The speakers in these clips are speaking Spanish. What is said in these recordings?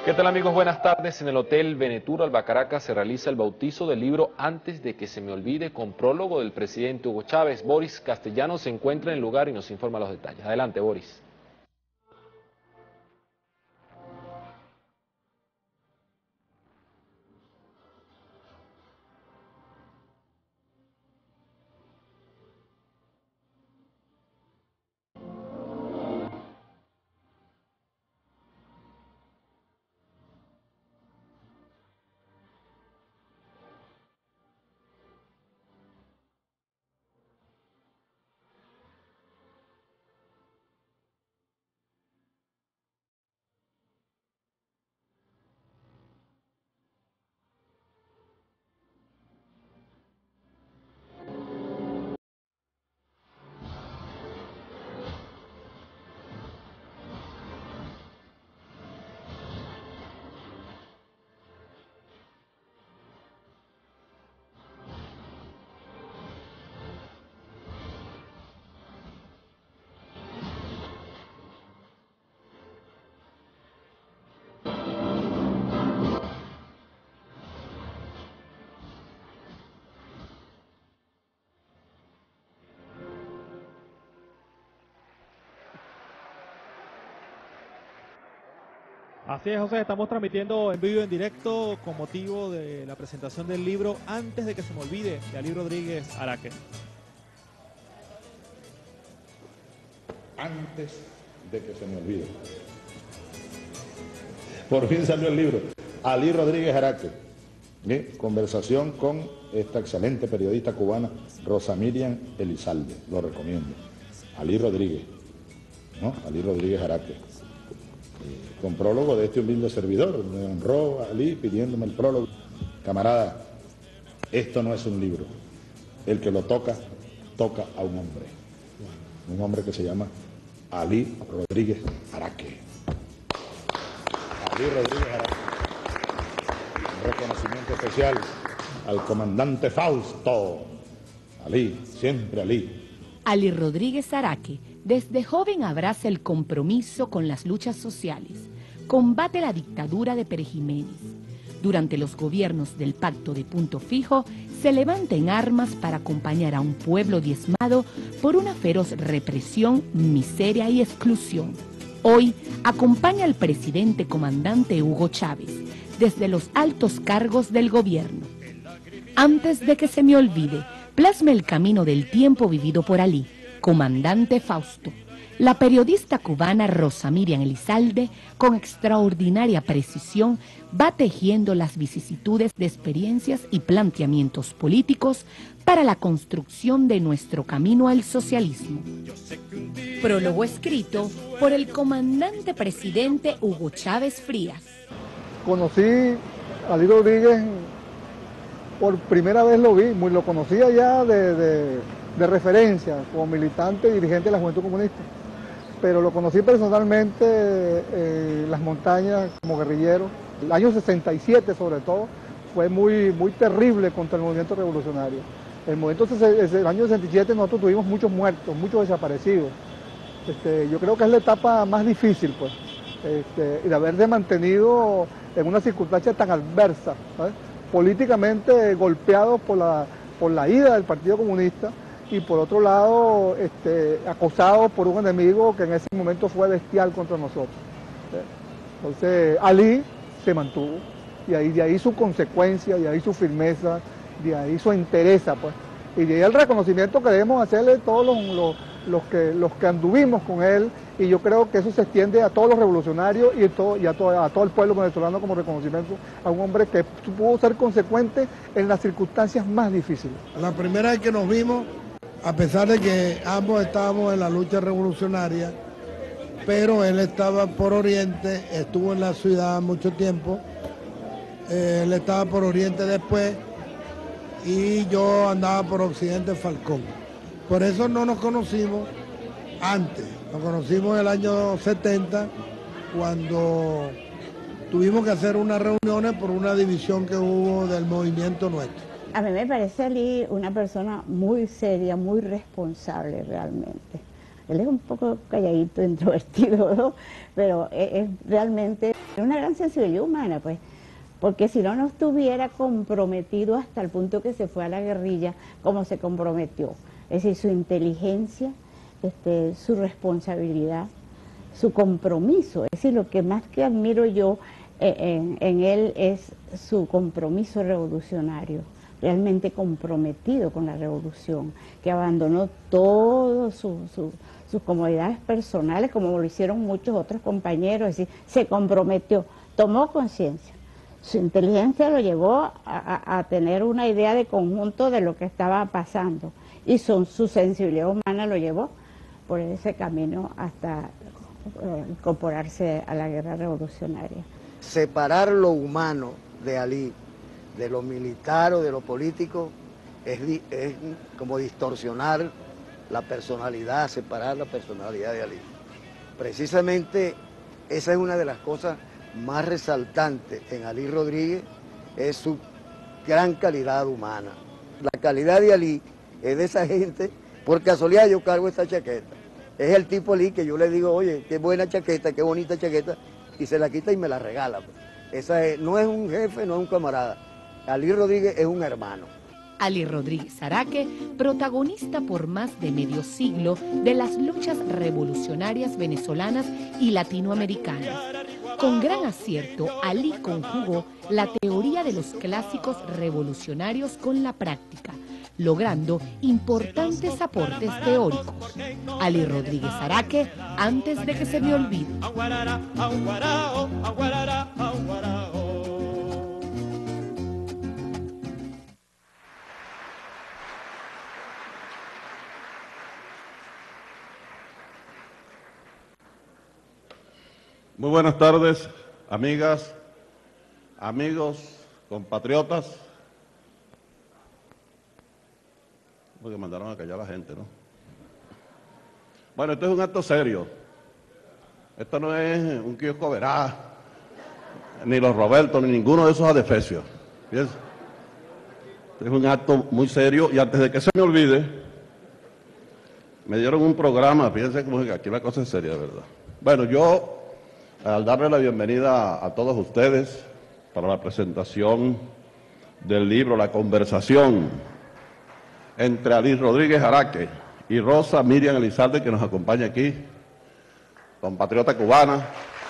¿Qué tal, amigos? Buenas tardes. En el Hotel Venetur Alba Caracas se realiza el bautizo del libro Antes de que se me olvide, con prólogo del presidente Hugo Chávez. Boris Castellanos se encuentra en el lugar y nos informa los detalles. Adelante, Boris. Así es, José, estamos transmitiendo en vivo y en directo con motivo de la presentación del libro Antes de que se me olvide, de Ali Rodríguez Araque. Antes de que se me olvide. Por fin salió el libro. Ali Rodríguez Araque. Conversación con esta excelente periodista cubana, Rosa Miriam Elizalde. Lo recomiendo. Ali Rodríguez. ¿No? Ali Rodríguez Araque. Con prólogo de este humilde servidor. Me honró Ali pidiéndome el prólogo. Camarada, esto no es un libro. El que lo toca, toca a un hombre. Un hombre que se llama Ali Rodríguez Araque. Ali Rodríguez Araque. Un reconocimiento especial al comandante Fausto. Ali, siempre Ali. Ali Rodríguez Araque, desde joven abraza el compromiso con las luchas sociales, combate la dictadura de Pérez Jiménez. Durante los gobiernos del Pacto de Punto Fijo, se levanta en armas para acompañar a un pueblo diezmado por una feroz represión, miseria y exclusión. Hoy acompaña al presidente comandante Hugo Chávez desde los altos cargos del gobierno. Antes de que se me olvide, plasma el camino del tiempo vivido por Ali, comandante Fausto. La periodista cubana Rosa Miriam Elizalde, con extraordinaria precisión, va tejiendo las vicisitudes de experiencias y planteamientos políticos para la construcción de nuestro camino al socialismo. Prólogo escrito por el comandante presidente Hugo Chávez Frías. Conocí a Ali Rodríguez, por primera vez lo conocía ya de referencia, como militante y dirigente de la Juventud Comunista, pero lo conocí personalmente en las montañas como guerrillero. El año 67 sobre todo fue muy terrible contra el movimiento revolucionario. El año 67 nosotros tuvimos muchos muertos, muchos desaparecidos. Yo creo que es la etapa más difícil, pues, y de haberse mantenido en una circunstancia tan adversa, ¿sabes? Políticamente golpeados por la ida del Partido Comunista y por otro lado acosados por un enemigo que en ese momento fue bestial contra nosotros. Entonces Ali se mantuvo y de ahí su consecuencia, de ahí su firmeza, de ahí su entereza, pues, y de ahí el reconocimiento que debemos hacerle a todos los que anduvimos con él, y yo creo que eso se extiende a todos los revolucionarios y a todo el pueblo venezolano como reconocimiento a un hombre que pudo ser consecuente en las circunstancias más difíciles. La primera vez que nos vimos, a pesar de que ambos estábamos en la lucha revolucionaria, pero él estaba por Oriente, estuvo en la ciudad mucho tiempo, él estaba por Oriente después y yo andaba por Occidente Falcón. Por eso no nos conocimos antes, nos conocimos en el año 70 cuando tuvimos que hacer unas reuniones por una división que hubo del movimiento nuestro. A mí me parece Ali una persona muy seria, muy responsable realmente. Él es un poco calladito, introvertido, ¿no? Pero es realmente Una gran sensibilidad humana, pues, porque si no, no estuviera comprometido hasta el punto que se fue a la guerrilla como se comprometió. Es decir, su inteligencia, su responsabilidad, su compromiso. Es decir, lo que más que admiro yo en él es su compromiso revolucionario, realmente comprometido con la revolución, que abandonó todas sus comodidades personales, como lo hicieron muchos otros compañeros. Es decir, se comprometió, tomó conciencia. Su inteligencia lo llevó a tener una idea de conjunto de lo que estaba pasando, y su sensibilidad humana lo llevó por ese camino hasta incorporarse a la guerra revolucionaria. Separar lo humano de Alí, de lo militar o de lo político, es como distorsionar la personalidad, separar la personalidad de Alí. Precisamente esa es una de las cosas más resaltantes en Alí Rodríguez, es su gran calidad humana. La calidad de Alí es de esa gente, por casualidad yo cargo esta chaqueta. Es el tipo Alí que yo le digo, oye, qué buena chaqueta, qué bonita chaqueta, y se la quita y me la regala. Esa no es un jefe, no es un camarada. Alí Rodríguez es un hermano. Alí Rodríguez Araque, protagonista por más de medio siglo de las luchas revolucionarias venezolanas y latinoamericanas. Con gran acierto, Alí conjugó la teoría de los clásicos revolucionarios con la práctica, logrando importantes aportes teóricos. Alí Rodríguez Araque, antes de que se me olvide. Muy buenas tardes, amigas, amigos, compatriotas. Porque mandaron a callar a la gente, ¿no? Bueno, esto es un acto serio. Esto no es un kiosco verá, ni los Roberto, ni ninguno de esos adefesios. Fíjense. Es un acto muy serio, y antes de que se me olvide, me dieron un programa, fíjense como que aquí la cosa es seria, de verdad. Bueno, yo, al darle la bienvenida a todos ustedes para la presentación del libro La conversación entre Alí Rodríguez Araque y Rosa Miriam Elizalde, que nos acompaña aquí, compatriota cubana.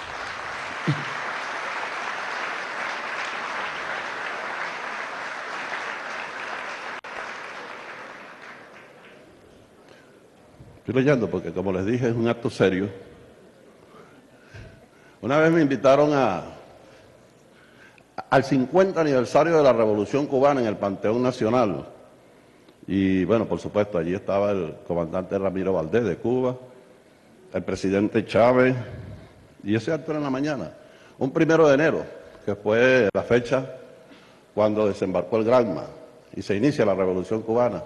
Estoy leyendo porque, como les dije, es un acto serio. Una vez me invitaron al 50 aniversario de la Revolución Cubana en el Panteón Nacional. Y bueno, por supuesto, allí estaba el comandante Ramiro Valdés de Cuba, el presidente Chávez, y ese acto era en la mañana, un 1 de enero, que fue la fecha cuando desembarcó el Granma y se inicia la Revolución Cubana.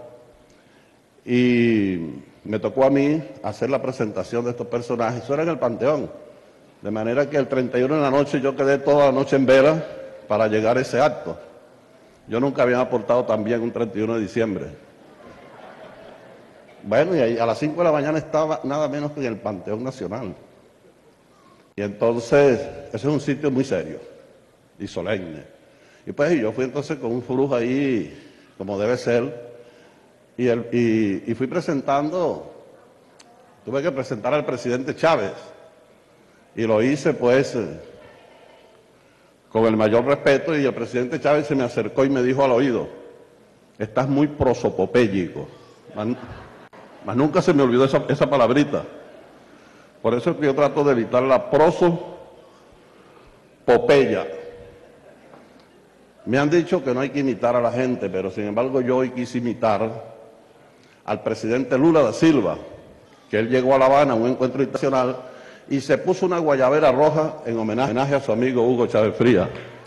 Y me tocó a mí hacer la presentación de estos personajes, eso era en el Panteón, de manera que el 31 de la noche yo quedé toda la noche en vela para llegar a ese acto. Yo nunca había aportado tan bien un 31 de diciembre. Bueno, y ahí a las 5 de la mañana estaba nada menos que en el Panteón Nacional. Y entonces, ese es un sitio muy serio y solemne. Y pues yo fui entonces con un flujo ahí, como debe ser, y fui presentando, tuve que presentar al presidente Chávez, y lo hice pues con el mayor respeto, y el presidente Chávez se me acercó y me dijo al oído, estás muy prosopopéyico. Mas nunca se me olvidó esa palabrita. Por eso es que yo trato de evitar la prosopopeya. Me han dicho que no hay que imitar a la gente, pero sin embargo yo hoy quise imitar al presidente Lula da Silva, que él llegó a La Habana a un encuentro internacional y se puso una guayabera roja en homenaje a su amigo Hugo Chávez Frías.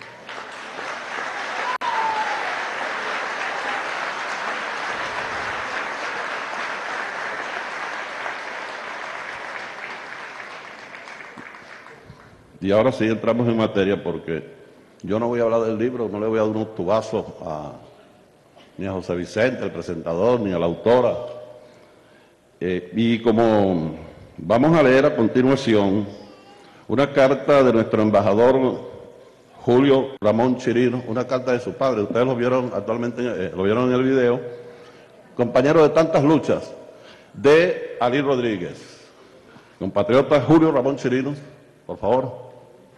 Y ahora sí entramos en materia, porque yo no voy a hablar del libro, no le voy a dar unos tubazos ni a José Vicente, el presentador, ni a la autora. Y como vamos a leer a continuación una carta de nuestro embajador Julio Ramón Chirinos, una carta de su padre, ustedes lo vieron actualmente, lo vieron en el video, compañero de tantas luchas, de Ali Rodríguez. Compatriota Julio Ramón Chirinos, por favor.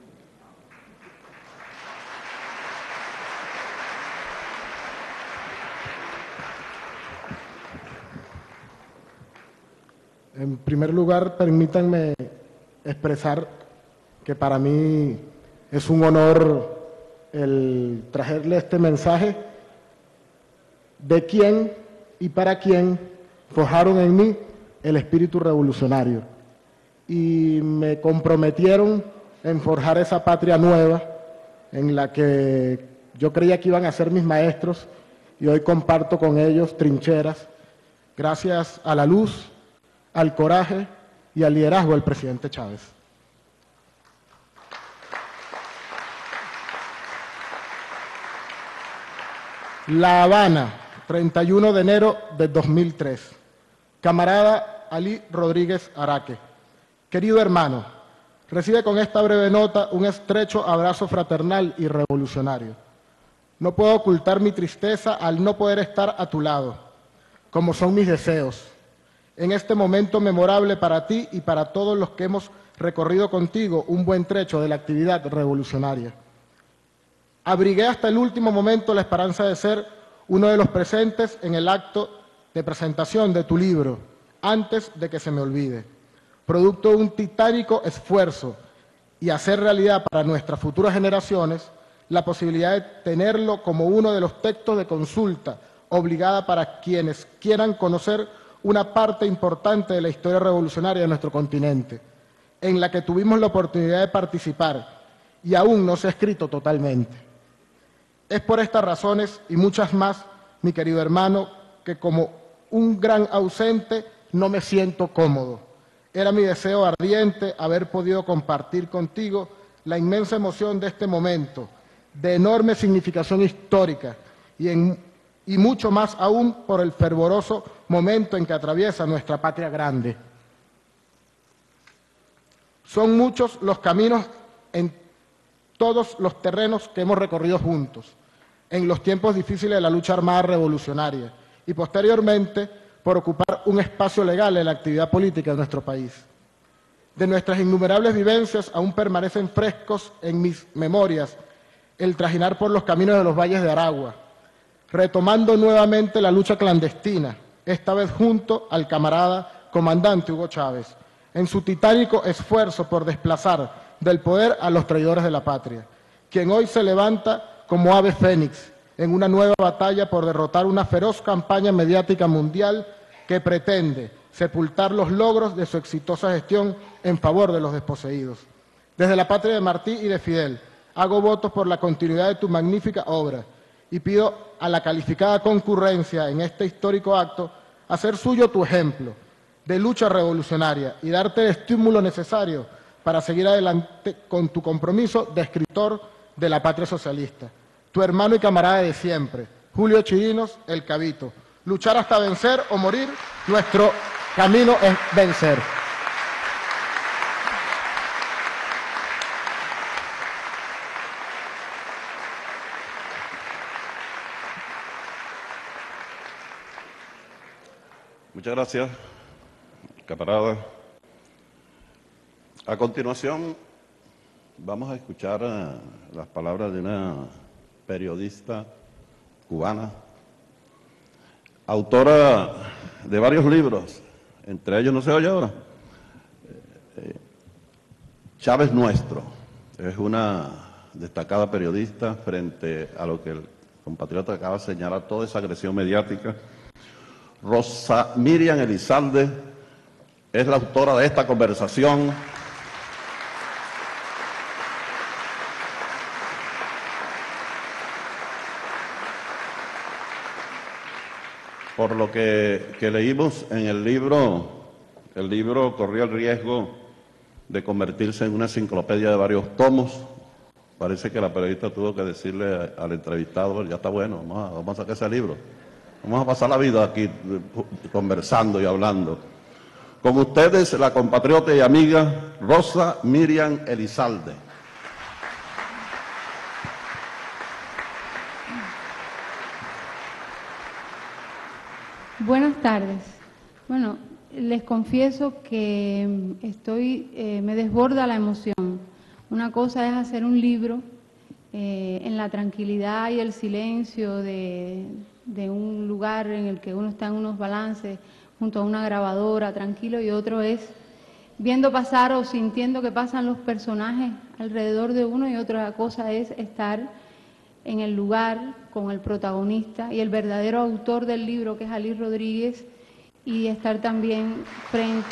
En primer lugar, permítanme expresar que para mí es un honor el traerle este mensaje de quién y para quién forjaron en mí el espíritu revolucionario y me comprometieron en forjar esa patria nueva en la que yo creía que iban a ser mis maestros y hoy comparto con ellos trincheras gracias a la luz, al coraje y al liderazgo del presidente Chávez. La Habana, 31 de enero de 2003. Camarada Ali Rodríguez Araque. Querido hermano, recibe con esta breve nota un estrecho abrazo fraternal y revolucionario. No puedo ocultar mi tristeza al no poder estar a tu lado, como son mis deseos. En este momento memorable para ti y para todos los que hemos recorrido contigo un buen trecho de la actividad revolucionaria. Abrigué hasta el último momento la esperanza de ser uno de los presentes en el acto de presentación de tu libro, antes de que se me olvide, producto de un titánico esfuerzo y hacer realidad para nuestras futuras generaciones la posibilidad de tenerlo como uno de los textos de consulta obligada para quienes quieran conocer una parte importante de la historia revolucionaria de nuestro continente, en la que tuvimos la oportunidad de participar y aún no se ha escrito totalmente. Es por estas razones y muchas más, mi querido hermano, que como un gran ausente no me siento cómodo. Era mi deseo ardiente haber podido compartir contigo la inmensa emoción de este momento, de enorme significación histórica y mucho más aún por el fervoroso momento en que atraviesa nuestra patria grande. Son muchos los caminos en todos los terrenos que hemos recorrido juntos, en los tiempos difíciles de la lucha armada revolucionaria y posteriormente por ocupar un espacio legal en la actividad política de nuestro país. De nuestras innumerables vivencias aún permanecen frescos en mis memorias el trajinar por los caminos de los valles de Aragua, retomando nuevamente la lucha clandestina, esta vez junto al camarada comandante Hugo Chávez, en su titánico esfuerzo por desplazar del poder a los traidores de la patria, quien hoy se levanta como ave fénix en una nueva batalla por derrotar una feroz campaña mediática mundial que pretende sepultar los logros de su exitosa gestión en favor de los desposeídos. Desde la patria de Martí y de Fidel, hago votos por la continuidad de tu magnífica obra y pido a la calificada concurrencia en este histórico acto hacer suyo tu ejemplo de lucha revolucionaria y darte el estímulo necesario para seguir adelante con tu compromiso de escritor de la patria socialista. Tu hermano y camarada de siempre, Julio Chirinos, el Cabito. Luchar hasta vencer o morir, nuestro camino es vencer. Muchas gracias, camarada. A continuación, vamos a escuchar las palabras de una periodista cubana, autora de varios libros, entre ellos, ¿no se oye ahora? Chávez Nuestro. Es una destacada periodista frente a lo que el compatriota acaba de señalar, toda esa agresión mediática. Rosa Miriam Elizalde es la autora de esta conversación. Por lo que leímos en el libro corría el riesgo de convertirse en una enciclopedia de varios tomos. Parece que la periodista tuvo que decirle al entrevistado, ya está bueno, vamos a sacar ese libro. Vamos a pasar la vida aquí conversando y hablando. Con ustedes, la compatriota y amiga Rosa Miriam Elizalde. Buenas tardes. Bueno, les confieso que me desborda la emoción. Una cosa es hacer un libro en la tranquilidad y el silencio de un lugar en el que uno está en unos balances junto a una grabadora, tranquilo, y otro es viendo pasar o sintiendo que pasan los personajes alrededor de uno, y otra cosa es estar en el lugar con el protagonista y el verdadero autor del libro, que es Alí Rodríguez, y estar también frente,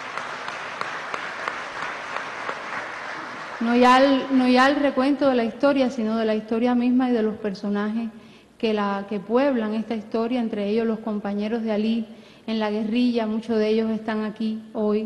no ya al recuento de la historia, sino de la historia misma y de los personajes que pueblan esta historia, entre ellos los compañeros de Alí en la guerrilla, muchos de ellos están aquí hoy,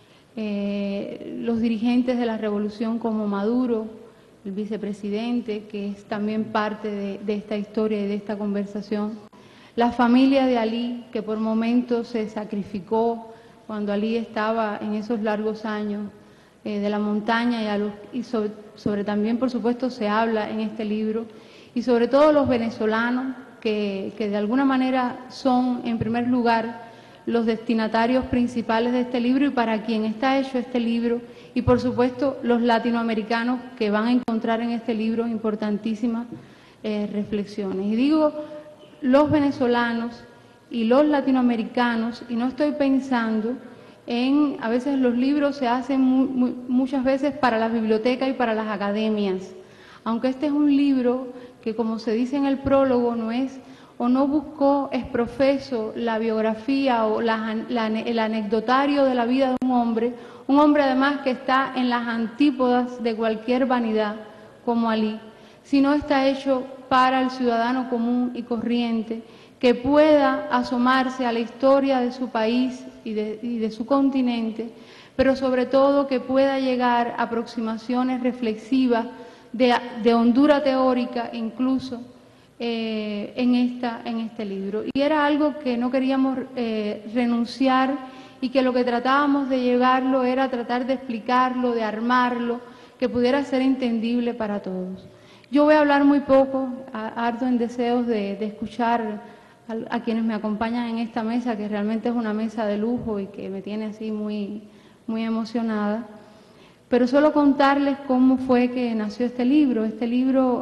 los dirigentes de la revolución como Maduro, el vicepresidente, que es también parte de esta historia y de esta conversación, la familia de Alí, que por momentos se sacrificó cuando Alí estaba en esos largos años de la montaña, y sobre también, por supuesto, se habla en este libro, y sobre todo los venezolanos, que de alguna manera son, en primer lugar, los destinatarios principales de este libro y para quien está hecho este libro, y por supuesto los latinoamericanos, que van a encontrar en este libro importantísimas reflexiones. Y digo los venezolanos y los latinoamericanos, y no estoy pensando a veces los libros se hacen muchas veces para las bibliotecas y para las academias, aunque este es un libro que, como se dice en el prólogo, no buscó exprofeso la biografía o el anecdotario de la vida de un hombre además que está en las antípodas de cualquier vanidad, como Alí, sino está hecho para el ciudadano común y corriente, que pueda asomarse a la historia de su país y de su continente, pero sobre todo que pueda llegar a aproximaciones reflexivas de hondura teórica incluso en este libro. Y era algo que no queríamos renunciar, y que lo que tratábamos de llevarlo era tratar de explicarlo, de armarlo, que pudiera ser entendible para todos. Yo voy a hablar muy poco, harto en deseos de escuchar a quienes me acompañan en esta mesa, que realmente es una mesa de lujo y que me tiene así muy, muy emocionada. Pero solo contarles cómo fue que nació este libro. Este libro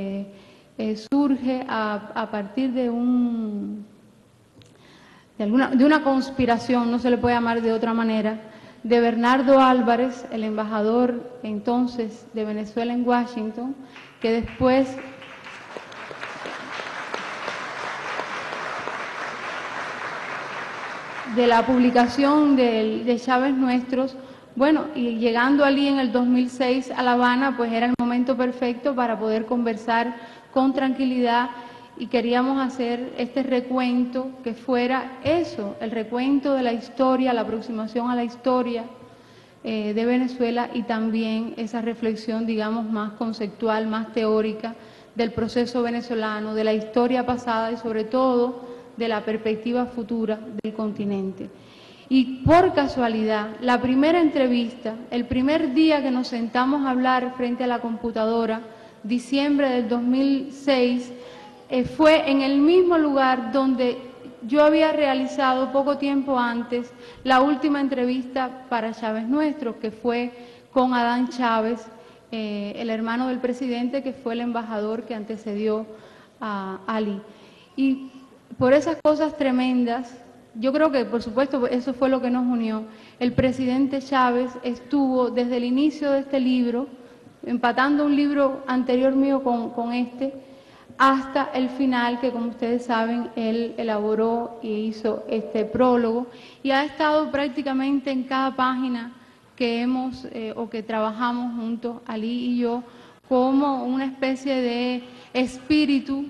surge a partir de una conspiración, no se le puede llamar de otra manera, de Bernardo Álvarez, el embajador entonces de Venezuela en Washington, que después de la publicación de Chávez Nuestros, bueno, y llegando allí en el 2006 a La Habana, pues era el momento perfecto para poder conversar con tranquilidad, y queríamos hacer este recuento que fuera eso, el recuento de la historia, la aproximación a la historia de Venezuela, y también esa reflexión, digamos, más conceptual, más teórica del proceso venezolano, de la historia pasada y sobre todo de la perspectiva futura del continente. Y por casualidad, la primera entrevista, el primer día que nos sentamos a hablar frente a la computadora, diciembre del 2006, fue en el mismo lugar donde yo había realizado poco tiempo antes la última entrevista para Chávez Nuestros, que fue con Adán Chávez, el hermano del presidente, que fue el embajador que antecedió a Alí. Y por esas cosas tremendas, yo creo que, por supuesto, eso fue lo que nos unió. El presidente Chávez estuvo desde el inicio de este libro, empatando un libro anterior mío con este, hasta el final, que como ustedes saben, él elaboró y hizo este prólogo, y ha estado prácticamente en cada página que hemos o que trabajamos juntos, Alí y yo, como una especie de espíritu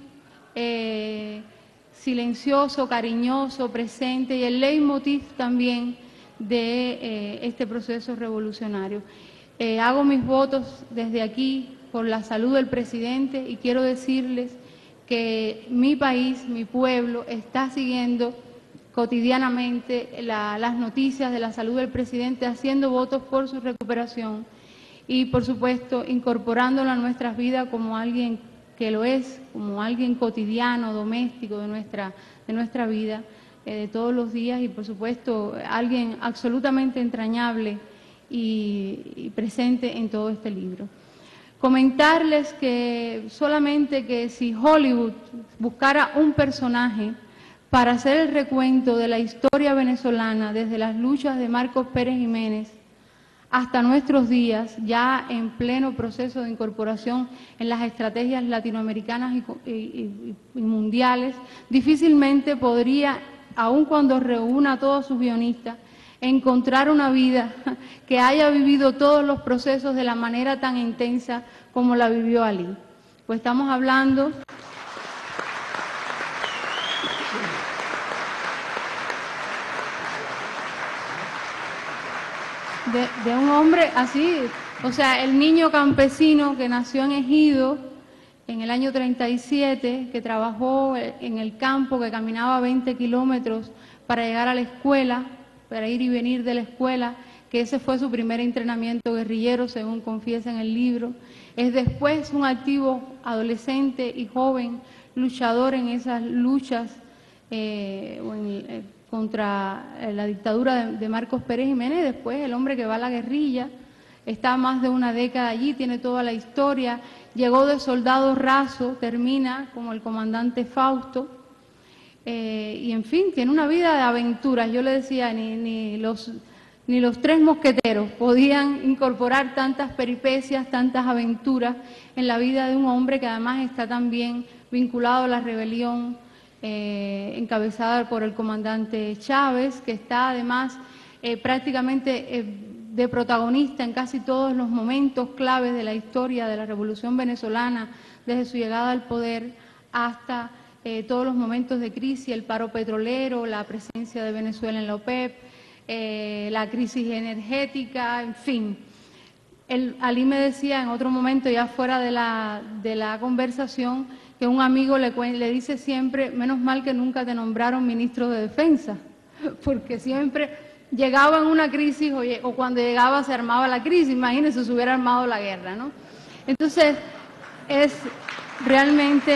silencioso, cariñoso, presente, y el leitmotiv también de este proceso revolucionario. Hago mis votos desde aquí por la salud del presidente, y quiero decirles que mi país, mi pueblo, está siguiendo cotidianamente las noticias de la salud del presidente, haciendo votos por su recuperación y, por supuesto, incorporándolo a nuestras vidas como alguien que lo es, como alguien cotidiano, doméstico de nuestra vida, de todos los días, y, por supuesto, alguien absolutamente entrañable y presente en todo este libro. Comentarles que solamente que si Hollywood buscara un personaje para hacer el recuento de la historia venezolana desde las luchas de Marcos Pérez Jiménez hasta nuestros días, ya en pleno proceso de incorporación en las estrategias latinoamericanas y mundiales, difícilmente podría, aun cuando reúna a todos sus guionistas, encontrar una vida que haya vivido todos los procesos de la manera tan intensa como la vivió Alí. Pues estamos hablando de un hombre así, o sea, el niño campesino que nació en Ejido en el año 37, que trabajó en el campo, que caminaba 20 kilómetros para llegar a la escuela, para ir y venir de la escuela, que ese fue su primer entrenamiento guerrillero, según confiesa en el libro. Es después un activo adolescente y joven, luchador en esas luchas contra la dictadura de Marcos Pérez Jiménez, después el hombre que va a la guerrilla, está más de una década allí, tiene toda la historia, llegó de soldado raso, termina como el comandante Fausto, y en fin, tiene una vida de aventuras. Yo le decía, ni los tres mosqueteros podían incorporar tantas peripecias, tantas aventuras en la vida de un hombre que además está también vinculado a la rebelión encabezada por el comandante Chávez, que está además prácticamente de protagonista en casi todos los momentos claves de la historia de la Revolución venezolana, desde su llegada al poder hasta todos los momentos de crisis, el paro petrolero, la presencia de Venezuela en la OPEP, la crisis energética, en fin. Alí me decía en otro momento, ya fuera de la conversación, que un amigo le dice siempre, menos mal que nunca te nombraron ministro de Defensa, porque siempre llegaba en una crisis o cuando llegaba se armaba la crisis, imagínense, se hubiera armado la guerra, ¿no? Entonces, es realmente...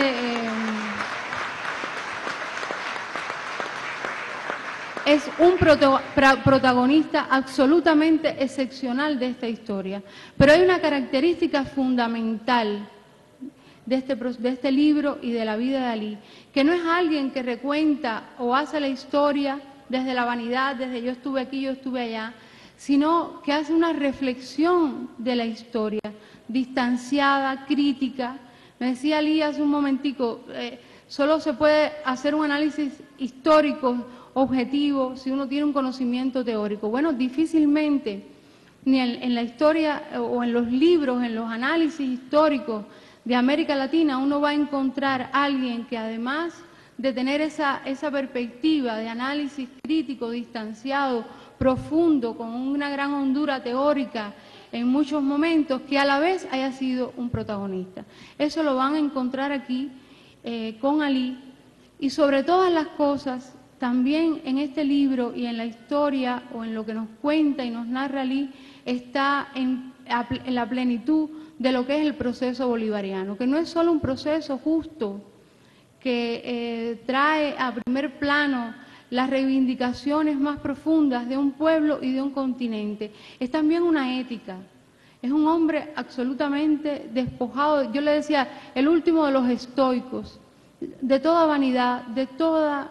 es un protagonista absolutamente excepcional de esta historia. Pero hay una característica fundamental de este libro y de la vida de Alí, que no es alguien que recuenta o hace la historia desde la vanidad, desde yo estuve aquí, yo estuve allá, sino que hace una reflexión de la historia, distanciada, crítica. Me decía Alí hace un momentico, solo se puede hacer un análisis histórico objetivo si uno tiene un conocimiento teórico. Bueno, difícilmente ni en la historia o en los libros, en los análisis históricos de América Latina uno va a encontrar a alguien que, además de tener esa perspectiva de análisis crítico, distanciado, profundo, con una gran hondura teórica en muchos momentos, que a la vez haya sido un protagonista. Eso lo van a encontrar aquí con Alí, y sobre todas las cosas, también en este libro y en la historia o en lo que nos cuenta y nos narra Alí, está en la plenitud de lo que es el proceso bolivariano, que no es solo un proceso justo que trae a primer plano las reivindicaciones más profundas de un pueblo y de un continente, es también una ética. Es un hombre absolutamente despojado, yo le decía, el último de los estoicos, de toda vanidad, de toda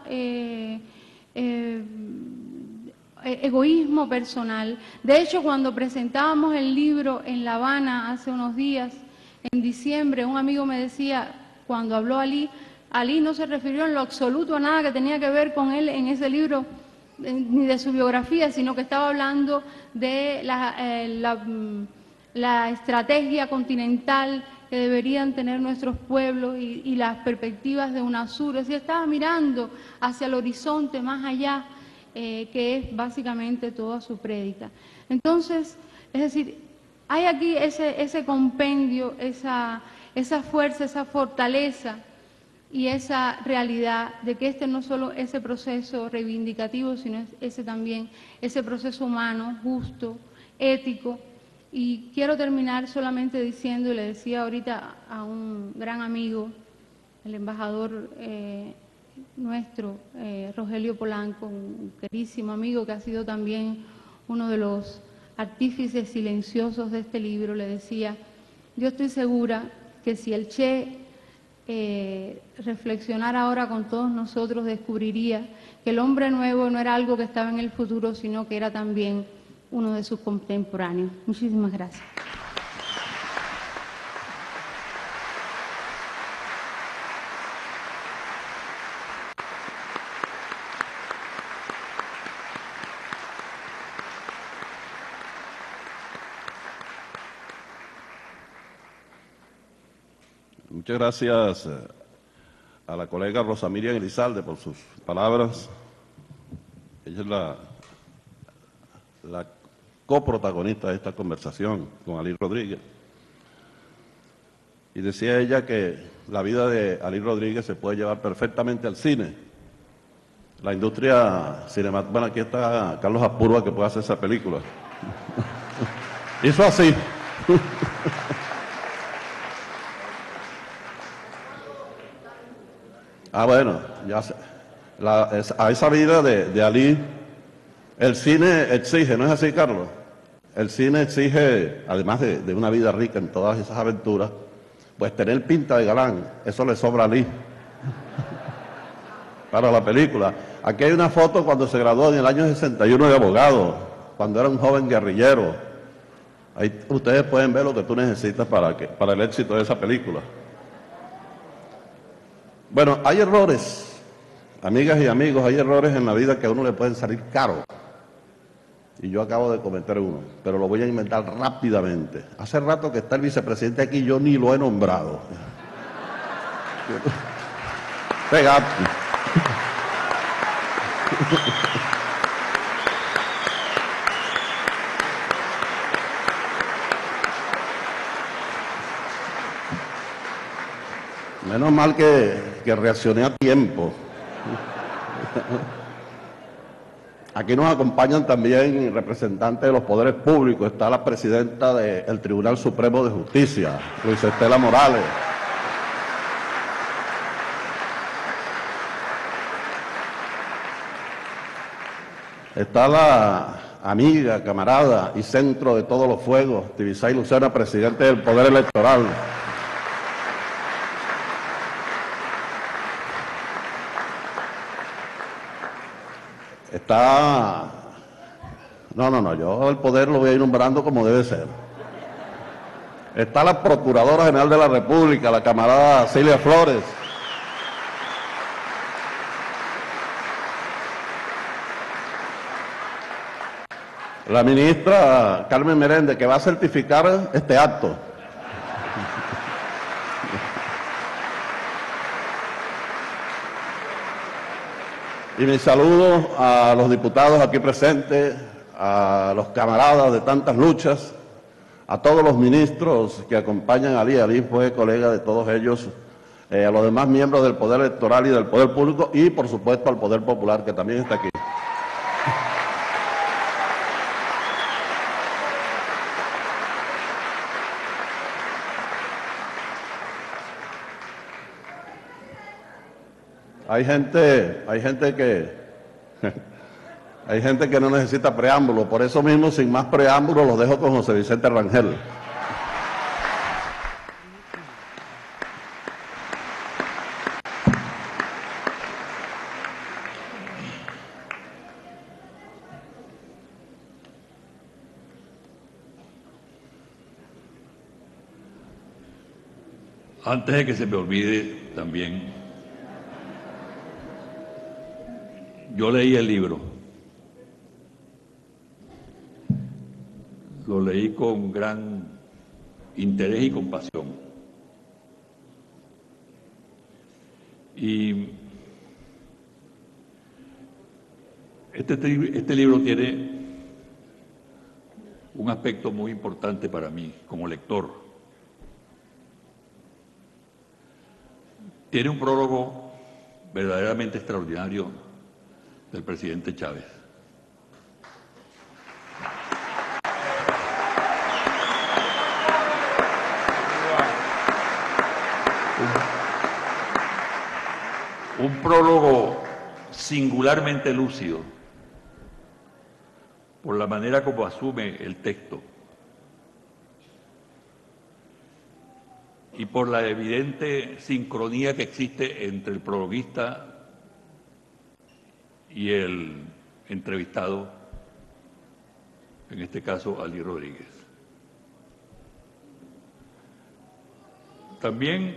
egoísmo personal. De hecho, cuando presentábamos el libro en La Habana hace unos días, en diciembre, un amigo me decía, cuando habló Alí no se refirió en lo absoluto a nada que tenía que ver con él en ese libro, ni de su biografía, sino que estaba hablando de la estrategia continental que deberían tener nuestros pueblos y las perspectivas de UNASUR. Es decir, estaba mirando hacia el horizonte más allá, que es básicamente toda su prédica. Entonces, es decir, hay aquí ese compendio, esa fuerza, esa fortaleza y esa realidad de que este no solo ese proceso reivindicativo, sino ese proceso humano, justo, ético. Y quiero terminar solamente diciendo, y le decía ahorita a un gran amigo, el embajador nuestro, Rogelio Polanco, un querísimo amigo que ha sido también uno de los artífices silenciosos de este libro, le decía, yo estoy segura que si el Che reflexionara ahora con todos nosotros, descubriría que el hombre nuevo no era algo que estaba en el futuro, sino que era también uno de sus contemporáneos. Muchísimas gracias. Muchas gracias a la colega Rosa Miriam Elizalde por sus palabras. Ella es la coprotagonista de esta conversación con Ali Rodríguez. Y decía ella que la vida de Ali Rodríguez se puede llevar perfectamente al cine. La industria cinematográfica, bueno, aquí está Carlos Apurba que puede hacer esa película. Hizo así. Bueno, ya a esa vida de Ali, el cine exige, ¿no es así, Carlos? El cine exige, además de una vida rica en todas esas aventuras, pues tener pinta de galán. Eso le sobra a Ali para la película. Aquí hay una foto cuando se graduó en el año 61 de abogado, cuando era un joven guerrillero. Ahí ustedes pueden ver lo que tú necesitas para el éxito de esa película. Bueno, hay errores, amigas y amigos, hay errores en la vida que a uno le pueden salir caros. Y yo acabo de cometer uno, pero lo voy a inventar rápidamente. Hace rato que está el vicepresidente aquí y yo ni lo he nombrado. Pega. Menos mal que reaccioné a tiempo. Aquí nos acompañan también representantes de los poderes públicos. Está la presidenta del Tribunal Supremo de Justicia, Luisa Estela Morales. Está la amiga, camarada y centro de todos los fuegos, Tibisay Lucena, presidente del Poder Electoral. Está... No, yo el poder lo voy a ir nombrando como debe ser. Está la Procuradora General de la República, la camarada Celia Flores. La ministra Carmen Meréndez, que va a certificar este acto. Y mis saludos a los diputados aquí presentes, a los camaradas de tantas luchas, a todos los ministros que acompañan a Ali. Ali fue colega de todos ellos, a los demás miembros del Poder Electoral y del Poder Público y, por supuesto, al Poder Popular, que también está aquí. Hay gente que no necesita preámbulo, por eso mismo, sin más preámbulo, los dejo con José Vicente Rangel. Antes de que se me olvide también, yo leí el libro, lo leí con gran interés y compasión. Y este libro tiene un aspecto muy importante para mí como lector. tiene un prólogo verdaderamente extraordinario del presidente Chávez. Un prólogo singularmente lúcido por la manera como asume el texto y por la evidente sincronía que existe entre el prologuista y el entrevistado, en este caso Alí Rodríguez. También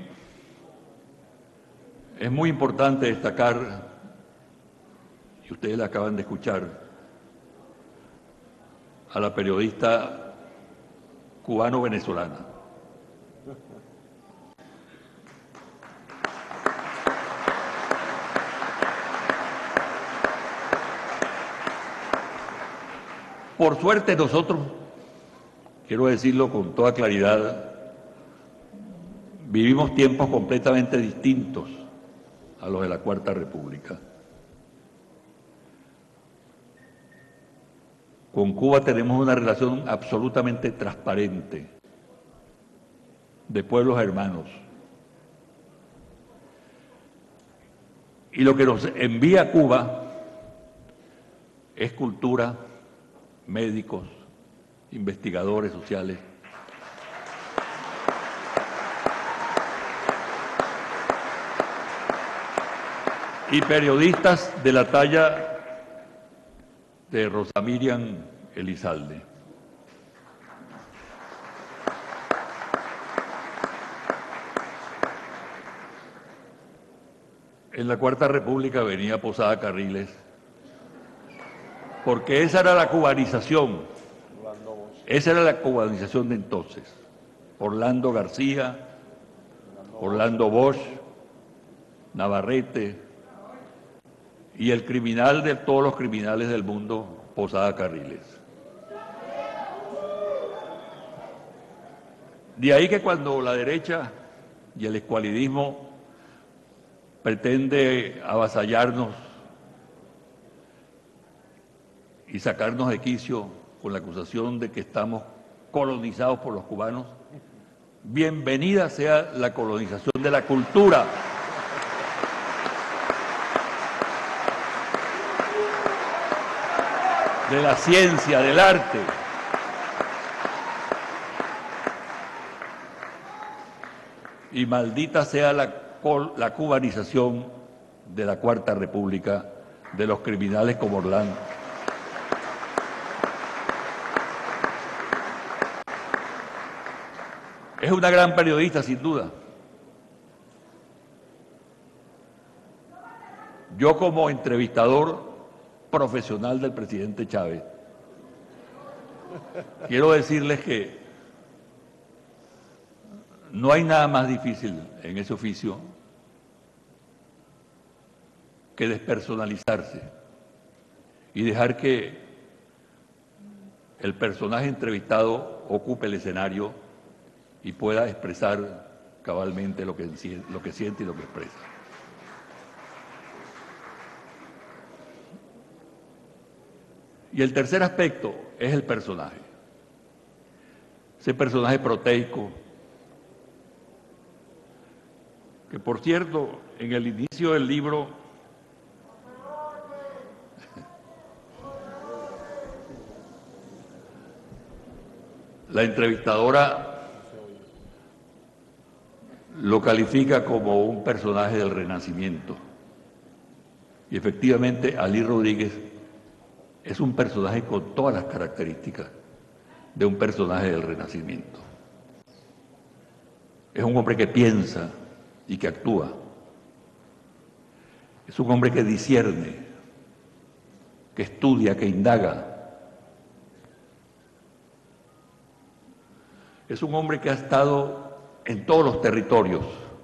es muy importante destacar, y ustedes la acaban de escuchar, a la periodista cubano-venezolana. Por suerte nosotros, quiero decirlo con toda claridad, vivimos tiempos completamente distintos a los de la Cuarta República. Con Cuba tenemos una relación absolutamente transparente, de pueblos hermanos. Y lo que nos envía a Cuba es cultura, médicos, investigadores sociales. Y periodistas de la talla de Rosa Miriam Elizalde. En la Cuarta República venía Posada Carriles, porque esa era la cubanización, de entonces. Orlando García, Orlando Bosch, Navarrete, y el criminal de todos los criminales del mundo, Posada Carriles. De ahí que cuando la derecha y el escualidismo pretende avasallarnos y sacarnos de quicio con la acusación de que estamos colonizados por los cubanos, bienvenida sea la colonización de la cultura. De la ciencia, del arte. Y maldita sea la cubanización de la Cuarta República, de los criminales como Orlando. Es una gran periodista, sin duda. Yo como entrevistador profesional del presidente Chávez, quiero decirles que no hay nada más difícil en ese oficio que despersonalizarse y dejar que el personaje entrevistado ocupe el escenario y pueda expresar cabalmente lo que siente y lo que expresa. Y el tercer aspecto es el personaje. Ese personaje proteico, que por cierto, en el inicio del libro, la entrevistadora lo califica como un personaje del Renacimiento. Y efectivamente, Alí Rodríguez es un personaje con todas las características de un personaje del Renacimiento. Es un hombre que piensa y que actúa. Es un hombre que discierne, que estudia, que indaga. Es un hombre que ha estado en todos los territorios,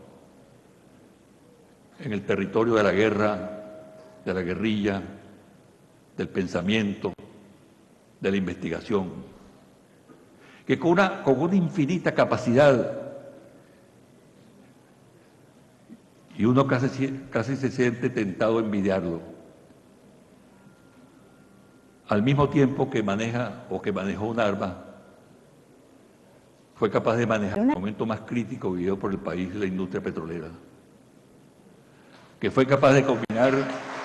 en el territorio de la guerra, de la guerrilla, del pensamiento, de la investigación, que con una infinita capacidad y uno casi se siente tentado a envidiarlo. Al mismo tiempo que maneja o que manejó un arma, fue capaz de manejar el momento más crítico vivido por el país y la industria petrolera, que fue capaz de combinar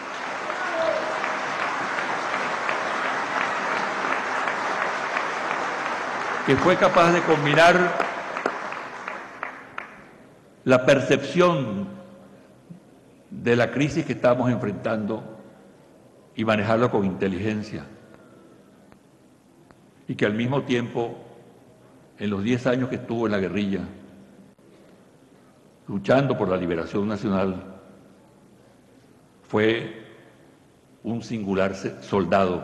la percepción de la crisis que estamos enfrentando y manejarlo con inteligencia, y que al mismo tiempo, en los 10 años que estuvo en la guerrilla, luchando por la liberación nacional, fue un singular soldado,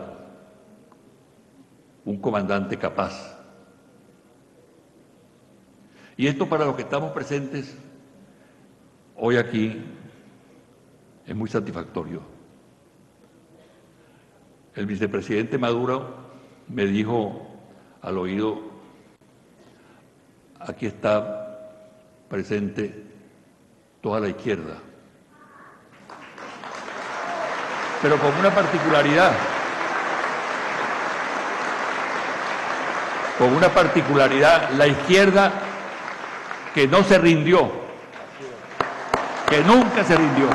un comandante capaz. Y esto, para los que estamos presentes hoy aquí, es muy satisfactorio. El vicepresidente Maduro me dijo al oído: aquí está presente toda la izquierda, pero con una particularidad, la izquierda que no se rindió, que nunca se rindió.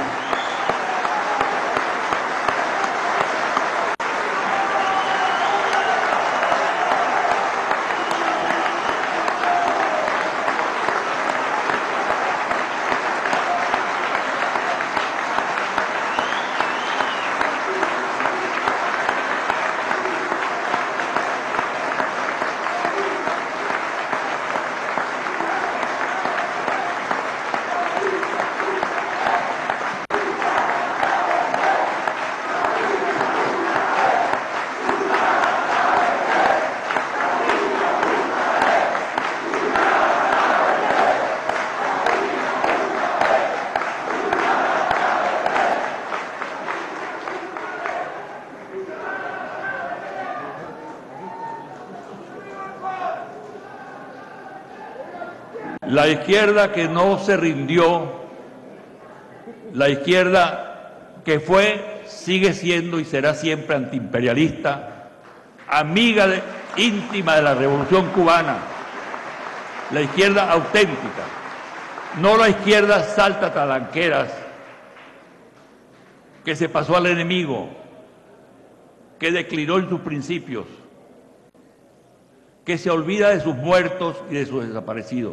La izquierda que no se rindió, la izquierda que fue, sigue siendo y será siempre antiimperialista, amiga íntima de la Revolución Cubana, la izquierda auténtica, no la izquierda saltatalanqueras, que se pasó al enemigo, que declinó en sus principios, que se olvida de sus muertos y de sus desaparecidos.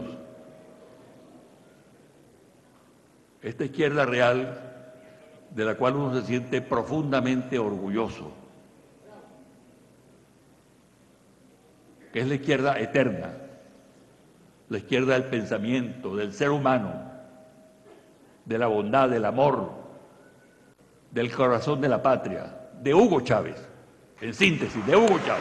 Esta izquierda real, de la cual uno se siente profundamente orgulloso, que es la izquierda eterna, la izquierda del pensamiento, del ser humano, de la bondad, del amor, del corazón de la patria, de Hugo Chávez, en síntesis, de Hugo Chávez.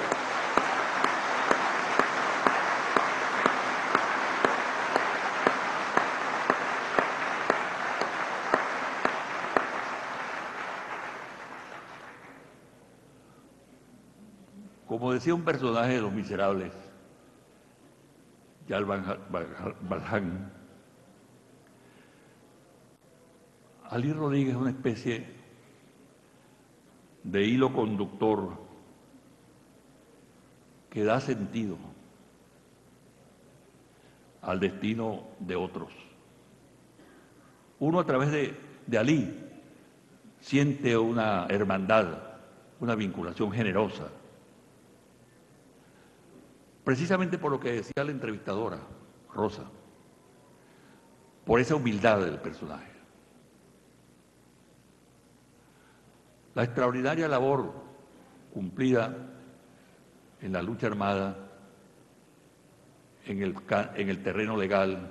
Como decía un personaje de Los Miserables, Jean Valjean, Alí Rodríguez es una especie de hilo conductor que da sentido al destino de otros. Uno, a través de Alí, siente una hermandad, una vinculación generosa, precisamente por lo que decía la entrevistadora, Rosa, por esa humildad del personaje. La extraordinaria labor cumplida en la lucha armada, en el terreno legal,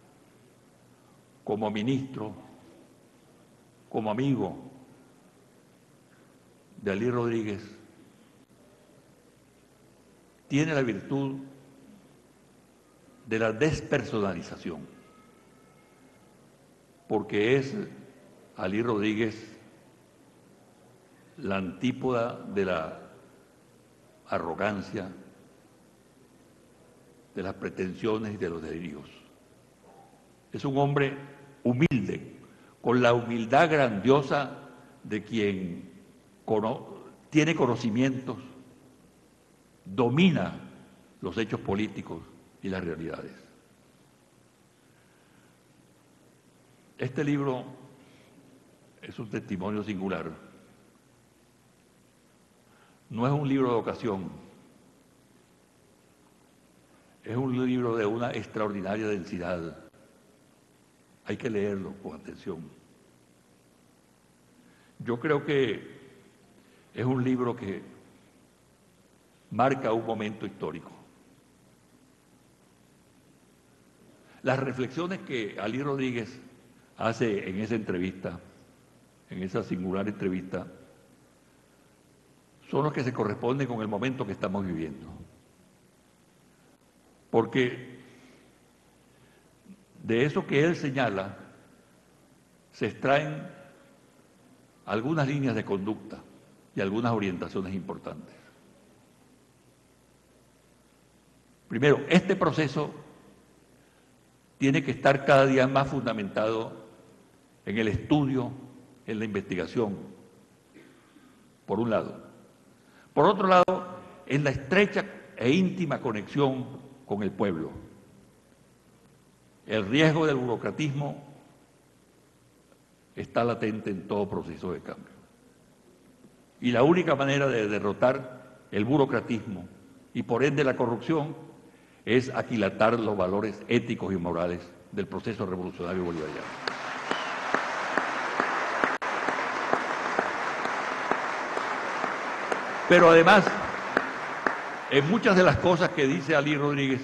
como ministro, como amigo de Alí Rodríguez, tiene la virtud de la despersonalización, porque es Alí Rodríguez la antípoda de la arrogancia, de las pretensiones y de los delirios. Es un hombre humilde, con la humildad grandiosa de quien tiene conocimientos, domina los hechos políticos y las realidades. Este libro es un testimonio singular. No es un libro de ocasión, es un libro de una extraordinaria densidad. Hay que leerlo con atención. Yo creo que es un libro que marca un momento histórico. Las reflexiones que Alí Rodríguez hace en esa entrevista, en esa singular entrevista, son los que se corresponden con el momento que estamos viviendo. Porque de eso que él señala se extraen algunas líneas de conducta y algunas orientaciones importantes. Primero, este proceso tiene que estar cada día más fundamentado en el estudio, en la investigación, por un lado. Por otro lado, en la estrecha e íntima conexión con el pueblo. El riesgo del burocratismo está latente en todo proceso de cambio. Y la única manera de derrotar el burocratismo y por ende la corrupción es aquilatar los valores éticos y morales del proceso revolucionario bolivariano. Pero además, en muchas de las cosas que dice Alí Rodríguez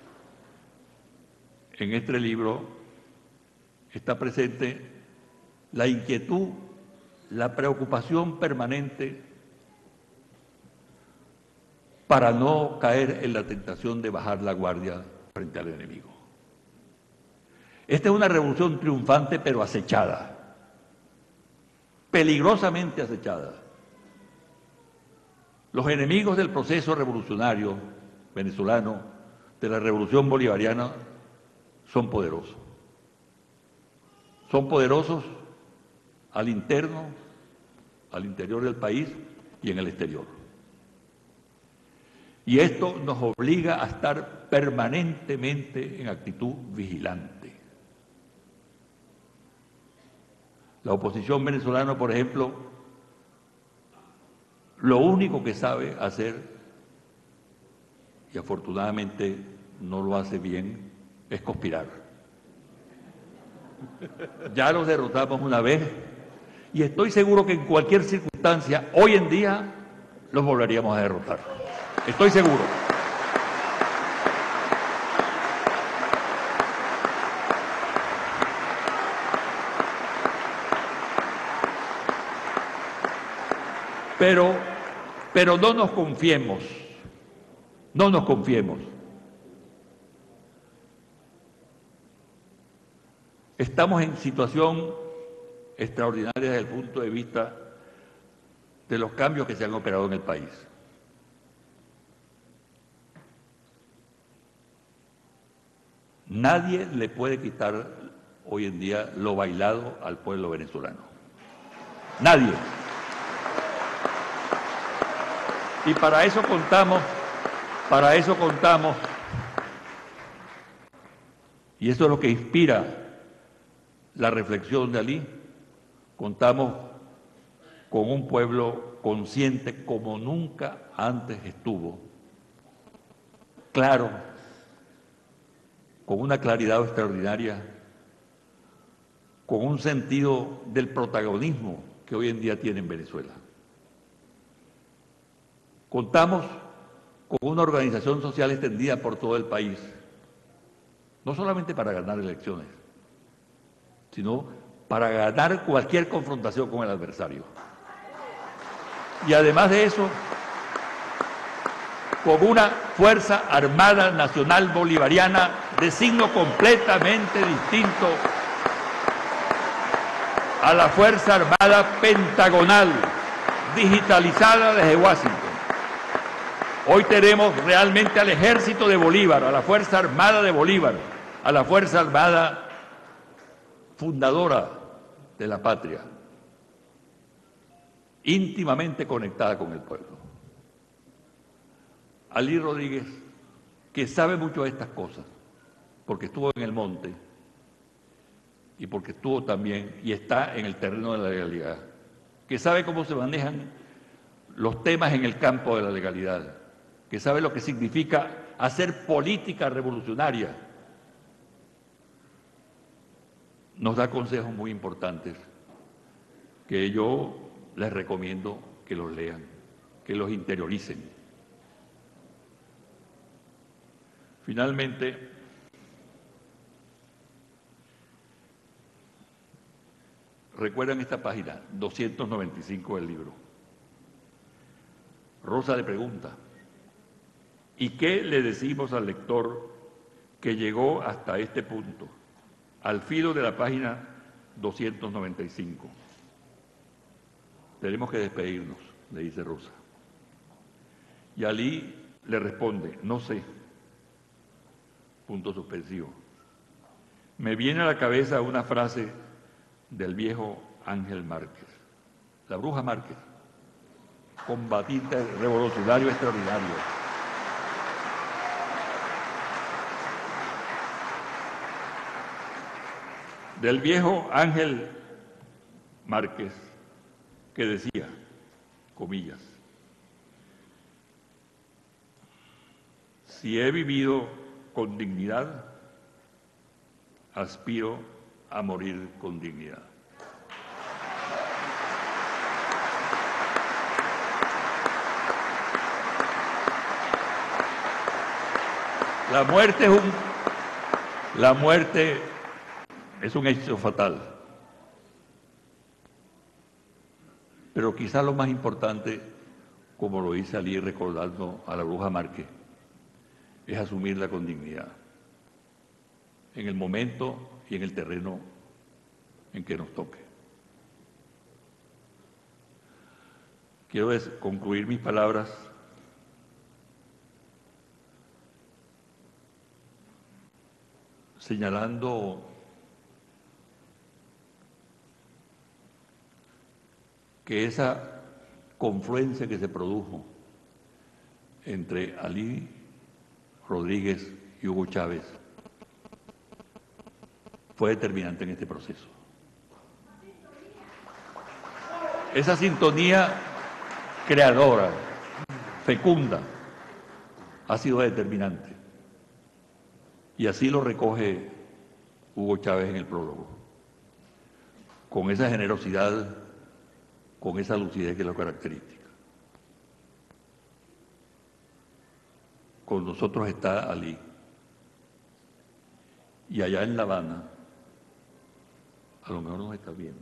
en este libro está presente la inquietud, la preocupación permanente para no caer en la tentación de bajar la guardia frente al enemigo. Esta es una revolución triunfante pero acechada, peligrosamente acechada. Los enemigos del proceso revolucionario venezolano, de la revolución bolivariana, son poderosos. Son poderosos al interno, al interior del país y en el exterior. Y esto nos obliga a estar permanentemente en actitud vigilante. La oposición venezolana, por ejemplo, lo único que sabe hacer, y afortunadamente no lo hace bien, es conspirar. Ya los derrotamos una vez y estoy seguro que en cualquier circunstancia, hoy en día, los volveríamos a derrotar. Estoy seguro. Pero no nos confiemos, no nos confiemos. Estamos en situación extraordinaria desde el punto de vista de los cambios que se han operado en el país. Nadie le puede quitar hoy en día lo bailado al pueblo venezolano. Nadie. Y para eso contamos, y eso es lo que inspira la reflexión de Alí, contamos con un pueblo consciente como nunca antes estuvo, claro, con una claridad extraordinaria, con un sentido del protagonismo que hoy en día tiene en Venezuela. Contamos con una organización social extendida por todo el país, no solamente para ganar elecciones, sino para ganar cualquier confrontación con el adversario. Y además de eso, con una Fuerza Armada Nacional Bolivariana de signo completamente distinto a la Fuerza Armada Pentagonal, digitalizada desde Washington. Hoy tenemos realmente al Ejército de Bolívar, a la Fuerza Armada de Bolívar, a la Fuerza Armada fundadora de la patria, íntimamente conectada con el pueblo. Alí Rodríguez, que sabe mucho de estas cosas, porque estuvo en el monte y porque estuvo también y está en el terreno de la legalidad, que sabe cómo se manejan los temas en el campo de la legalidad, que sabe lo que significa hacer política revolucionaria, nos da consejos muy importantes que yo les recomiendo que los lean, que los interioricen. Finalmente, recuerdan esta página 295 del libro. Rosa le pregunta, ¿y qué le decimos al lector que llegó hasta este punto, al filo de la página 295? Tenemos que despedirnos, le dice Rosa. Y Alí le responde, no sé, punto suspensivo. Me viene a la cabeza una frase del viejo Ángel Márquez, la bruja Márquez, combatiente revolucionario extraordinario. Del viejo Ángel Márquez, que decía, comillas, si he vivido con dignidad, aspiro a morir con dignidad. La muerte es un hecho fatal. Pero quizás lo más importante, como lo dice Alí recordando a la bruja Márquez, es asumirla con dignidad, en el momento y en el terreno en que nos toque. Quiero concluir mis palabras señalando que esa confluencia que se produjo entre Alí Rodríguez y Hugo Chávez fue determinante en este proceso. Esa sintonía creadora, fecunda, ha sido determinante. Y así lo recoge Hugo Chávez en el prólogo, con esa generosidad, con esa lucidez que es la característica. Con nosotros está Alí. Y allá en La Habana, a lo mejor nos está viendo.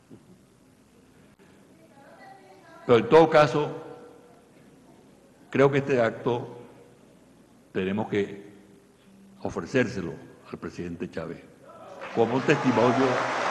Pero en todo caso, creo que este acto tenemos que ofrecérselo al presidente Chávez como un testimonio,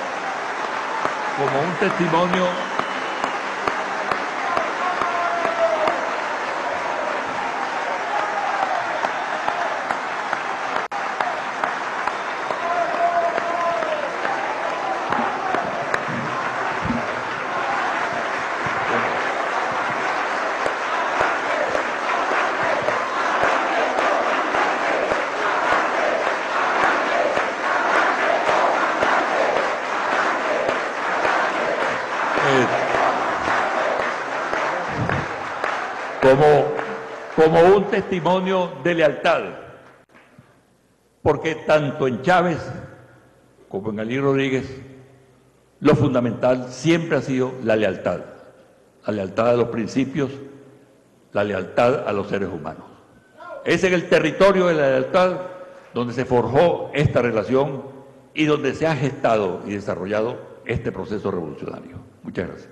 como un testimonio de lealtad, porque tanto en Chávez como en Alí Rodríguez lo fundamental siempre ha sido la lealtad a los principios, la lealtad a los seres humanos. Es en el territorio de la lealtad donde se forjó esta relación y donde se ha gestado y desarrollado este proceso revolucionario. Muchas gracias.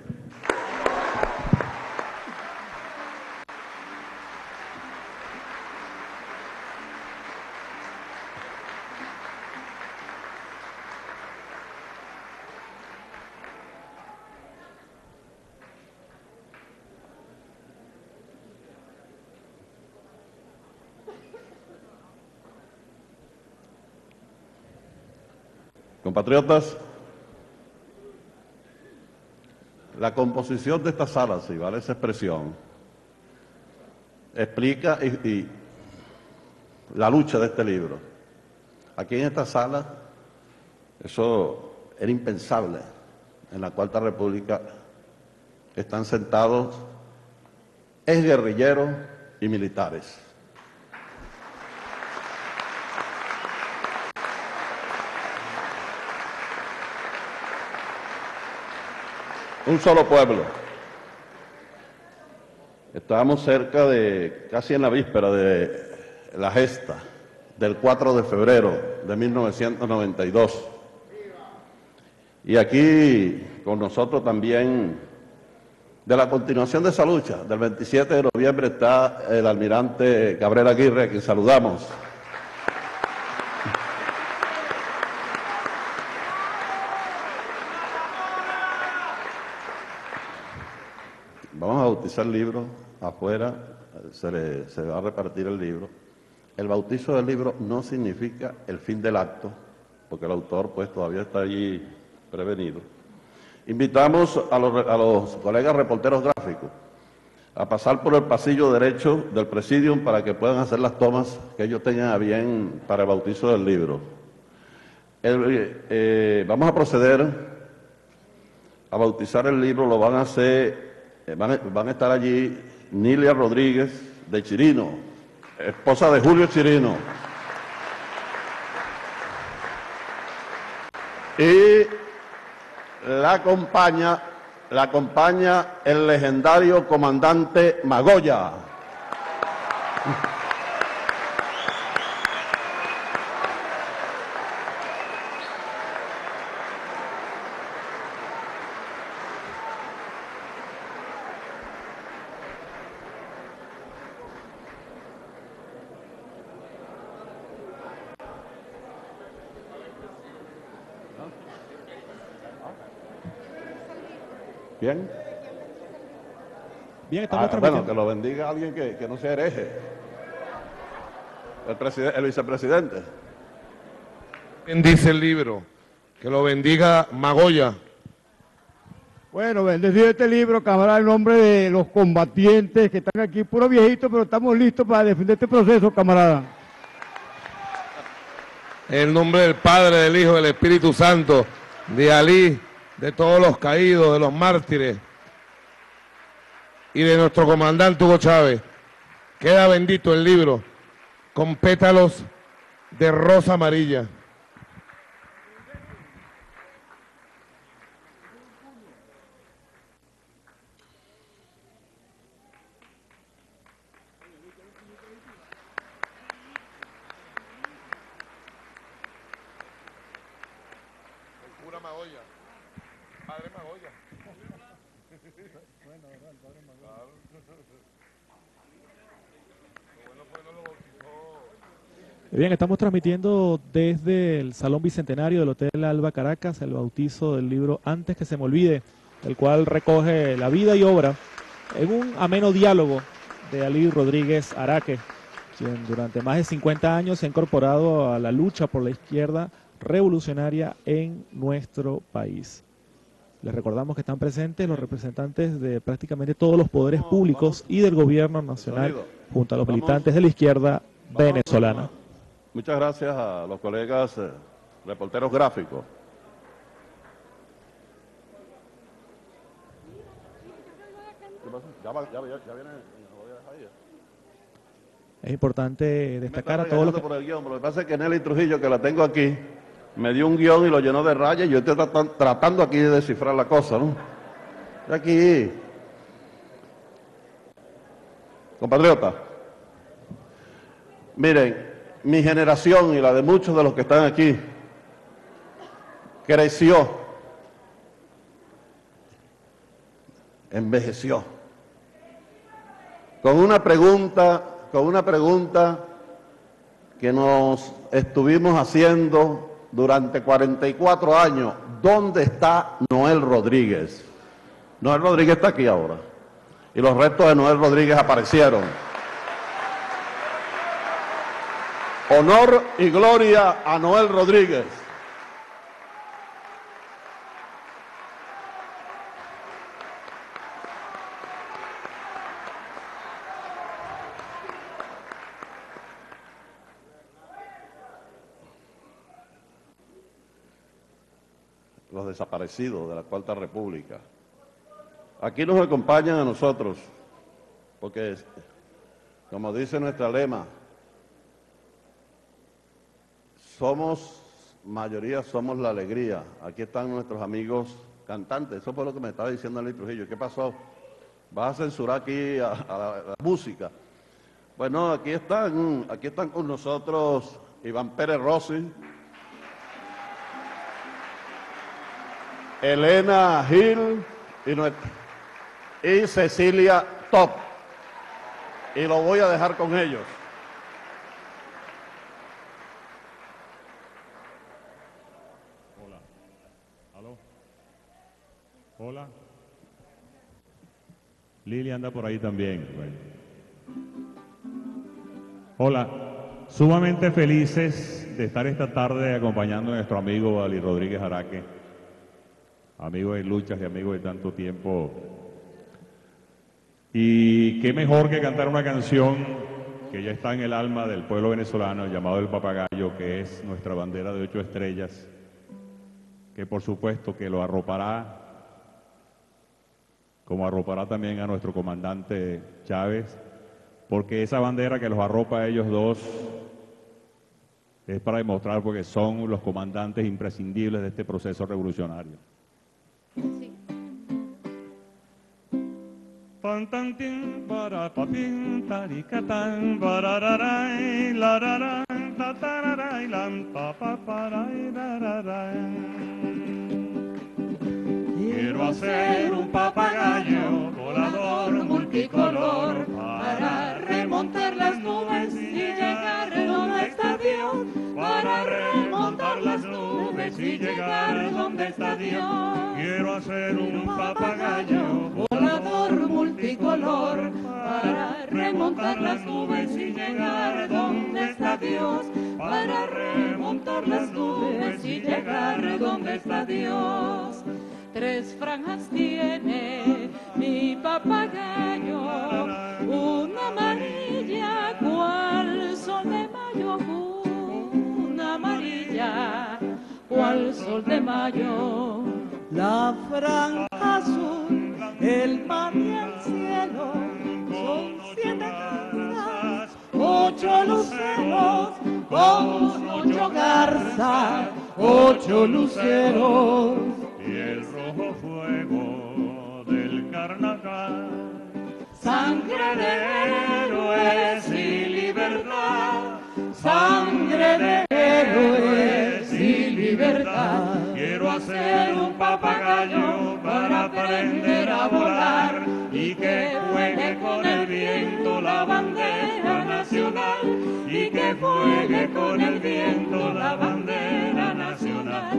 Compatriotas, la composición de esta sala, si vale esa expresión, explica y la lucha de este libro. Aquí en esta sala, eso era impensable. En la Cuarta República están sentados exguerrilleros y militares. Un solo pueblo. Estábamos cerca de, casi en la víspera de la gesta del 4 de febrero de 1992. Y aquí con nosotros también, de la continuación de esa lucha, del 27 de noviembre, está el almirante Gabriel Aguirre, a quien saludamos. Vamos a bautizar el libro afuera, se va a repartir el libro. El bautizo del libro no significa el fin del acto, porque el autor pues todavía está allí prevenido. Invitamos a los colegas reporteros gráficos a pasar por el pasillo derecho del Presidium para que puedan hacer las tomas que ellos tengan a bien para el bautizo del libro. Vamos a proceder a bautizar el libro, lo van a hacer... Van a estar allí Nilia Rodríguez de Chirino, esposa de Julio Chirino. Y la acompaña el legendario comandante Magoya. ¿Bien? Bien, estamos transmitiendo. Bueno, que lo bendiga alguien que no sea hereje. El vicepresidente. Dice el libro, que lo bendiga Magoya. Bueno, bendecido este libro, camarada, en nombre de los combatientes que están aquí, puro viejito, pero estamos listos para defender este proceso, camarada. En el nombre del Padre, del Hijo, del Espíritu Santo, de Alí, de todos los caídos, de los mártires y de nuestro comandante Hugo Chávez, queda bendito el libro con pétalos de rosa amarilla. Bien, estamos transmitiendo desde el Salón Bicentenario del Hotel Alba Caracas el bautizo del libro Antes que se me olvide, el cual recoge la vida y obra en un ameno diálogo de Alí Rodríguez Araque, quien durante más de 50 años se ha incorporado a la lucha por la izquierda revolucionaria en nuestro país. Les recordamos que están presentes los representantes de prácticamente todos los poderes públicos y del gobierno nacional, junto a los militantes de la izquierda venezolana. Muchas gracias a los colegas reporteros gráficos. Es importante destacar a todos los por el guión. Lo que pasa es que Nelly Trujillo, que la tengo aquí, me dio un guión y lo llenó de rayas y yo estoy tratando aquí de descifrar la cosa, ¿no? Aquí, compatriota, miren, mi generación y la de muchos de los que están aquí creció, envejeció, con una pregunta que nos estuvimos haciendo durante 44 años. ¿Dónde está Noel Rodríguez? Noel Rodríguez está aquí ahora. Y los restos de Noel Rodríguez aparecieron. Honor y gloria a Noel Rodríguez. los desaparecidos de la Cuarta República. Aquí nos acompañan a nosotros, porque, como dice nuestra lema, mayoría somos la alegría. Aquí están nuestros amigos cantantes. Eso fue lo que me estaba diciendo Eli Trujillo. ¿Qué pasó? ¿Vas a censurar aquí a la música? Bueno, aquí están con nosotros Iván Pérez Rossi, Elena Gil y Cecilia Top. Y lo voy a dejar con ellos. Hola. ¿Aló? Hola. Lili anda por ahí también. Bueno. Hola. Sumamente felices de estar esta tarde acompañando a nuestro amigo Ali Rodríguez Jaraque, amigo de luchas y amigo de tanto tiempo. Y qué mejor que cantar una canción que ya está en el alma del pueblo venezolano, llamado El Papagayo, que es nuestra bandera de 8 estrellas, que por supuesto que lo arropará, como arropará también a nuestro comandante Chávez, porque esa bandera que los arropa a ellos dos es para demostrar porque son los comandantes imprescindibles de este proceso revolucionario. Sí. Pantantín para papín taricatán barararay lararay tatararay lam papaparay rararay. Quiero hacer un papagayo volador multicolor para remontar las nubes y llegar donde está Dios, para remontar las nubes y llegar donde está Dios. Quiero hacer un papagayo volador multicolor para remontar las nubes y llegar donde está Dios, para remontar las nubes y llegar donde está Dios. 3 franjas tiene mi papagayo, una amarilla cual sol de mayo, una amarilla cual sol de mayo. La franja azul, el mar y el cielo, son 7 garzas, 8 luceros, con 8 garzas, 8 luceros. Y el rojo fuego del carnaval, sangre de héroes y libertad, sangre de héroes y libertad. Quiero hacer un papagayo para aprender a volar y que juegue con el viento la bandera nacional, y que juegue con el viento la bandera nacional.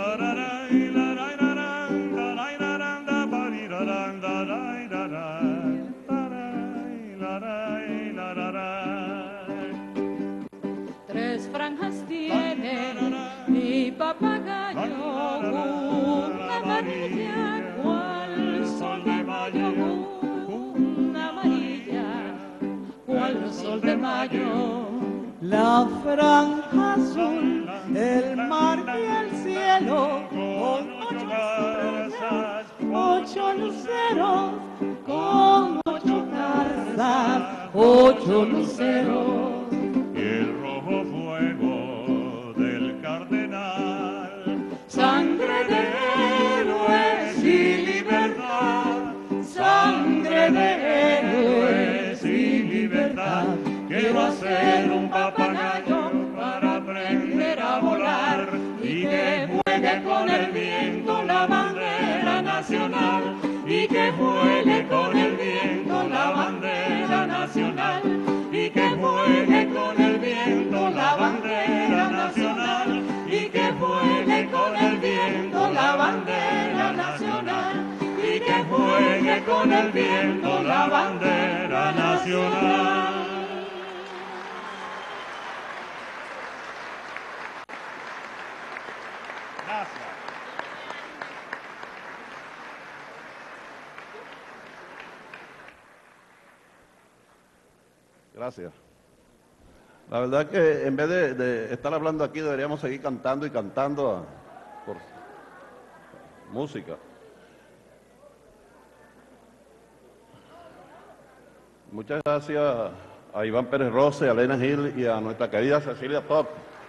Tres franjas tiene mi papagayo, una amarilla cual sol de mayo, una amarilla cual sol de mayo. La franja azul, el mar y el cielo, con 8 estrellas, 8 luceros, con 8 garzas, 8 luceros. Y el rojo fuego del cardenal, sangre de héroes y libertad, sangre de héroes y libertad. quiero hacer un papagayo para aprender a volar y que juegue con el viento la bandera nacional, y que juegue con el viento la bandera nacional, y que juegue con el viento la bandera nacional, y que juegue con el viento la bandera nacional, y que juegue con el viento la bandera nacional. Gracias. La verdad que en vez de estar hablando aquí deberíamos seguir cantando y cantando. música. Muchas gracias a Iván Pérez Rose, a Elena Gil y a nuestra querida Cecilia Top.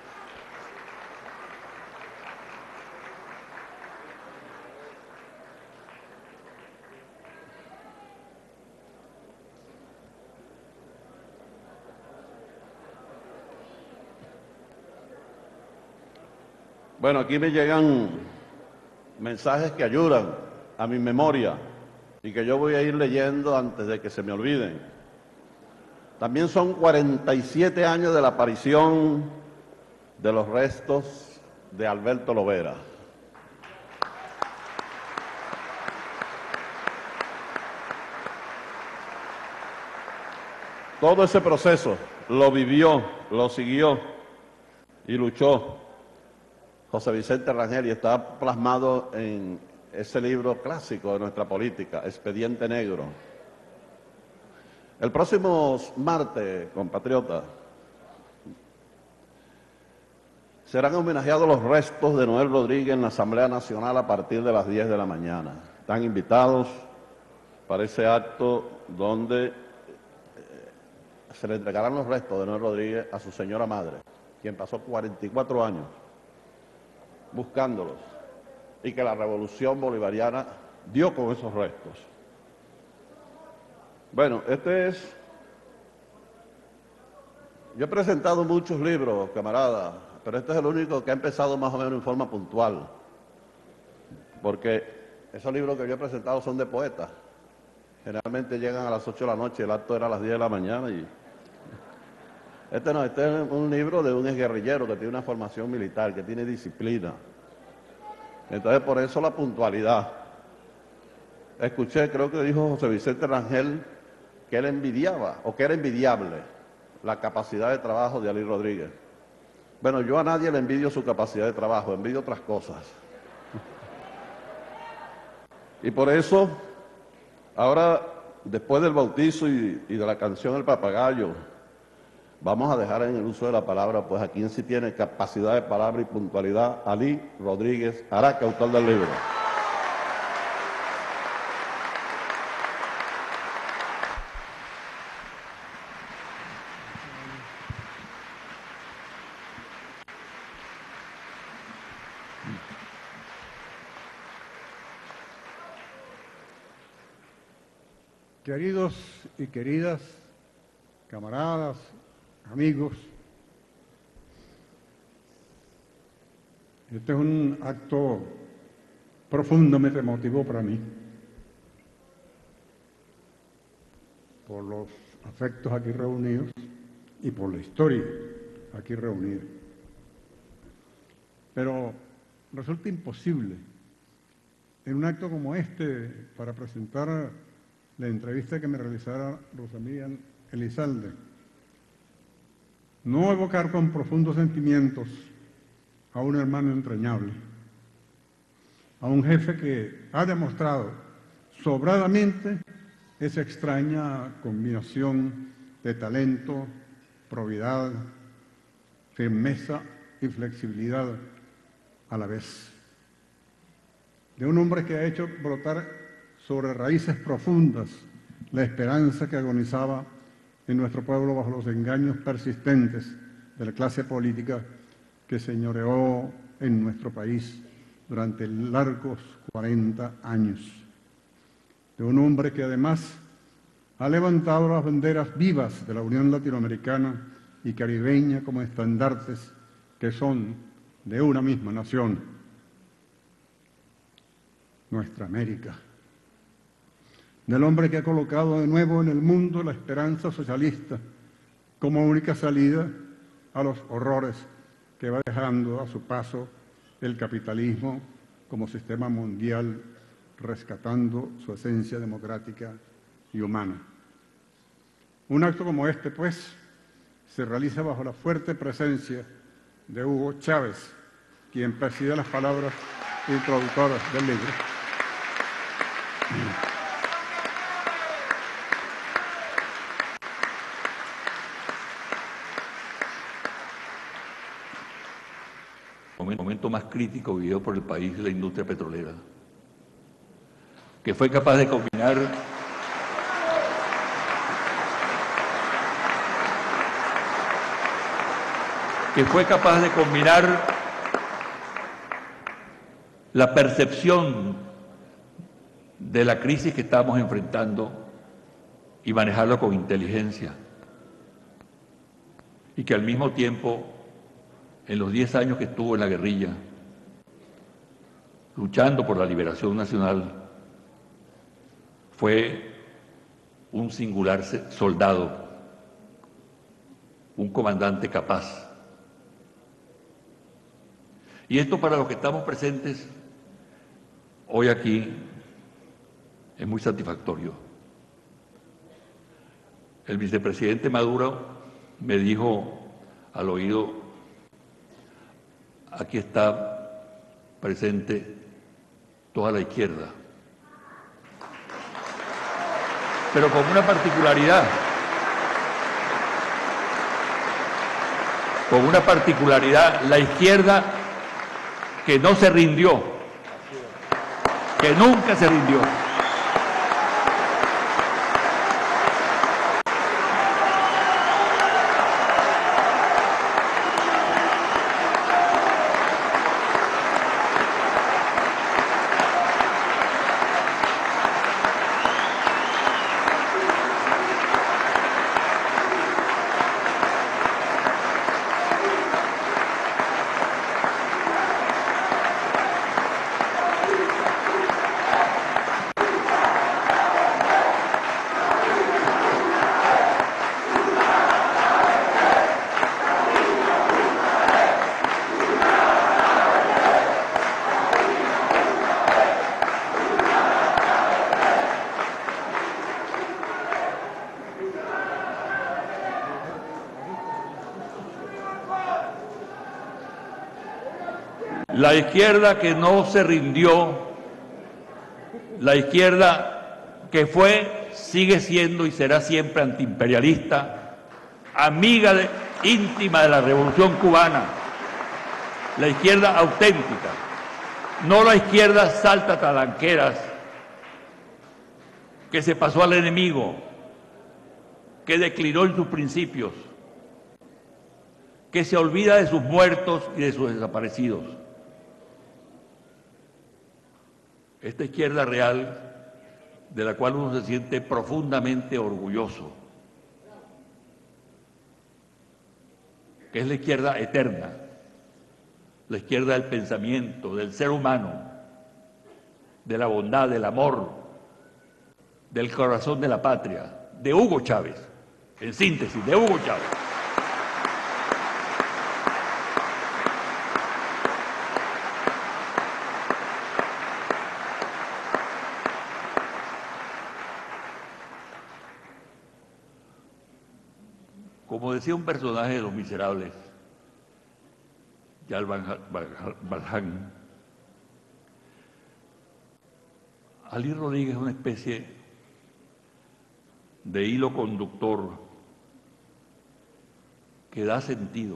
Bueno, aquí me llegan mensajes que ayudan a mi memoria y que yo voy a ir leyendo antes de que se me olviden. También son 47 años de la aparición de los restos de Alberto Lovera. Todo ese proceso lo vivió, lo siguió y luchó José Vicente Rangel, y está plasmado en ese libro clásico de nuestra política, Expediente Negro. El próximo martes, compatriotas, serán homenajeados los restos de Noel Rodríguez en la Asamblea Nacional a partir de las 10 de la mañana. Están invitados para ese acto donde se le entregarán los restos de Noel Rodríguez a su señora madre, quien pasó 44 años buscándolos, y que la revolución bolivariana dio con esos restos. Bueno, yo he presentado muchos libros, camaradas, pero este es el único que ha empezado más o menos en forma puntual, porque esos libros que yo he presentado son de poetas. Generalmente llegan a las 8 de la noche, el acto era a las 10 de la mañana, y este es un libro de un exguerrillero que tiene una formación militar, que tiene disciplina. Entonces, por eso la puntualidad. Escuché, creo que dijo José Vicente Rangel, que él envidiaba, o que era envidiable, la capacidad de trabajo de Alí Rodríguez. Bueno, yo a nadie le envidio su capacidad de trabajo, envidio otras cosas. Y por eso, ahora, después del bautizo y de la canción El Papagayo, vamos a dejar en el uso de la palabra, pues a quien sí tiene capacidad de palabra y puntualidad, Alí Rodríguez Araque, autor del libro. Queridos y queridas camaradas, amigos, este es un acto profundamente emotivo para mí, por los afectos aquí reunidos y por la historia aquí reunida. Pero resulta imposible en un acto como este, para presentar la entrevista que me realizara Rosamirian Elizalde, no evocar con profundos sentimientos a un hermano entrañable, a un jefe que ha demostrado sobradamente esa extraña combinación de talento, probidad, firmeza y flexibilidad a la vez. De un hombre que ha hecho brotar sobre raíces profundas la esperanza que agonizaba en nuestro pueblo bajo los engaños persistentes de la clase política que señoreó en nuestro país durante largos 40 años. De un hombre que además ha levantado las banderas vivas de la Unión Latinoamericana y caribeña como estandartes que son de una misma nación, nuestra América. Del hombre que ha colocado de nuevo en el mundo la esperanza socialista como única salida a los horrores que va dejando a su paso el capitalismo como sistema mundial, rescatando su esencia democrática y humana. Un acto como este, pues, se realiza bajo la fuerte presencia de Hugo Chávez, quien preside las palabras introductoras del libro. El momento más crítico vivido por el país de la industria petrolera. que fue capaz de combinar la percepción de la crisis que estamos enfrentando y manejarlo con inteligencia. Y que al mismo tiempo, en los 10 años que estuvo en la guerrilla, luchando por la liberación nacional, fue un singular soldado, un comandante capaz. Y esto para los que estamos presentes hoy aquí es muy satisfactorio. El vicepresidente Maduro me dijo al oído: aquí está presente toda la izquierda, pero con una particularidad, la izquierda que no se rindió, que nunca se rindió. La izquierda que no se rindió, la izquierda que fue, sigue siendo y será siempre antiimperialista, amiga íntima de la Revolución Cubana, la izquierda auténtica, no la izquierda saltatalanqueras que se pasó al enemigo, que declinó en sus principios, que se olvida de sus muertos y de sus desaparecidos. Esta izquierda real, de la cual uno se siente profundamente orgulloso, que es la izquierda eterna, la izquierda del pensamiento, del ser humano, de la bondad, del amor, del corazón de la patria, de Hugo Chávez, en síntesis, de Hugo Chávez. Como decía un personaje de Los Miserables, Charles Valjean, Alí Rodríguez es una especie de hilo conductor que da sentido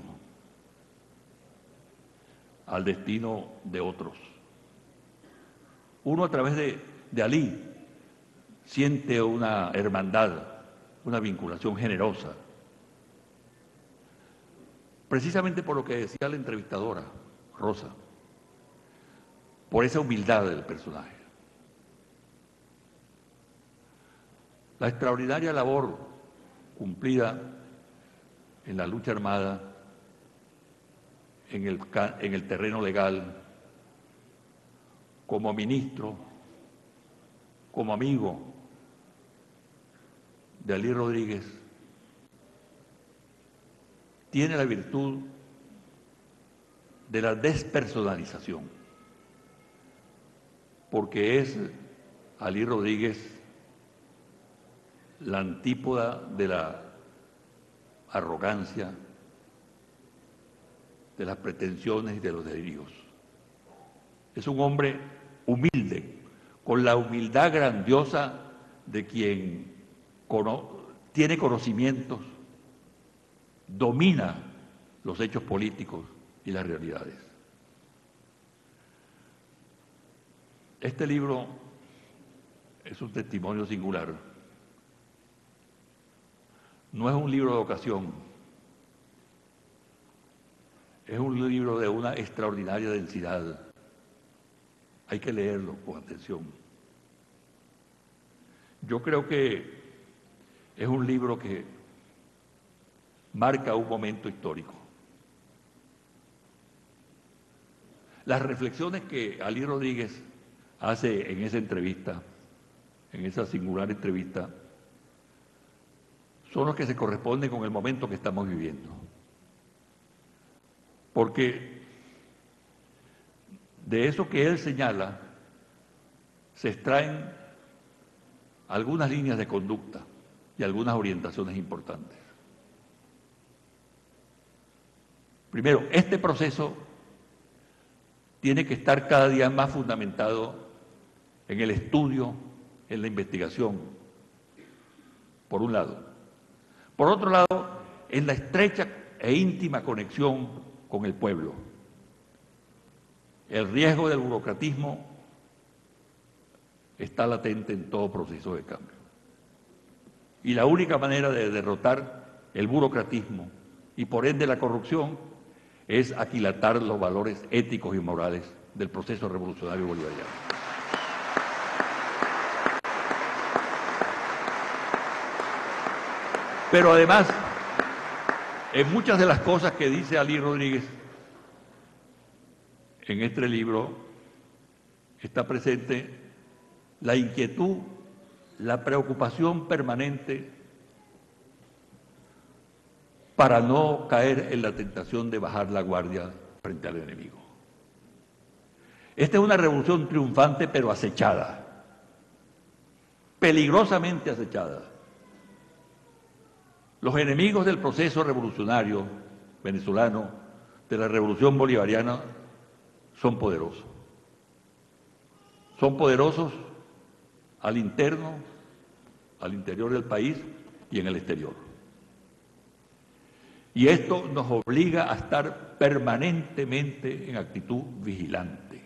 al destino de otros. Uno a través de Alí siente una hermandad, una vinculación generosa, precisamente por lo que decía la entrevistadora, Rosa, por esa humildad del personaje. La extraordinaria labor cumplida en la lucha armada, en el terreno legal, como ministro, como amigo de Alí Rodríguez, tiene la virtud de la despersonalización, porque es Alí Rodríguez la antípoda de la arrogancia, de las pretensiones y de los delirios. Es un hombre humilde, con la humildad grandiosa de quien tiene conocimientos, domina los hechos políticos y las realidades. Este libro es un testimonio singular. No es un libro de ocasión, es un libro de una extraordinaria densidad. Hay que leerlo con atención. Yo creo que es un libro que marca un momento histórico. Las reflexiones que Alí Rodríguez hace en esa entrevista, en esa singular entrevista, son los que se corresponden con el momento que estamos viviendo. Porque de eso que él señala se extraen algunas líneas de conducta y algunas orientaciones importantes. Primero, este proceso tiene que estar cada día más fundamentado en el estudio, en la investigación, por un lado. Por otro lado, en la estrecha e íntima conexión con el pueblo. El riesgo del burocratismo está latente en todo proceso de cambio. Y la única manera de derrotar el burocratismo y por ende la corrupción es aquilatar los valores éticos y morales del proceso revolucionario bolivariano. Pero además, en muchas de las cosas que dice Alí Rodríguez en este libro está presente la inquietud, la preocupación permanente para no caer en la tentación de bajar la guardia frente al enemigo. Esta es una revolución triunfante pero acechada, peligrosamente acechada. Los enemigos del proceso revolucionario venezolano, de la revolución bolivariana, son poderosos. Son poderosos al interno, al interior del país y en el exterior. Y esto nos obliga a estar permanentemente en actitud vigilante.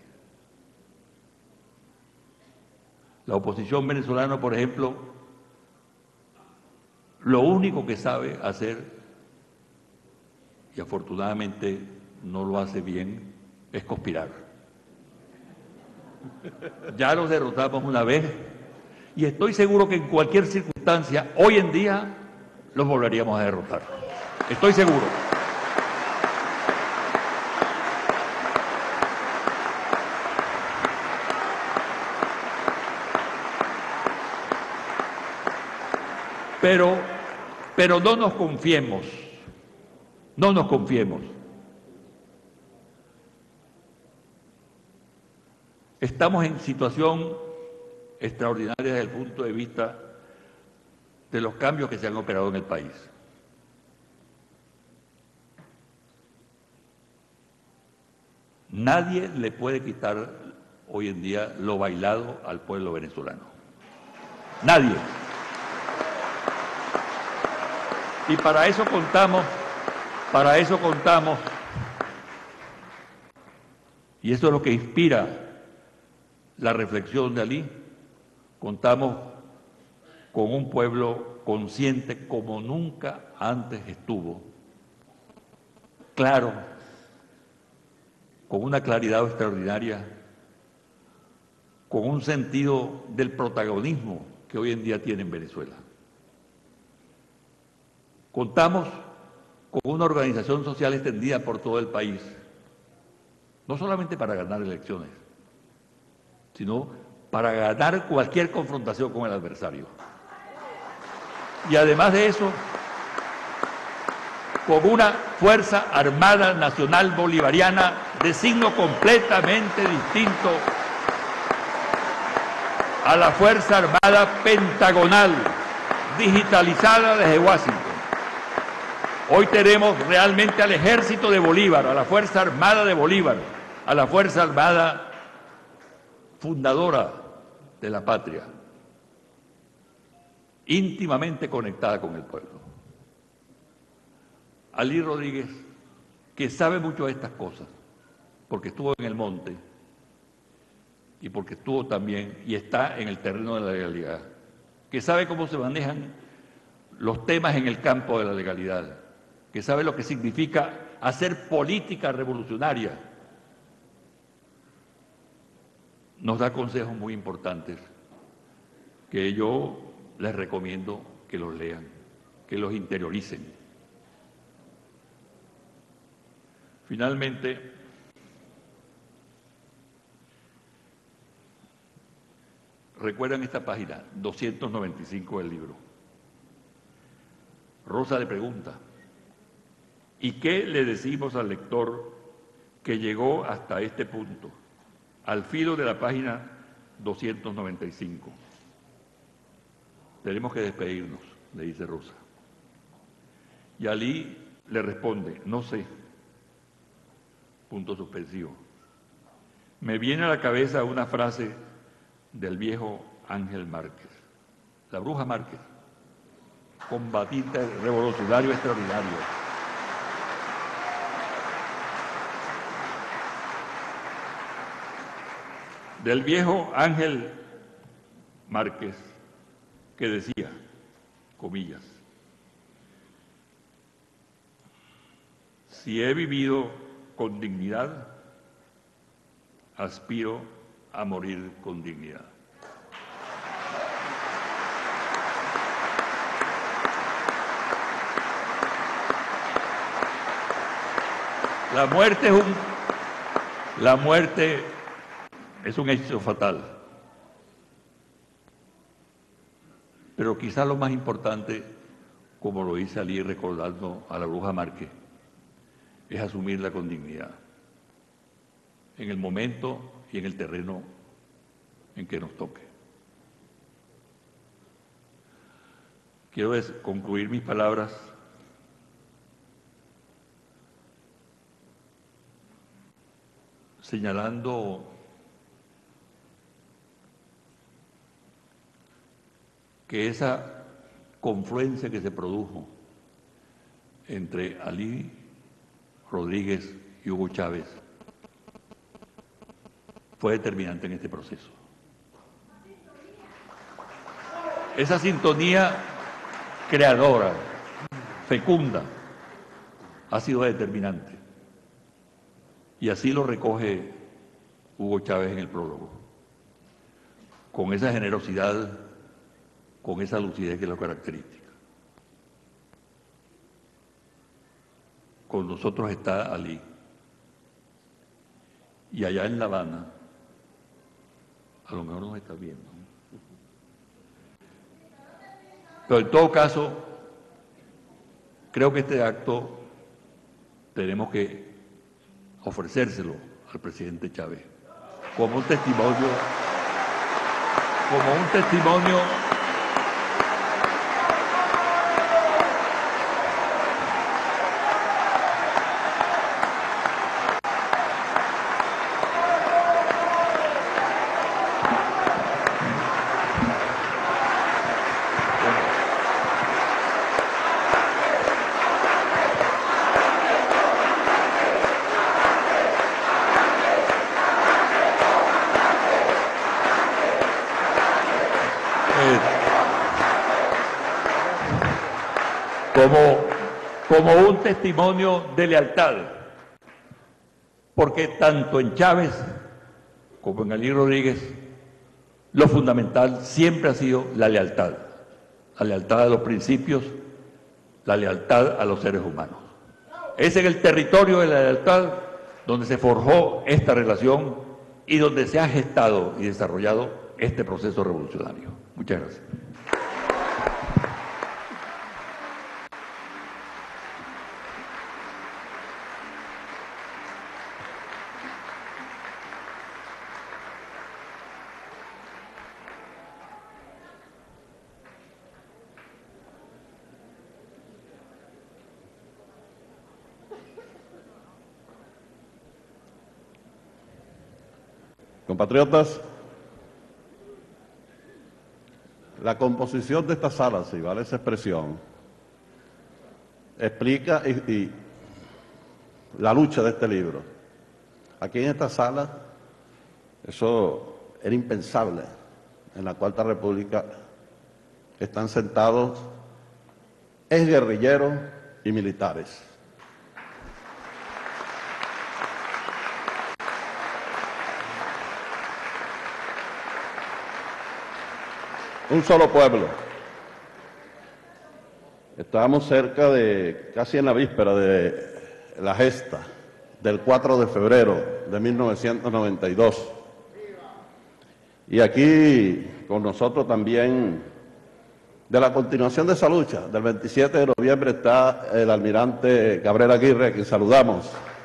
La oposición venezolana, por ejemplo, lo único que sabe hacer, y afortunadamente no lo hace bien, es conspirar. Ya los derrotamos una vez y estoy seguro que en cualquier circunstancia, hoy en día, los volveríamos a derrotar. Estoy seguro. Pero no nos confiemos, no nos confiemos. Estamos en situación extraordinaria desde el punto de vista de los cambios que se han operado en el país. Nadie le puede quitar hoy en día lo bailado al pueblo venezolano. Nadie. Y para eso contamos, y eso es lo que inspira la reflexión de Alí, contamos con un pueblo consciente como nunca antes estuvo, claro, con una claridad extraordinaria, con un sentido del protagonismo que hoy en día tiene en Venezuela. Contamos con una organización social extendida por todo el país, no solamente para ganar elecciones, sino para ganar cualquier confrontación con el adversario. Y además de eso, con una Fuerza Armada Nacional Bolivariana de signo completamente distinto a la Fuerza Armada Pentagonal, digitalizada desde Washington. Hoy tenemos realmente al Ejército de Bolívar, a la Fuerza Armada de Bolívar, a la Fuerza Armada fundadora de la patria, íntimamente conectada con el pueblo. Alí Rodríguez, que sabe mucho de estas cosas, porque estuvo en el monte, y porque estuvo también y está en el terreno de la legalidad, que sabe cómo se manejan los temas en el campo de la legalidad, que sabe lo que significa hacer política revolucionaria, nos da consejos muy importantes que yo les recomiendo que los lean, que los interioricen. Finalmente, recuerdan esta página 295 del libro. Rosa le pregunta, ¿y qué le decimos al lector que llegó hasta este punto, al filo de la página 295? Tenemos que despedirnos, le dice Rosa. Y Alí le responde, no sé, punto suspensivo. Me viene a la cabeza una frase del viejo Ángel Márquez, la bruja Márquez, combatiente revolucionario extraordinario. Del viejo Ángel Márquez, que decía, comillas, si he vivido con dignidad, aspiro a morir con dignidad. La muerte es un hecho fatal, pero quizás lo más importante, como lo dice Alí recordando a la bruja Márquez, es asumirla con dignidad, en el momento y en el terreno en que nos toque. Quiero concluir mis palabras señalando que esa confluencia que se produjo entre Alí Rodríguez y Hugo Chávez fue determinante en este proceso. Esa sintonía creadora, fecunda, ha sido determinante. Y así lo recoge Hugo Chávez en el prólogo, con esa generosidad, con esa lucidez que lo caracteriza. Con nosotros está Alí. Y allá en La Habana, a lo mejor nos está viendo. Pero en todo caso, creo que este acto tenemos que ofrecérselo al presidente Chávez como un testimonio, como un testimonio de lealtad, porque tanto en Chávez como en Alí Rodríguez lo fundamental siempre ha sido la lealtad a los principios, la lealtad a los seres humanos. Es en el territorio de la lealtad donde se forjó esta relación y donde se ha gestado y desarrollado este proceso revolucionario. Muchas gracias. Compatriotas, la composición de esta sala, si vale esa expresión, explica y la lucha de este libro. Aquí en esta sala, eso era impensable. En la Cuarta República están sentados exguerrilleros y militares. Un solo pueblo. Estábamos cerca de, casi en la víspera de la gesta del 4 de febrero de 1992. Y aquí con nosotros también, de la continuación de esa lucha, del 27 de noviembre, está el almirante Cabrera Aguirre, a quien saludamos.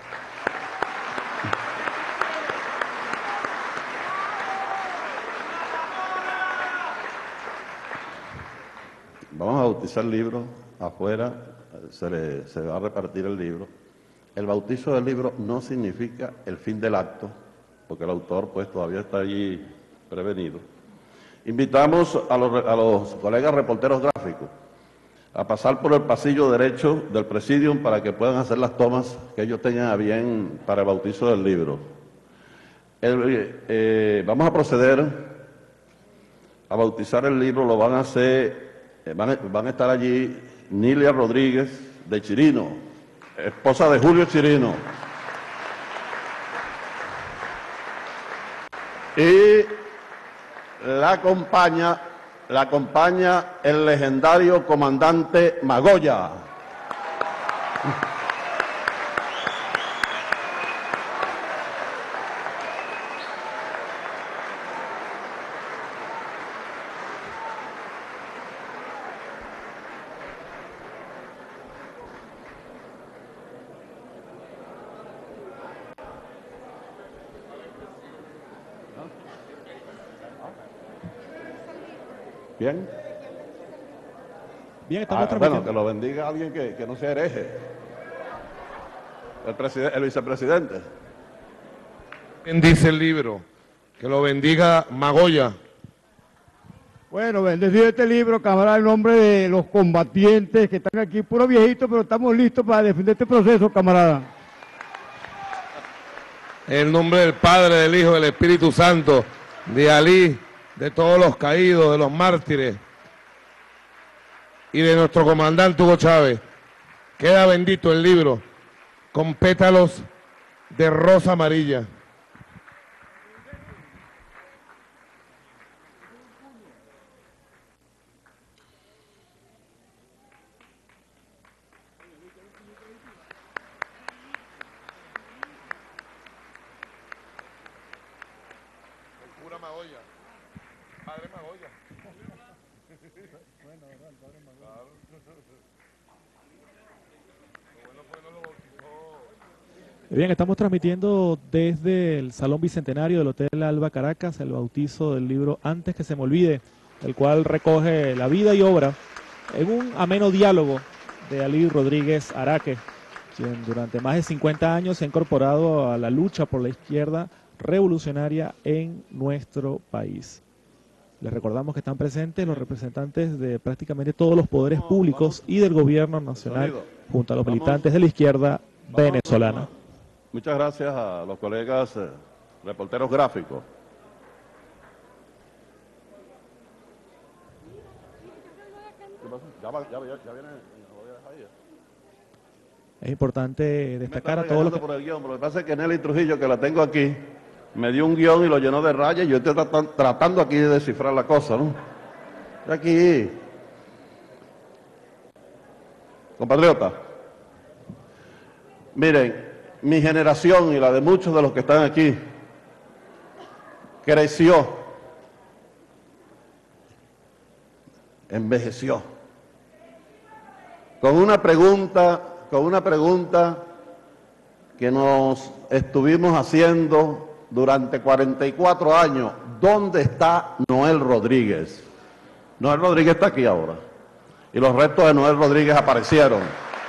Vamos a bautizar el libro afuera, se va a repartir el libro. El bautizo del libro no significa el fin del acto, porque el autor pues todavía está allí prevenido. Invitamos a los colegas reporteros gráficos a pasar por el pasillo derecho del Presidium para que puedan hacer las tomas que ellos tengan a bien para el bautizo del libro. Vamos a proceder a bautizar el libro, lo van a hacer... Van a estar allí Nilia Rodríguez de Chirino, esposa de Julio Chirino. Y la acompaña el legendario comandante Magoya. ¿Bien? Bien, estamos transmitiendo. Bueno, que lo bendiga alguien que no sea hereje. El vicepresidente. Dice el libro, que lo bendiga Magoya. Bueno, bendecido este libro, camarada, en nombre de los combatientes que están aquí, puro viejito, pero estamos listos para defender este proceso, camarada. En el nombre del Padre, del Hijo, del Espíritu Santo, de Alí, de todos los caídos, de los mártires y de nuestro comandante Hugo Chávez, queda bendito el libro con pétalos de rosa amarilla. Bien, estamos transmitiendo desde el Salón Bicentenario del Hotel Alba Caracas el bautizo del libro Antes que se me olvide, el cual recoge la vida y obra en un ameno diálogo de Alí Rodríguez Araque, quien durante más de 50 años se ha incorporado a la lucha por la izquierda revolucionaria en nuestro país. Les recordamos que están presentes los representantes de prácticamente todos los poderes públicos y del gobierno nacional, junto a los militantes de la izquierda venezolana. Muchas gracias a los colegas reporteros gráficos. Ya viene. Es importante destacar a todos los que... por el guión, pero lo que pasa es que Nelly Trujillo, que la tengo aquí, me dio un guión y lo llenó de rayas y yo estoy tratando aquí de descifrar la cosa, ¿no? Aquí. Compatriota, miren, mi generación y la de muchos de los que están aquí creció, envejeció, con una pregunta que nos estuvimos haciendo durante 44 años. ¿Dónde está Noel Rodríguez? Noel Rodríguez está aquí ahora. Y los restos de Noel Rodríguez aparecieron.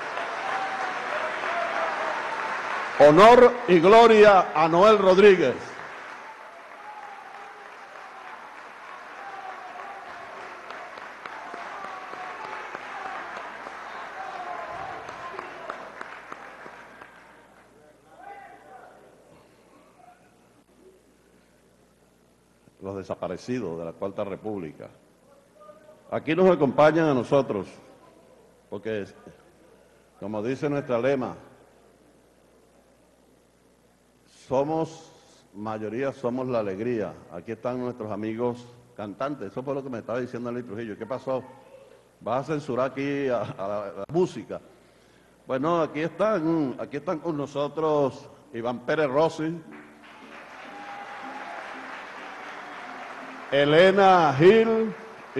Honor y gloria a Noel Rodríguez. los desaparecidos de la Cuarta República. Aquí nos acompañan a nosotros, porque, como dice nuestra lema, mayoría somos la alegría. Aquí están nuestros amigos cantantes. Eso fue lo que me estaba diciendo Eli Trujillo. ¿Qué pasó? ¿Vas a censurar aquí a la música? Bueno, aquí están con nosotros Iván Pérez Rossi, Elena Gil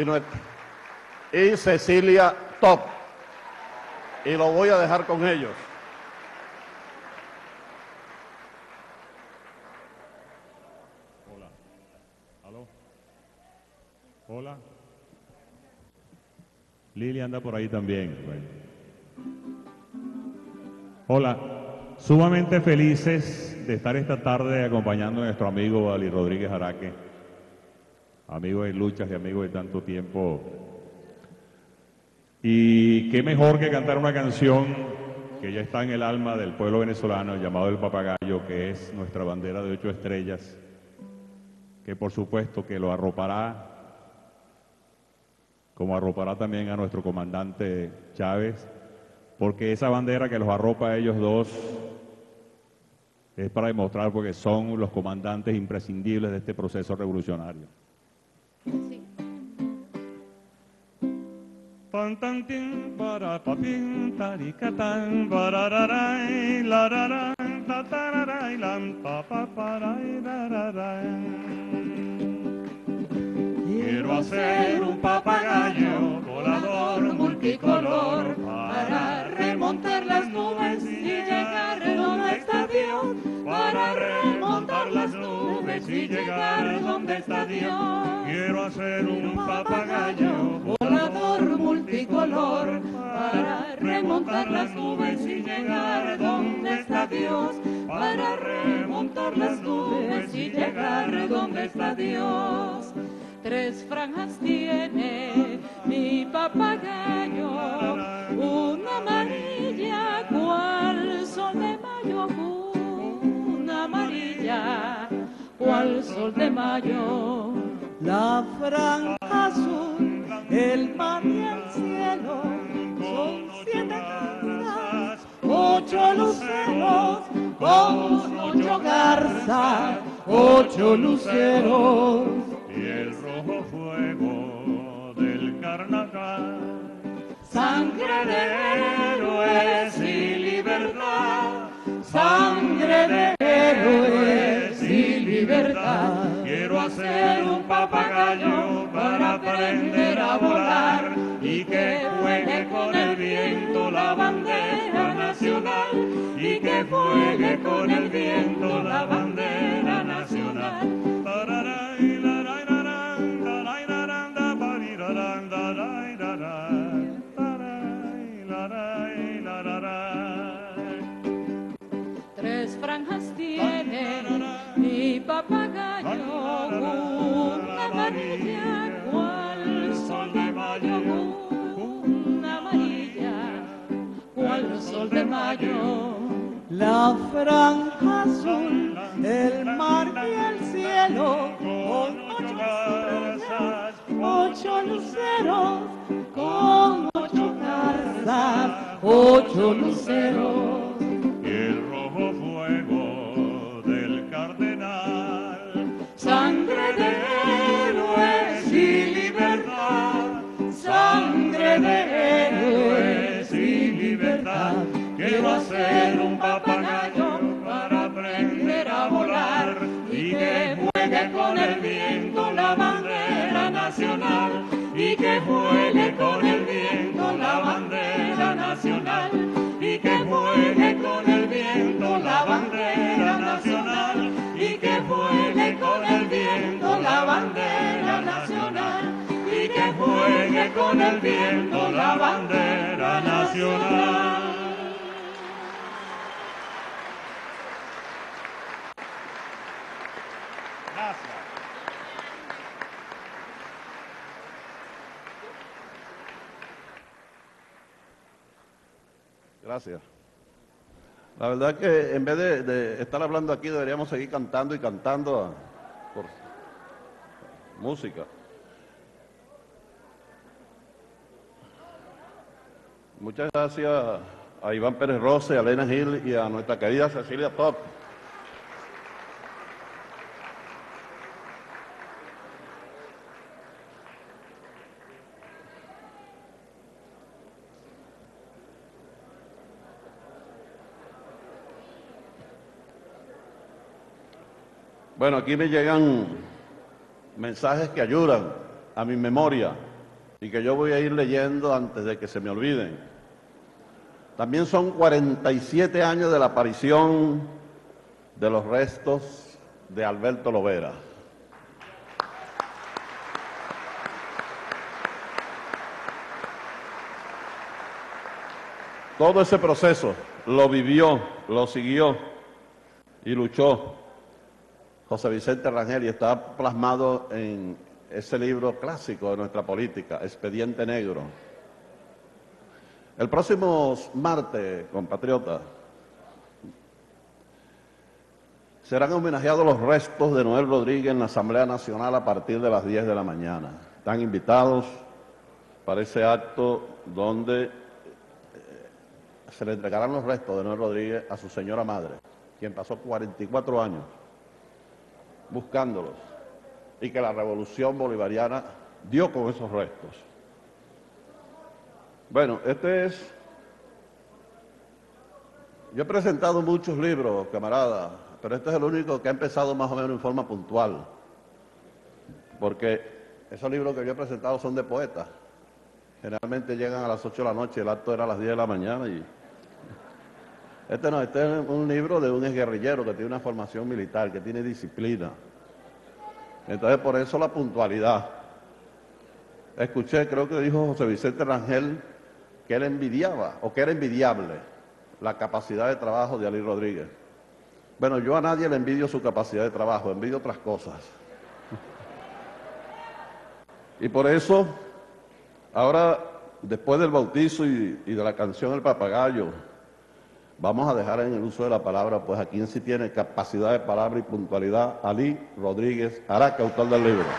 y Cecilia Top. Y lo voy a dejar con ellos. Hola. ¿Aló? Hola. Lili anda por ahí también. Hola. Sumamente felices de estar esta tarde acompañando a nuestro amigo Ali Rodríguez Jaraque, amigo de luchas y amigo de tanto tiempo. Y qué mejor que cantar una canción que ya está en el alma del pueblo venezolano, llamado El Papagayo, que es nuestra bandera de 8 estrellas, que por supuesto que lo arropará, como arropará también a nuestro comandante Chávez, porque esa bandera que los arropa a ellos dos es para demostrar porque son los comandantes imprescindibles de este proceso revolucionario. Sí. Pantantín para papín taricatán barararay lararay tatararay lam papaparay rararay. Quiero hacer un papagayo volador multicolor para remontar las nubes y llegar donde está Dios, para remontar las nubes y llegar donde está Dios. Quiero hacer un papagayo volador multicolor para remontar las nubes y llegar donde está Dios, para remontar las nubes y llegar donde está Dios. 3 franjas tiene mi papagayo, una amarilla cual sol de mayo, una amarilla cual sol de mayo. La franja azul, el mar y el cielo, son 7 garzas, 8 luceros, con 8 garzas, 8 luceros. y el rojo fuego del carnaval. Sangre de héroes y libertad, sangre de héroes y libertad. Quiero hacer un papagayo para aprender a volar y que juegue con el viento la bandera nacional, y que juegue con el viento la bandera nacional. Tres franjas tiene mi papagayo, una amarilla cual sol de mayo, una amarilla cual sol de mayo. La franja azul, el mar y el cielo, con 8 estrellas, 8 luceros, con 8 garzas, 8 luceros. y el rojo fuego del cardenal. Sangre de héroes y libertad, sangre de héroes y libertad. Quiero hacer un papagayo para aprender a volar y que juegue con el viento la bandera nacional, y que juegue con el viento la bandera nacional, y que juegue con el viento la bandera nacional, y que juegue con el viento la bandera nacional, y que juegue con el viento la bandera nacional. Gracias. La verdad que en vez de estar hablando aquí deberíamos seguir cantando y cantando. música. Muchas gracias a Iván Pérez Rose, a Elena Gil y a nuestra querida Cecilia Top. Bueno, aquí me llegan mensajes que ayudan a mi memoria y que yo voy a ir leyendo antes de que se me olviden. También son 47 años de la aparición de los restos de Alberto Lovera. Todo ese proceso lo vivió, lo siguió y luchó José Vicente Rangel, y está plasmado en ese libro clásico de nuestra política, Expediente Negro. El próximo martes, compatriotas, serán homenajeados los restos de Noel Rodríguez en la Asamblea Nacional a partir de las 10 de la mañana. Están invitados para ese acto donde se le entregarán los restos de Noel Rodríguez a su señora madre, quien pasó 44 años buscándolos y que la revolución bolivariana dio con esos restos. Bueno, yo he presentado muchos libros, camaradas, pero este es el único que ha empezado más o menos en forma puntual, porque esos libros que yo he presentado son de poetas. Generalmente llegan a las 8 de la noche, el acto era a las 10 de la mañana y... Este es un libro de un exguerrillero que tiene una formación militar, que tiene disciplina. Entonces, por eso la puntualidad. Escuché, creo que dijo José Vicente Rangel, que él envidiaba, o que era envidiable, la capacidad de trabajo de Alí Rodríguez. Bueno, yo a nadie le envidio su capacidad de trabajo, envidio otras cosas. Y por eso, ahora, después del bautizo y de la canción El Papagayo, vamos a dejar en el uso de la palabra, pues a quien sí tiene capacidad de palabra y puntualidad, Alí Rodríguez Araque, autor del libro.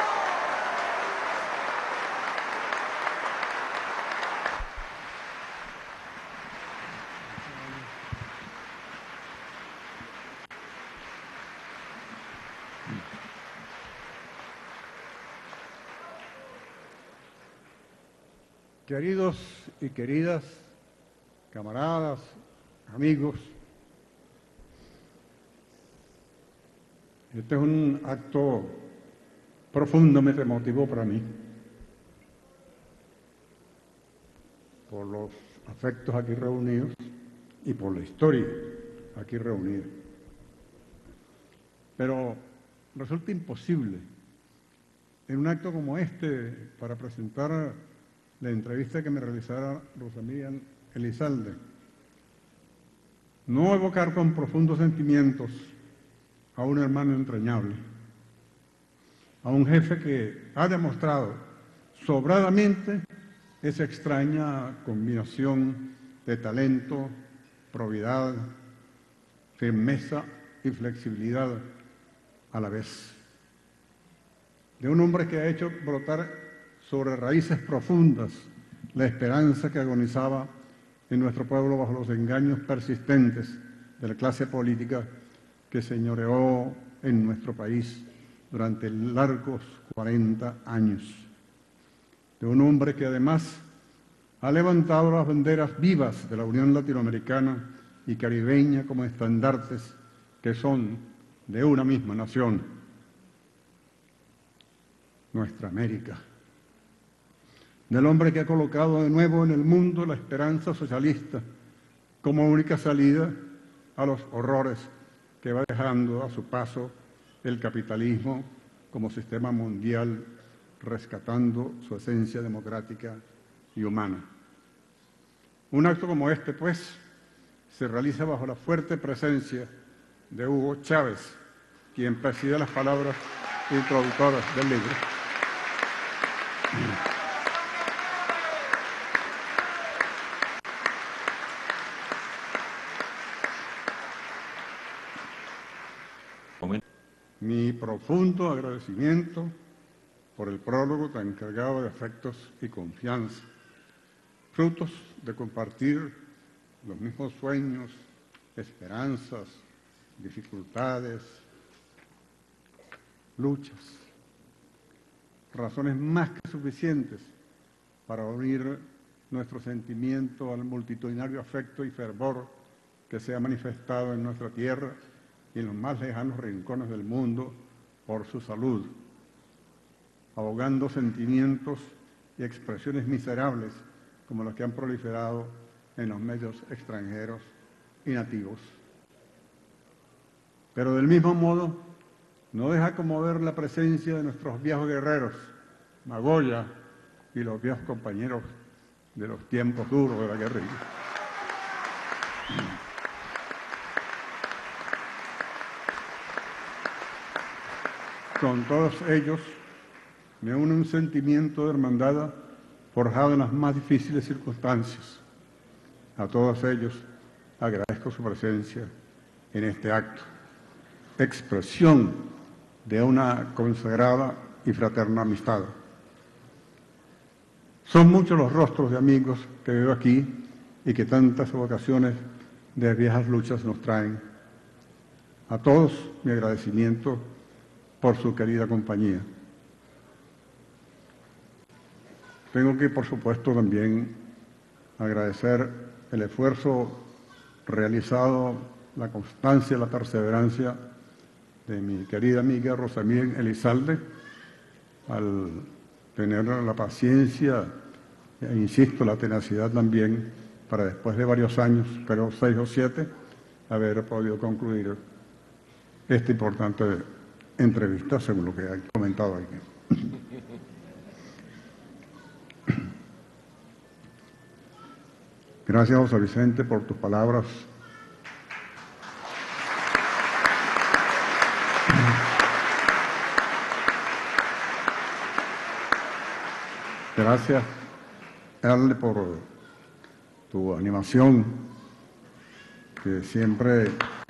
Queridos y queridas camaradas, amigos, este es un acto profundamente emotivo para mí, por los afectos aquí reunidos y por la historia aquí reunida. Pero resulta imposible en un acto como este, para presentar la entrevista que me realizara Rosamiriam Elizalde, no evocar con profundos sentimientos a un hermano entrañable, a un jefe que ha demostrado sobradamente esa extraña combinación de talento, probidad, firmeza y flexibilidad a la vez. De un hombre que ha hecho brotar sobre raíces profundas la esperanza que agonizaba en nuestro pueblo bajo los engaños persistentes de la clase política que señoreó en nuestro país durante largos 40 años. De un hombre que además ha levantado las banderas vivas de la Unión Latinoamericana y Caribeña como estandartes que son de una misma nación, nuestra América. Del hombre que ha colocado de nuevo en el mundo la esperanza socialista como única salida a los horrores que va dejando a su paso el capitalismo como sistema mundial, rescatando su esencia democrática y humana. Un acto como este, pues, se realiza bajo la fuerte presencia de Hugo Chávez, quien preside las palabras introductoras del libro. Mi profundo agradecimiento por el prólogo tan cargado de afectos y confianza, frutos de compartir los mismos sueños, esperanzas, dificultades, luchas, razones más que suficientes para unir nuestro sentimiento al multitudinario afecto y fervor que se ha manifestado en nuestra tierra y en los más lejanos rincones del mundo por su salud, ahogando sentimientos y expresiones miserables como las que han proliferado en los medios extranjeros y nativos. Pero del mismo modo, no deja conmover la presencia de nuestros viejos guerreros, Magoya y los viejos compañeros de los tiempos duros de la guerrilla. Con todos ellos me une un sentimiento de hermandad forjado en las más difíciles circunstancias. A todos ellos agradezco su presencia en este acto, expresión de una consagrada y fraterna amistad. Son muchos los rostros de amigos que veo aquí y que tantas evocaciones de viejas luchas nos traen. A todos mi agradecimiento por su querida compañía. Tengo que, por supuesto, también agradecer el esfuerzo realizado, la constancia, la perseverancia de mi querida amiga Rosamíren Elizalde, al tener la paciencia e, insisto, la tenacidad también, para después de varios años, creo 6 o 7, haber podido concluir esta importante entrevista, según lo que he comentado aquí. Gracias, José Vicente, por tus palabras. Gracias, Erle, por tu animación, que siempre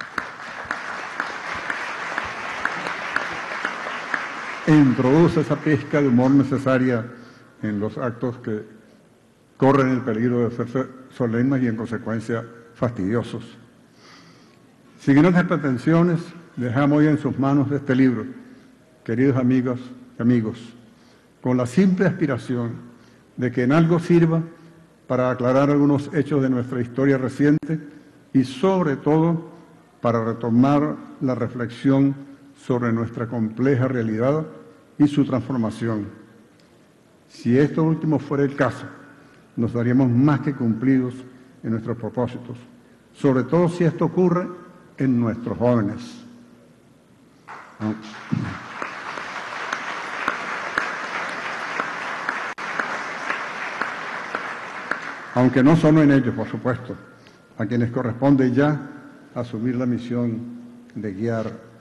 introduce esa pizca de humor necesaria en los actos que corren el peligro de ser solemnes y, en consecuencia, fastidiosos. Sin grandes pretensiones, dejamos hoy en sus manos este libro, queridos amigas y amigos, con la simple aspiración de que en algo sirva para aclarar algunos hechos de nuestra historia reciente y, sobre todo, para retomar la reflexión sobre nuestra compleja realidad y su transformación. Si esto último fuera el caso, nos daríamos más que cumplidos en nuestros propósitos, sobre todo si esto ocurre en nuestros jóvenes. Aunque no solo en ellos, por supuesto, a quienes corresponde ya asumir la misión de guiar.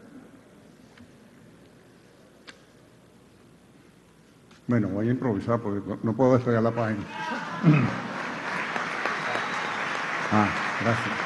Bueno, voy a improvisar porque no puedo despegar la página. Gracias.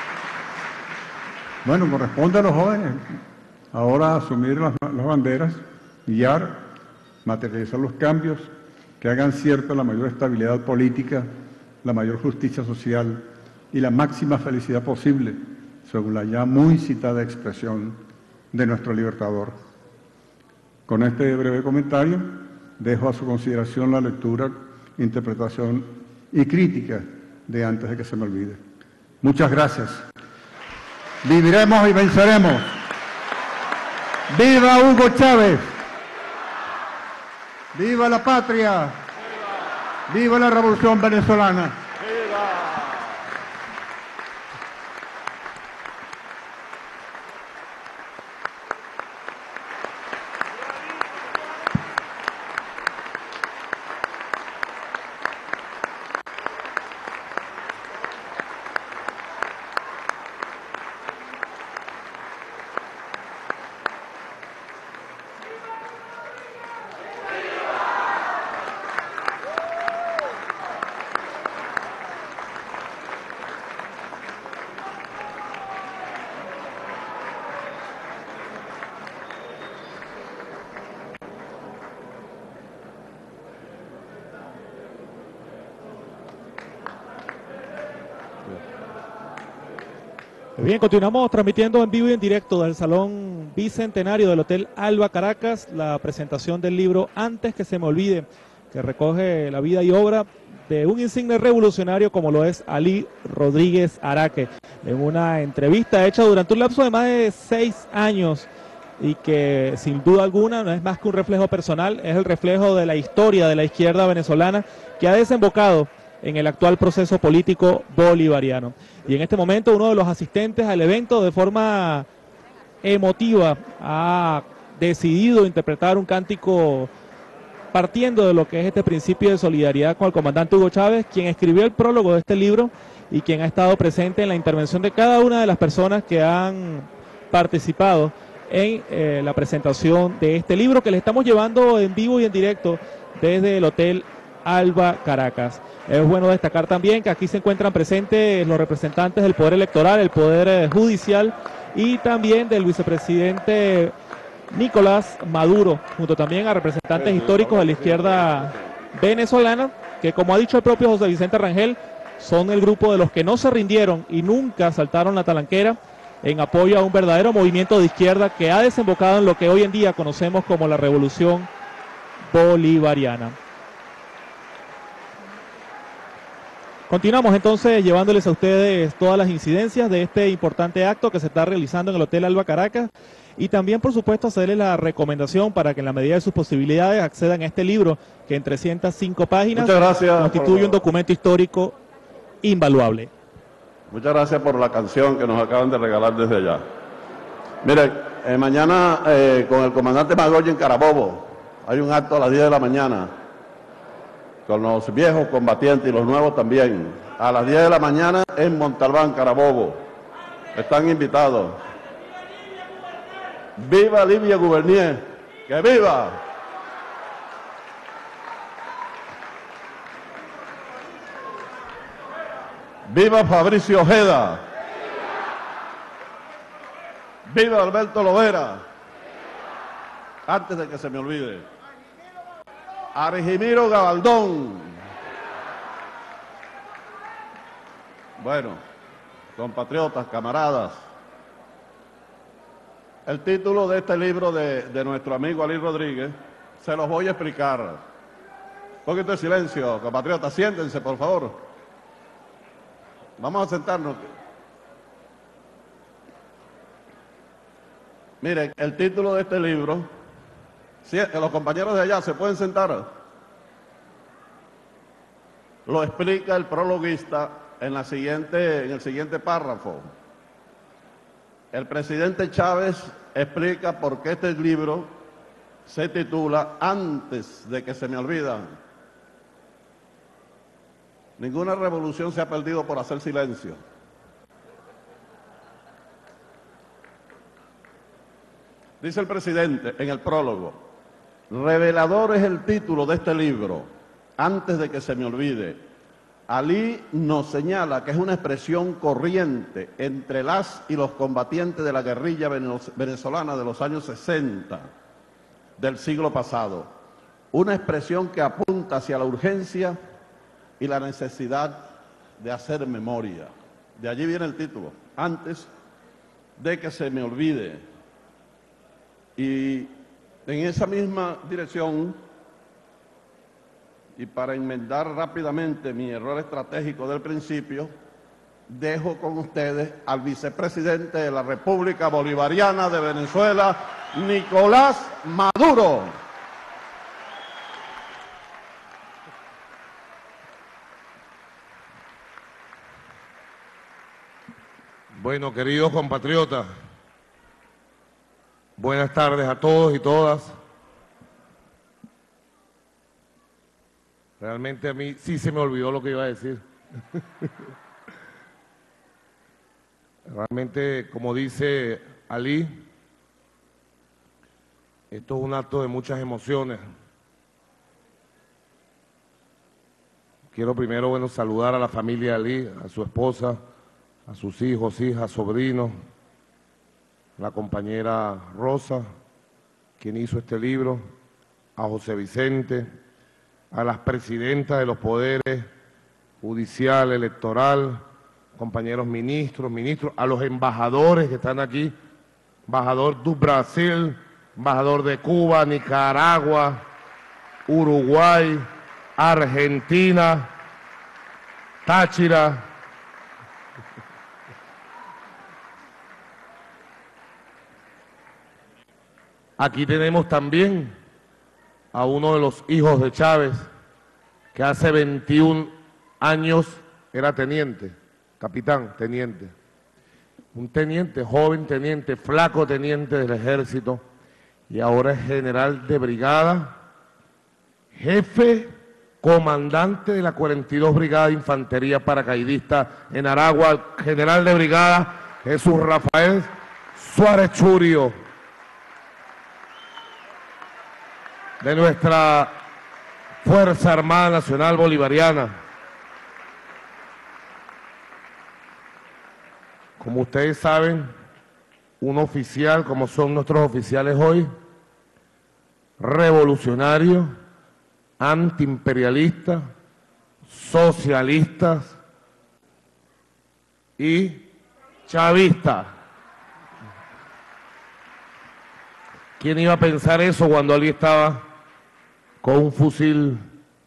Bueno, corresponde a los jóvenes ahora asumir las banderas, guiar, materializar los cambios que hagan cierta la mayor estabilidad política, la mayor justicia social y la máxima felicidad posible, según la ya muy citada expresión de nuestro libertador. Con este breve comentario, dejo a su consideración la lectura, interpretación y crítica de Antes de que se me olvide. Muchas gracias. Viviremos y venceremos. ¡Viva Hugo Chávez! ¡Viva la patria! ¡Viva la Revolución Venezolana! Bien, continuamos transmitiendo en vivo y en directo del Salón Bicentenario del Hotel Alba Caracas la presentación del libro Antes que se me olvide, que recoge la vida y obra de un insigne revolucionario como lo es Alí Rodríguez Araque, en una entrevista hecha durante un lapso de más de 6 años y que sin duda alguna no es más que un reflejo personal, es el reflejo de la historia de la izquierda venezolana que ha desembocado en el actual proceso político bolivariano. Y en este momento uno de los asistentes al evento de forma emotiva ha decidido interpretar un cántico partiendo de lo que es este principio de solidaridad con el comandante Hugo Chávez, quien escribió el prólogo de este libro y quien ha estado presente en la intervención de cada una de las personas que han participado en la presentación de este libro que le estamos llevando en vivo y en directo desde el Hotel Alba Caracas. Es bueno destacar también que aquí se encuentran presentes los representantes del Poder Electoral, el Poder Judicial y también del vicepresidente Nicolás Maduro, junto también a representantes históricos de la izquierda venezolana, que como ha dicho el propio José Vicente Rangel, son el grupo de los que no se rindieron y nunca saltaron la talanquera en apoyo a un verdadero movimiento de izquierda que ha desembocado en lo que hoy en día conocemos como la Revolución Bolivariana. Continuamos entonces llevándoles a ustedes todas las incidencias de este importante acto que se está realizando en el Hotel Alba Caracas y también, por supuesto, hacerles la recomendación para que en la medida de sus posibilidades accedan a este libro que en 305 páginas constituye un documento histórico invaluable. Muchas gracias por la canción que nos acaban de regalar desde allá. Mire, mañana con el comandante Magoya en Carabobo hay un acto a las 10 de la mañana. Con los viejos combatientes y los nuevos también. A las 10 de la mañana en Montalbán, Carabobo. Están invitados. ¡Viva Livia Gubernier! ¡Que viva! ¡Viva Fabricio Ojeda! ¡Viva Alberto Lovera! Antes de que se me olvide. Argimiro Gabaldón. Bueno, compatriotas, camaradas, el título de este libro de nuestro amigo Alí Rodríguez, se los voy a explicar. Un poquito de silencio, compatriotas, siéntense, por favor. Vamos a sentarnos. Miren, el título de este libro... Sí, los compañeros de allá se pueden sentar. Lo explica el prologuista en el siguiente párrafo. El presidente Chávez explica por qué este libro se titula Antes de que se me olvida. Ninguna revolución se ha perdido por hacer silencio. Dice el presidente en el prólogo. Revelador es el título de este libro, Antes de que se me olvide. Alí nos señala que es una expresión corriente entre las y los combatientes de la guerrilla venezolana de los años 60 del siglo pasado. Una expresión que apunta hacia la urgencia y la necesidad de hacer memoria. De allí viene el título, Antes de que se me olvide. Y en esa misma dirección, y para enmendar rápidamente mi error estratégico del principio, dejo con ustedes al vicepresidente de la República Bolivariana de Venezuela, Nicolás Maduro. Bueno, queridos compatriotas, buenas tardes a todos y todas. Realmente a mí sí se me olvidó lo que iba a decir. Realmente, como dice Alí, esto es un acto de muchas emociones. Quiero primero, saludar a la familia de Alí, a su esposa, a sus hijos, hijas, sobrinos, la compañera Rosa, quien hizo este libro, a José Vicente, a las presidentas de los poderes judicial, electoral, compañeros ministros, a los embajadores que están aquí, embajador do Brasil, embajador de Cuba, Nicaragua, Uruguay, Argentina, Táchira. Aquí tenemos también a uno de los hijos de Chávez, que hace 21 años era teniente, capitán, teniente. Un teniente, joven teniente, flaco teniente del ejército, y ahora es general de brigada, jefe comandante de la 42 Brigada de Infantería Paracaidista en Aragua, general de brigada Jesús Rafael Suárez Churio, de nuestra Fuerza Armada Nacional Bolivariana. Como ustedes saben, un oficial, como son nuestros oficiales hoy, revolucionarios, antiimperialistas, socialistas y chavistas. ¿Quién iba a pensar eso cuando alguien estaba con un fusil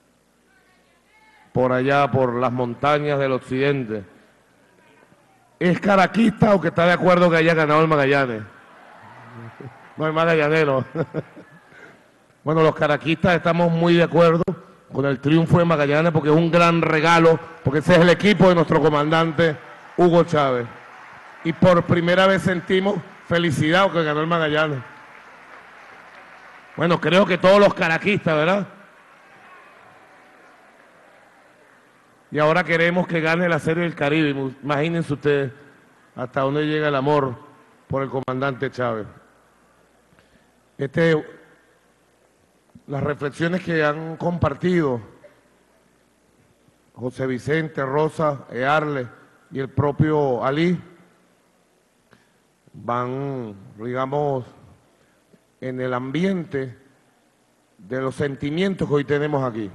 por allá, por las montañas del occidente? ¿Es caraquista o que está de acuerdo que haya ganado el Magallanes? No, el magallanero. Bueno, los caraquistas estamos muy de acuerdo con el triunfo de Magallanes porque es un gran regalo, porque ese es el equipo de nuestro comandante Hugo Chávez. Y por primera vez sentimos felicidad porque ganó el Magallanes. Bueno, creo que todos los caraquistas, ¿verdad? Y ahora queremos que gane la Serie del Caribe. Imagínense ustedes hasta dónde llega el amor por el comandante Chávez. Las reflexiones que han compartido José Vicente, Rosa, Earle y el propio Alí van, digamos, en el ambiente de los sentimientos que hoy tenemos aquí.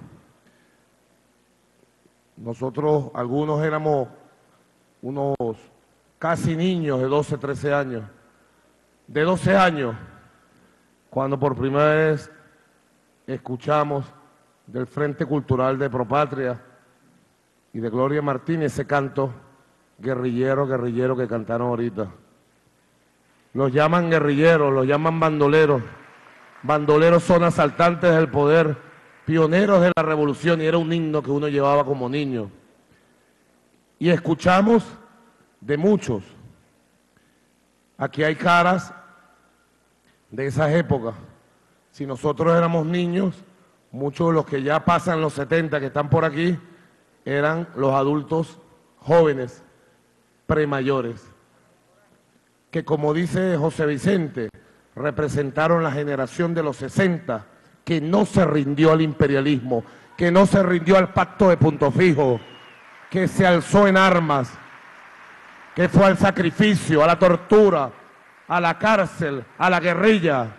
Nosotros, algunos éramos unos casi niños de 12, 13 años. De 12 años, cuando por primera vez escuchamos del Frente Cultural de Propatria y de Gloria Martínez ese canto guerrillero, guerrillero que cantaron ahorita. Los llaman guerrilleros, los llaman bandoleros. Bandoleros son asaltantes del poder, pioneros de la revolución, y era un himno que uno llevaba como niño. Y escuchamos de muchos. Aquí hay caras de esas épocas. Si nosotros éramos niños, muchos de los que ya pasan los 70, que están por aquí, eran los adultos jóvenes, premayores, que como dice José Vicente, representaron la generación de los 60, que no se rindió al imperialismo, que no se rindió al pacto de Punto Fijo, que se alzó en armas, que fue al sacrificio, a la tortura, a la cárcel, a la guerrilla.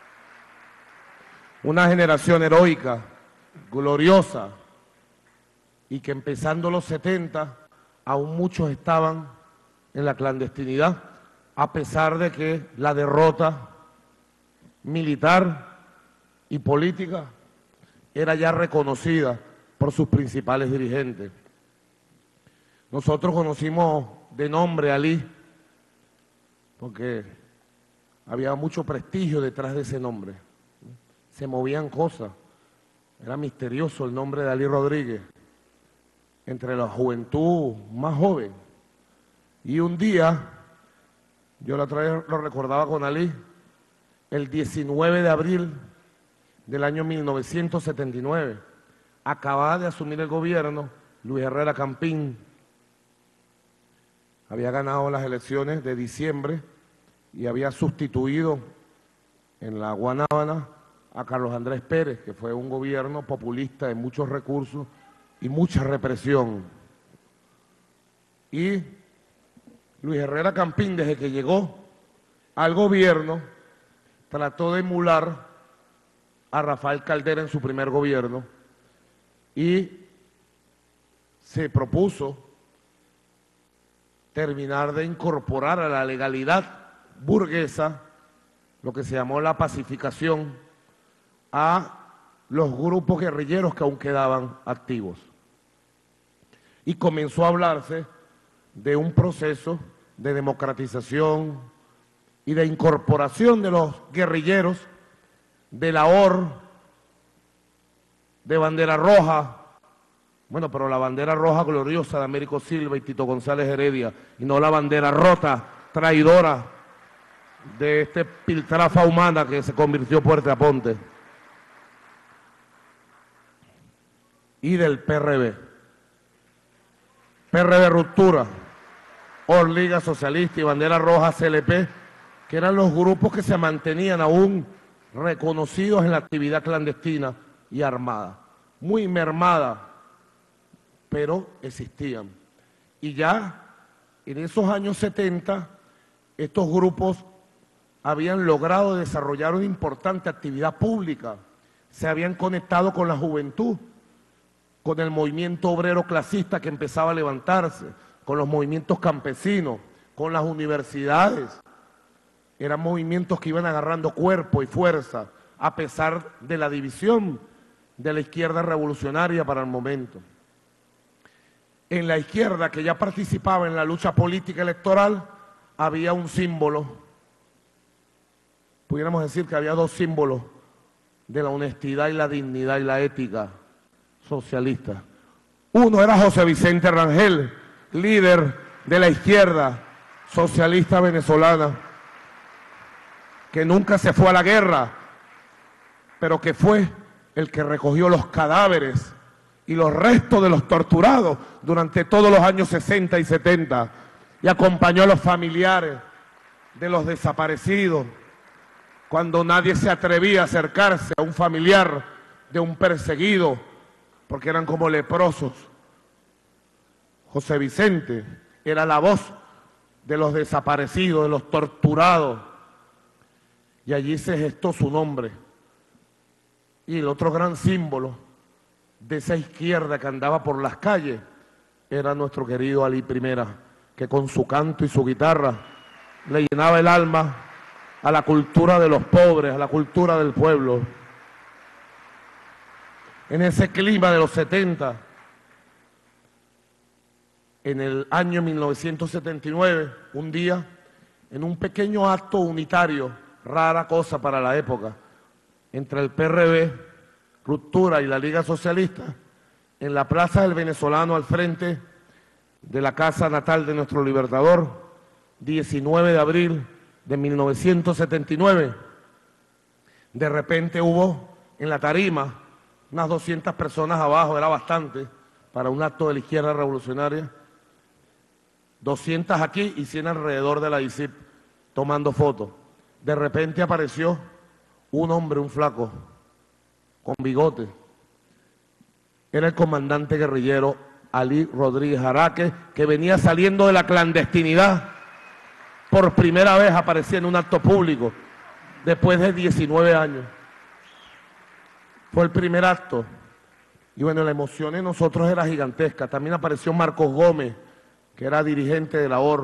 Una generación heroica, gloriosa, y que empezando los 70, aún muchos estaban en la clandestinidad, a pesar de que la derrota militar y política era ya reconocida por sus principales dirigentes. Nosotros conocimos de nombre a Alí, porque había mucho prestigio detrás de ese nombre. Se movían cosas, era misterioso el nombre de Alí Rodríguez, entre la juventud más joven. Y un día, yo la otra vez lo recordaba con Alí, el 19 de abril del año 1979, acababa de asumir el gobierno Luis Herrera Campín. Había ganado las elecciones de diciembre y había sustituido en la Guanábana a Carlos Andrés Pérez, que fue un gobierno populista de muchos recursos y mucha represión. Y Luis Herrera Campín, desde que llegó al gobierno, trató de emular a Rafael Caldera en su primer gobierno y se propuso terminar de incorporar a la legalidad burguesa lo que se llamó la pacificación a los grupos guerrilleros que aún quedaban activos. Y comenzó a hablarse de un proceso de democratización y de incorporación de los guerrilleros de la OR, de bandera roja, bueno, pero la bandera roja gloriosa de Américo Silva y Tito González Heredia, y no la bandera rota, traidora, de este piltrafa humana que se convirtió Puerto Aponte, y del PRB. PRB Ruptura, OR Liga Socialista y Bandera Roja CLP, que eran los grupos que se mantenían aún reconocidos en la actividad clandestina y armada, muy mermada, pero existían. Y ya en esos años 70, estos grupos habían logrado desarrollar una importante actividad pública, se habían conectado con la juventud, con el movimiento obrero clasista que empezaba a levantarse, con los movimientos campesinos, con las universidades. Eran movimientos que iban agarrando cuerpo y fuerza, a pesar de la división de la izquierda revolucionaria para el momento. En la izquierda, que ya participaba en la lucha política electoral, había un símbolo. Pudiéramos decir que había dos símbolos de la honestidad y la dignidad y la ética socialista. Uno era José Vicente Rangel, líder de la izquierda socialista venezolana, que nunca se fue a la guerra, pero que fue el que recogió los cadáveres y los restos de los torturados durante todos los años 60 y 70 y acompañó a los familiares de los desaparecidos cuando nadie se atrevía a acercarse a un familiar de un perseguido porque eran como leprosos. José Vicente era la voz de los desaparecidos, de los torturados, y allí se gestó su nombre. Y el otro gran símbolo de esa izquierda que andaba por las calles era nuestro querido Alí Primera, que con su canto y su guitarra le llenaba el alma a la cultura de los pobres, a la cultura del pueblo. En ese clima de los 70, en el año 1979, un día, en un pequeño acto unitario, rara cosa para la época, entre el PRB, Ruptura y la Liga Socialista, en la Plaza del Venezolano al frente de la casa natal de nuestro libertador, 19 de abril de 1979, de repente hubo en la tarima unas 200 personas abajo, era bastante para un acto de la izquierda revolucionaria, 200 aquí y 100 alrededor de la ICIP tomando fotos. De repente apareció un hombre, un flaco, con bigote. Era el comandante guerrillero Alí Rodríguez Araque, que venía saliendo de la clandestinidad. Por primera vez aparecía en un acto público, después de 19 años. Fue el primer acto. Y bueno, la emoción en nosotros era gigantesca. También apareció Marcos Gómez, que era dirigente de la OR.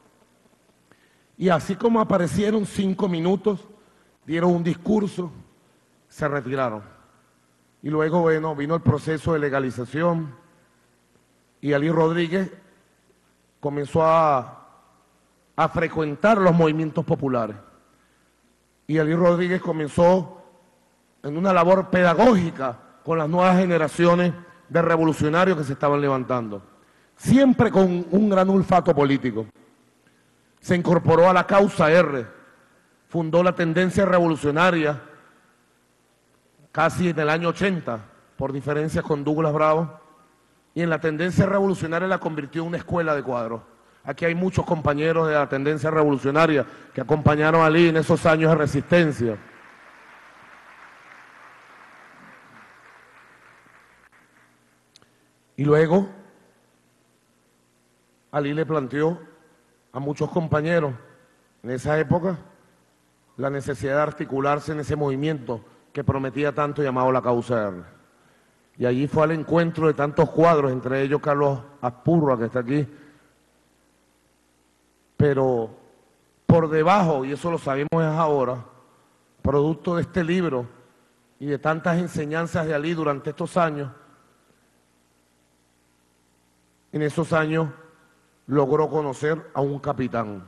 Y así como aparecieron 5 minutos, dieron un discurso, se retiraron. Y luego, bueno, vino el proceso de legalización y Alí Rodríguez comenzó a frecuentar los movimientos populares. Y Alí Rodríguez comenzó en una labor pedagógica con las nuevas generaciones de revolucionarios que se estaban levantando, siempre con un gran olfato político. Se incorporó a la causa R, fundó la tendencia revolucionaria casi en el año 80, por diferencias con Douglas Bravo, y en la tendencia revolucionaria la convirtió en una escuela de cuadros. Aquí hay muchos compañeros de la tendencia revolucionaria que acompañaron a Alí en esos años de resistencia. Y luego, Alí le planteó a muchos compañeros en esa época la necesidad de articularse en ese movimiento que prometía tanto, llamado la causa R. Y allí fue al encuentro de tantos cuadros, entre ellos Carlos Aspurra, que está aquí, pero por debajo, y eso lo sabemos ahora, producto de este libro y de tantas enseñanzas de Alí durante estos años, en esos años logró conocer a un capitán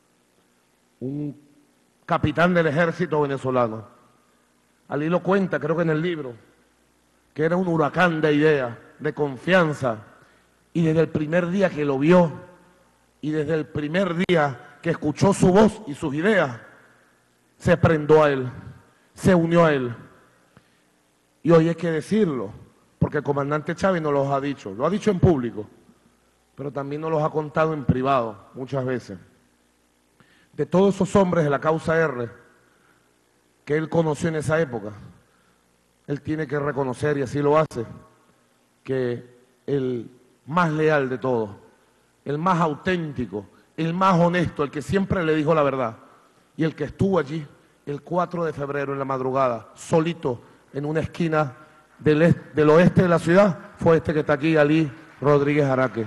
del ejército venezolano. Alí lo cuenta, creo que en el libro, que era un huracán de ideas, de confianza, y desde el primer día que lo vio, y desde el primer día que escuchó su voz y sus ideas, se prendó a él, se unió a él. Y hoy hay que decirlo, porque el comandante Chávez nos lo ha dicho en público, pero también nos lo ha contado en privado muchas veces. De todos esos hombres de la causa R que él conoció en esa época, él tiene que reconocer, y así lo hace, que el más leal de todos, el más auténtico, el más honesto, el que siempre le dijo la verdad, y el que estuvo allí el 4 de febrero en la madrugada, solito, en una esquina del oeste de la ciudad, fue este que está aquí, Alí Rodríguez Araque.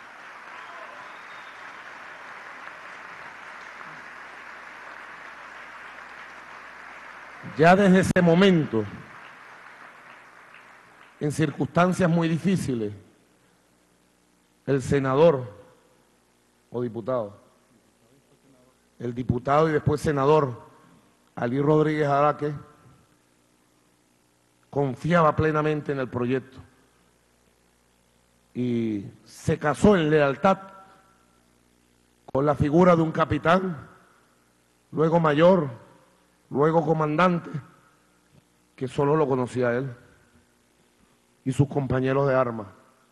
Ya desde ese momento, en circunstancias muy difíciles, el senador o diputado, el diputado y después senador Alí Rodríguez Araque confiaba plenamente en el proyecto y se casó en lealtad con la figura de un capitán, luego mayor, luego comandante, que solo lo conocía él y sus compañeros de armas.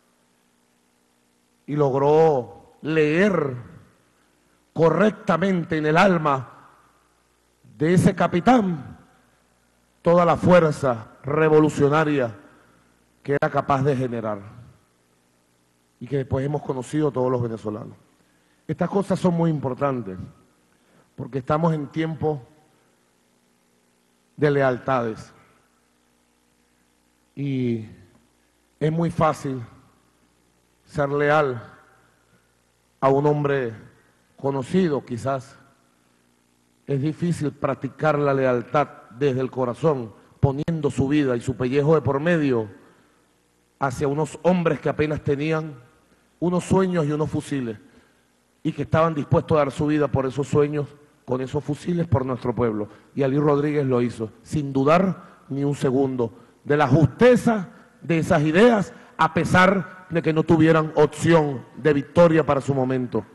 Y logró leer correctamente en el alma de ese capitán toda la fuerza revolucionaria que era capaz de generar y que después hemos conocido todos los venezolanos. Estas cosas son muy importantes porque estamos en tiempos de lealtades y es muy fácil ser leal a un hombre conocido, quizás. Es difícil practicar la lealtad desde el corazón, poniendo su vida y su pellejo de por medio hacia unos hombres que apenas tenían unos sueños y unos fusiles y que estaban dispuestos a dar su vida por esos sueños, con esos fusiles, por nuestro pueblo. Y Alí Rodríguez lo hizo, sin dudar ni un segundo, de la justeza de esas ideas, a pesar de que no tuvieran opción de victoria para su momento.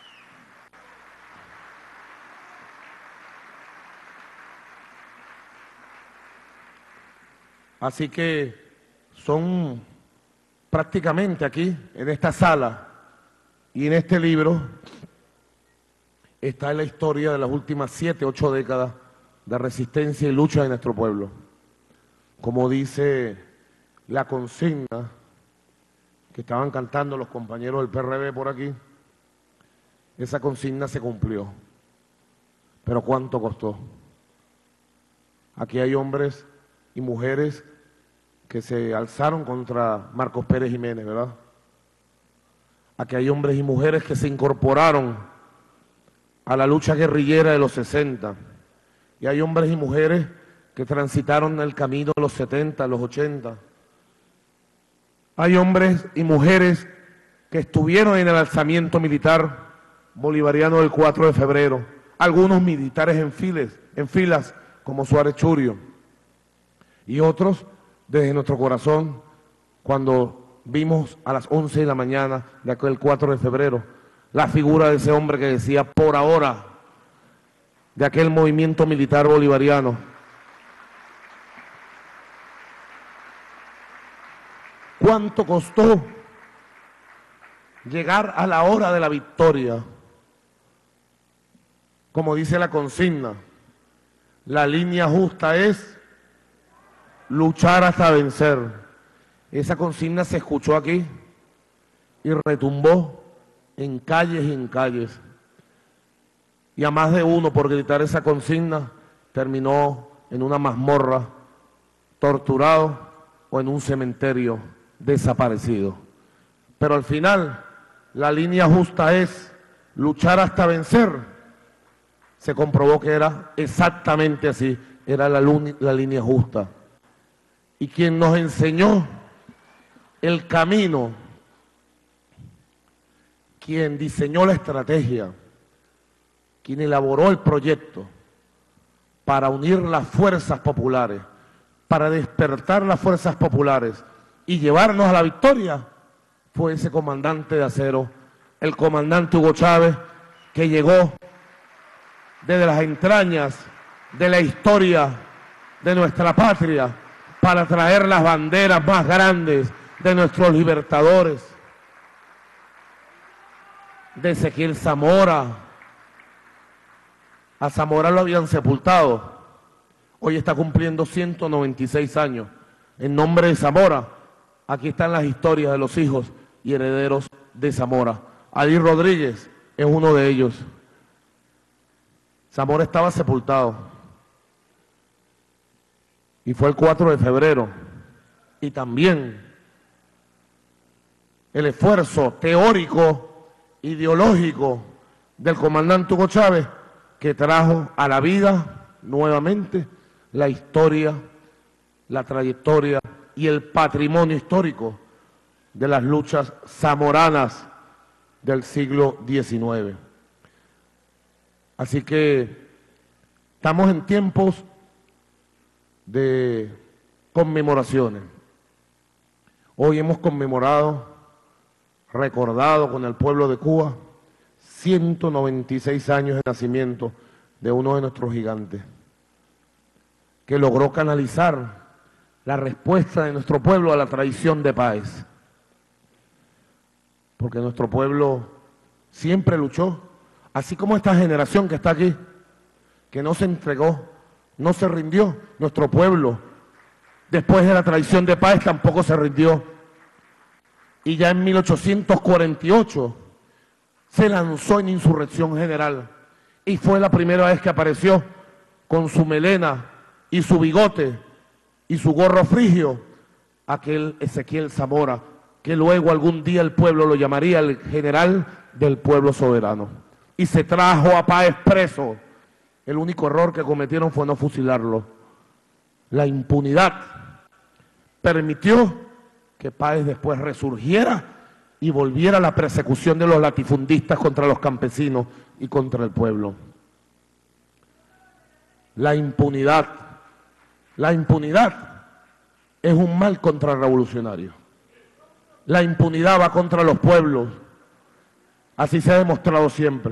Así que son prácticamente aquí, en esta sala y en este libro, está la historia de las últimas 7, 8 décadas de resistencia y lucha de nuestro pueblo. Como dice la consigna que estaban cantando los compañeros del PRB por aquí, esa consigna se cumplió. Pero ¿cuánto costó? Aquí hay hombres y mujeres que se alzaron contra Marcos Pérez Jiménez, ¿verdad? Aquí hay hombres y mujeres que se incorporaron a la lucha guerrillera de los 60. Y hay hombres y mujeres que transitaron el camino de los 70, los 80. Hay hombres y mujeres que estuvieron en el alzamiento militar bolivariano del 4 de febrero. Algunos militares en filas, como Suárez Churio. Y otros desde nuestro corazón, cuando vimos a las 11 de la mañana de aquel 4 de febrero, la figura de ese hombre que decía, por ahora, de aquel movimiento militar bolivariano. ¿Cuánto costó llegar a la hora de la victoria? Como dice la consigna, la línea justa es luchar hasta vencer. Esa consigna se escuchó aquí y retumbó en calles y en calles. Y a más de uno, por gritar esa consigna, terminó en una mazmorra, torturado o en un cementerio desaparecido. Pero al final, la línea justa es luchar hasta vencer, se comprobó que era exactamente así, era la línea justa. Y quien nos enseñó el camino, quien diseñó la estrategia, quien elaboró el proyecto para unir las fuerzas populares, para despertar las fuerzas populares y llevarnos a la victoria, fue ese comandante de acero, el comandante Hugo Chávez, que llegó desde las entrañas de la historia de nuestra patria para traer las banderas más grandes de nuestros libertadores, de Ezequiel Zamora. A Zamora lo habían sepultado, hoy está cumpliendo 196 años. En nombre de Zamora, aquí están las historias de los hijos y herederos de Zamora. Alí Rodríguez es uno de ellos. Zamora estaba sepultado y fue el 4 de febrero. Y también el esfuerzo teórico, ideológico del comandante Hugo Chávez, que trajo a la vida nuevamente la historia, la trayectoria y el patrimonio histórico de las luchas zamoranas del siglo XIX. Así que estamos en tiempos de conmemoraciones. Hoy hemos conmemorado, recordado con el pueblo de Cuba, 196 años de nacimiento de uno de nuestros gigantes, que logró canalizar la respuesta de nuestro pueblo a la traición de Páez. Porque nuestro pueblo siempre luchó, así como esta generación que está aquí, que no se entregó, no se rindió. Nuestro pueblo, después de la traición de Páez, tampoco se rindió. Y ya en 1848 se lanzó en insurrección general. Y fue la primera vez que apareció con su melena y su bigote y su gorro frigio, aquel Ezequiel Zamora, que luego algún día el pueblo lo llamaría el general del pueblo soberano. Y se trajo a Páez preso. El único error que cometieron fue no fusilarlo. La impunidad permitió que Páez después resurgiera y volviera a la persecución de los latifundistas contra los campesinos y contra el pueblo. La impunidad es un mal contrarrevolucionario. La impunidad va contra los pueblos. Así se ha demostrado siempre.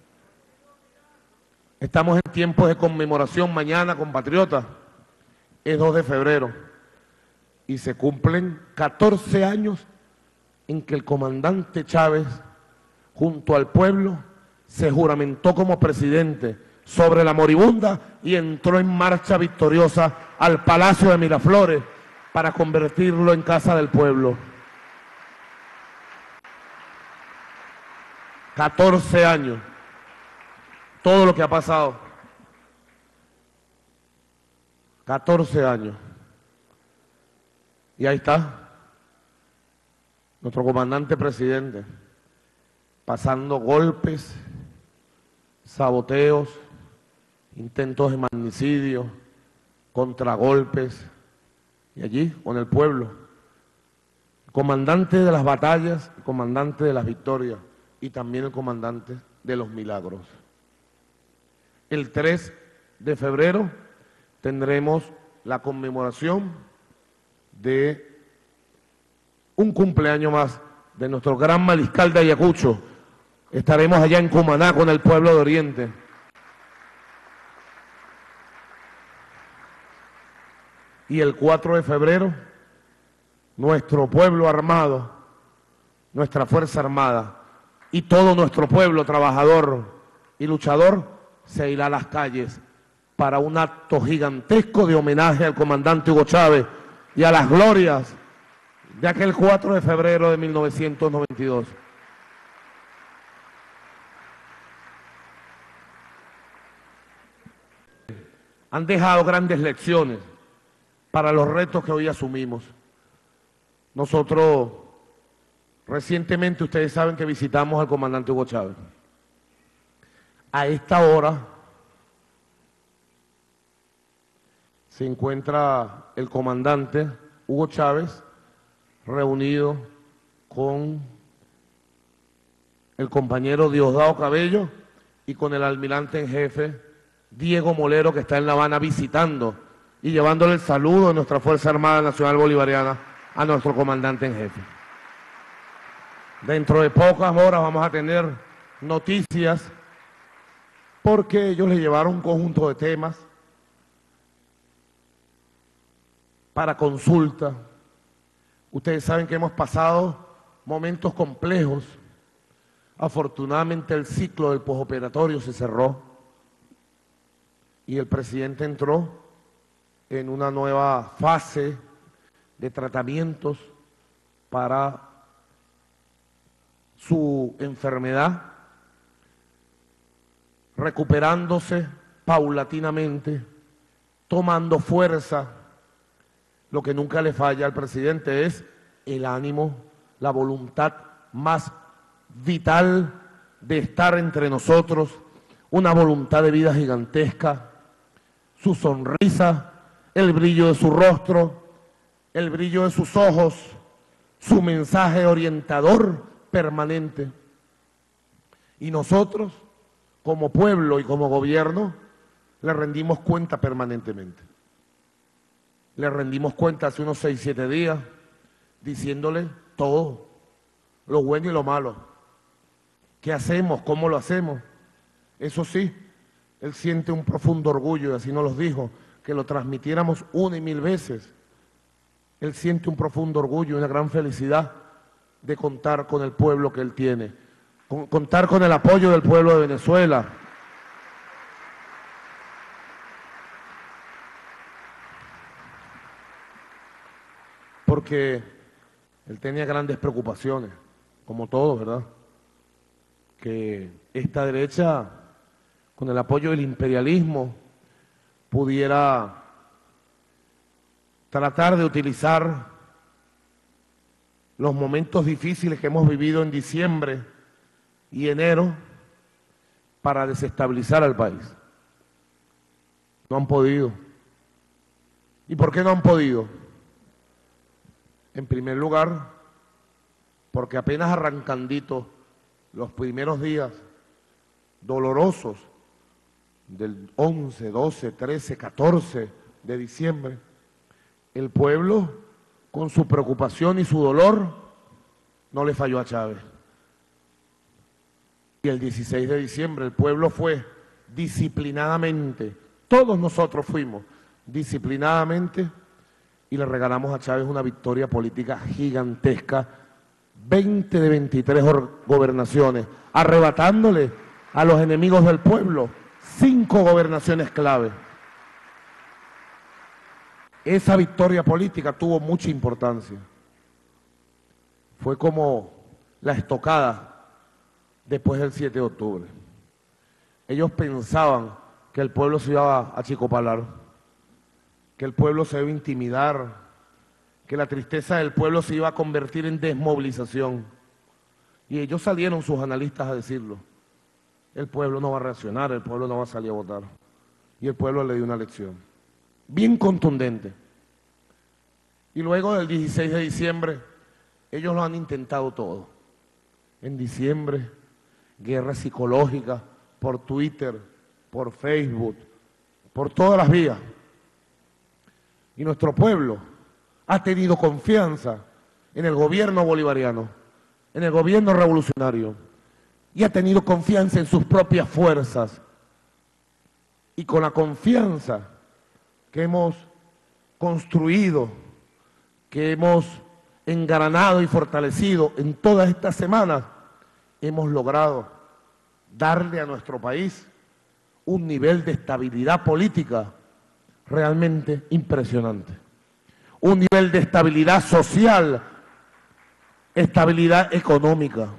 Estamos en tiempos de conmemoración mañana, compatriotas. Es 2 de febrero. Y se cumplen 14 años en que el comandante Chávez, junto al pueblo, se juramentó como presidente sobre la moribunda y entró en marcha victoriosa al Palacio de Miraflores para convertirlo en casa del pueblo. 14 años, todo lo que ha pasado, 14 años, y ahí está, nuestro comandante presidente, pasando golpes, saboteos, intentos de magnicidio, contragolpes, y allí con el pueblo, comandante de las batallas, comandante de las victorias, y también el comandante de los milagros. El 3 de febrero tendremos la conmemoración de un cumpleaños más de nuestro gran mariscal de Ayacucho. Estaremos allá en Cumaná con el pueblo de Oriente. Y el 4 de febrero, nuestro pueblo armado, nuestra Fuerza Armada, y todo nuestro pueblo trabajador y luchador se irá a las calles para un acto gigantesco de homenaje al comandante Hugo Chávez y a las glorias de aquel 4 de febrero de 1992. Han dejado grandes lecciones para los retos que hoy asumimos. Nosotros, recientemente, ustedes saben que visitamos al comandante Hugo Chávez. A esta hora se encuentra el comandante Hugo Chávez reunido con el compañero Diosdado Cabello y con el almirante en jefe Diego Molero, que está en La Habana visitando y llevándole el saludo de nuestra Fuerza Armada Nacional Bolivariana a nuestro comandante en jefe. Dentro de pocas horas vamos a tener noticias porque ellos le llevaron un conjunto de temas para consulta. Ustedes saben que hemos pasado momentos complejos. Afortunadamente el ciclo del postoperatorio se cerró y el presidente entró en una nueva fase de tratamientos para su enfermedad, recuperándose paulatinamente, tomando fuerza. Lo que nunca le falla al presidente es el ánimo, la voluntad más vital de estar entre nosotros, una voluntad de vida gigantesca, su sonrisa, el brillo de su rostro, el brillo de sus ojos, su mensaje orientador permanente. Y nosotros, como pueblo y como gobierno, le rendimos cuenta permanentemente. Le rendimos cuenta hace unos 6, 7 días, diciéndole todo, lo bueno y lo malo. ¿Qué hacemos? ¿Cómo lo hacemos? Eso sí, él siente un profundo orgullo, y así nos lo dijo, que lo transmitiéramos 1 y 1000 veces. Él siente un profundo orgullo y una gran felicidad de contar con el pueblo que él tiene, contar con el apoyo del pueblo de Venezuela. Porque él tenía grandes preocupaciones, como todos, ¿verdad? Que esta derecha, con el apoyo del imperialismo, pudiera tratar de utilizar los momentos difíciles que hemos vivido en diciembre y enero para desestabilizar al país. No han podido. ¿Y por qué no han podido? En primer lugar, porque apenas arrancandito los primeros días dolorosos del 11, 12, 13, 14 de diciembre, el pueblo, con su preocupación y su dolor, no le falló a Chávez. Y el 16 de diciembre el pueblo fue disciplinadamente, todos nosotros fuimos disciplinadamente, y le regalamos a Chávez una victoria política gigantesca, 20 de 23 gobernaciones, arrebatándole a los enemigos del pueblo 5 gobernaciones clave. Esa victoria política tuvo mucha importancia. Fue como la estocada después del 7 de octubre. Ellos pensaban que el pueblo se iba a achicopalar, que el pueblo se iba a intimidar, que la tristeza del pueblo se iba a convertir en desmovilización. Y ellos salieron, sus analistas, a decirlo. El pueblo no va a reaccionar, el pueblo no va a salir a votar. Y el pueblo le dio una lección bien contundente. Y luego del 16 de diciembre, ellos lo han intentado todo. En diciembre, guerra psicológica por Twitter, por Facebook, por todas las vías. Y nuestro pueblo ha tenido confianza en el gobierno bolivariano, en el gobierno revolucionario, y ha tenido confianza en sus propias fuerzas. Y con la confianza que hemos construido, que hemos engranado y fortalecido en todas estas semanas, hemos logrado darle a nuestro país un nivel de estabilidad política realmente impresionante. Un nivel de estabilidad social, estabilidad económica.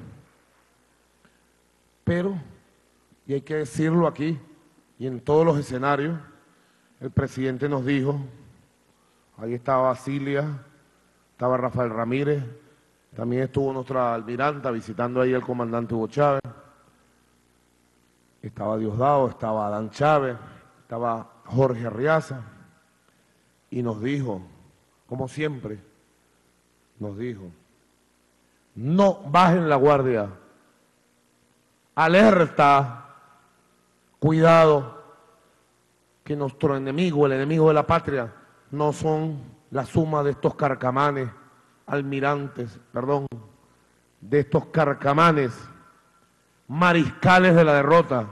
Pero, y hay que decirlo aquí y en todos los escenarios, el presidente nos dijo, ahí estaba Basilia, estaba Rafael Ramírez, también estuvo nuestra almiranta visitando ahí al comandante Hugo Chávez, estaba Diosdado, estaba Adán Chávez, estaba Jorge Arriaza, y nos dijo, como siempre, nos dijo, no bajen la guardia, alerta, cuidado, que nuestro enemigo, el enemigo de la patria, no son la suma de estos carcamanes, de estos carcamanes, mariscales de la derrota.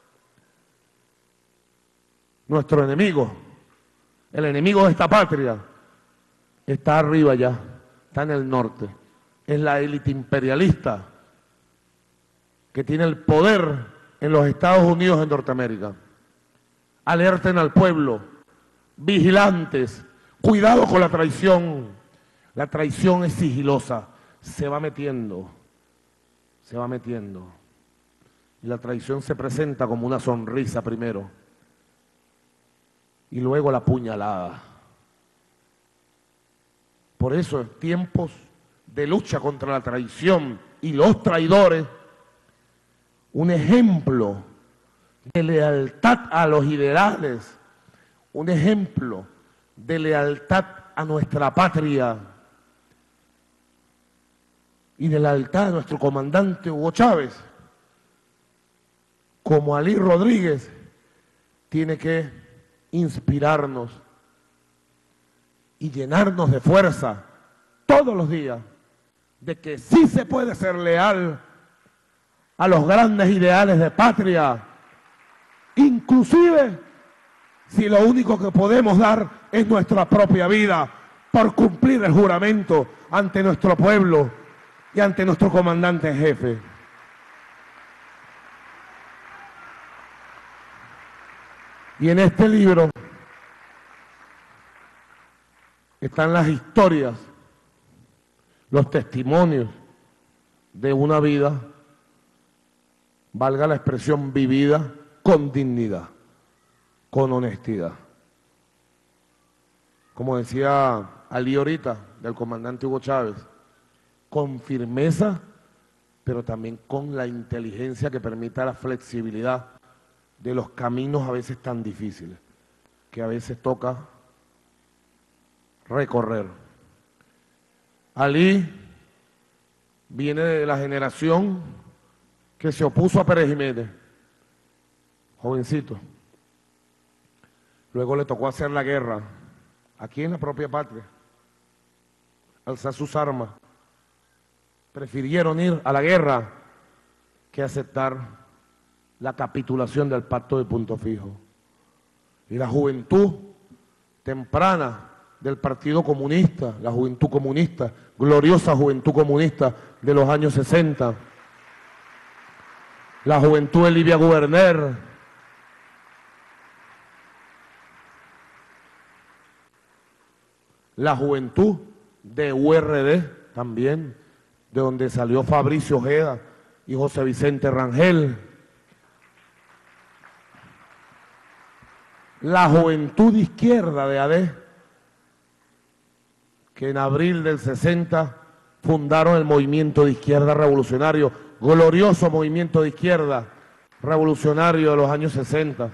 Nuestro enemigo, el enemigo de esta patria, está arriba ya, está en el norte. Es la élite imperialista que tiene el poder en los Estados Unidos de Norteamérica. Alerten al pueblo, vigilantes, cuidado con la traición. La traición es sigilosa, se va metiendo. Y la traición se presenta como una sonrisa primero, y luego la puñalada. Por eso, en tiempos de lucha contra la traición y los traidores, un ejemplo de lealtad a los ideales, un ejemplo de lealtad a nuestra patria y de lealtad a nuestro comandante Hugo Chávez, como Alí Rodríguez, tiene que inspirarnos y llenarnos de fuerza todos los días de que sí se puede ser leal a los grandes ideales de patria, inclusive si lo único que podemos dar es nuestra propia vida por cumplir el juramento ante nuestro pueblo y ante nuestro comandante en jefe. Y en este libro están las historias, los testimonios de una vida, valga la expresión, vivida con dignidad, con honestidad. Como decía Alí ahorita, del comandante Hugo Chávez, con firmeza, pero también con la inteligencia que permita la flexibilidad de los caminos a veces tan difíciles, que a veces toca recorrer. Alí viene de la generación que se opuso a Pérez Jiménez, jovencito. Luego le tocó hacer la guerra, aquí en la propia patria, alzar sus armas. Prefirieron ir a la guerra que aceptar la capitulación del Pacto de Punto Fijo. Y la juventud temprana del Partido Comunista, la juventud comunista, gloriosa juventud comunista de los años 60, la juventud de Livia Guberner, la juventud de URD también, de donde salió Fabricio Ojeda y José Vicente Rangel, la juventud de izquierda de AD, que en abril del 60 fundaron el movimiento de izquierda revolucionario, glorioso movimiento de izquierda revolucionario de los años 60.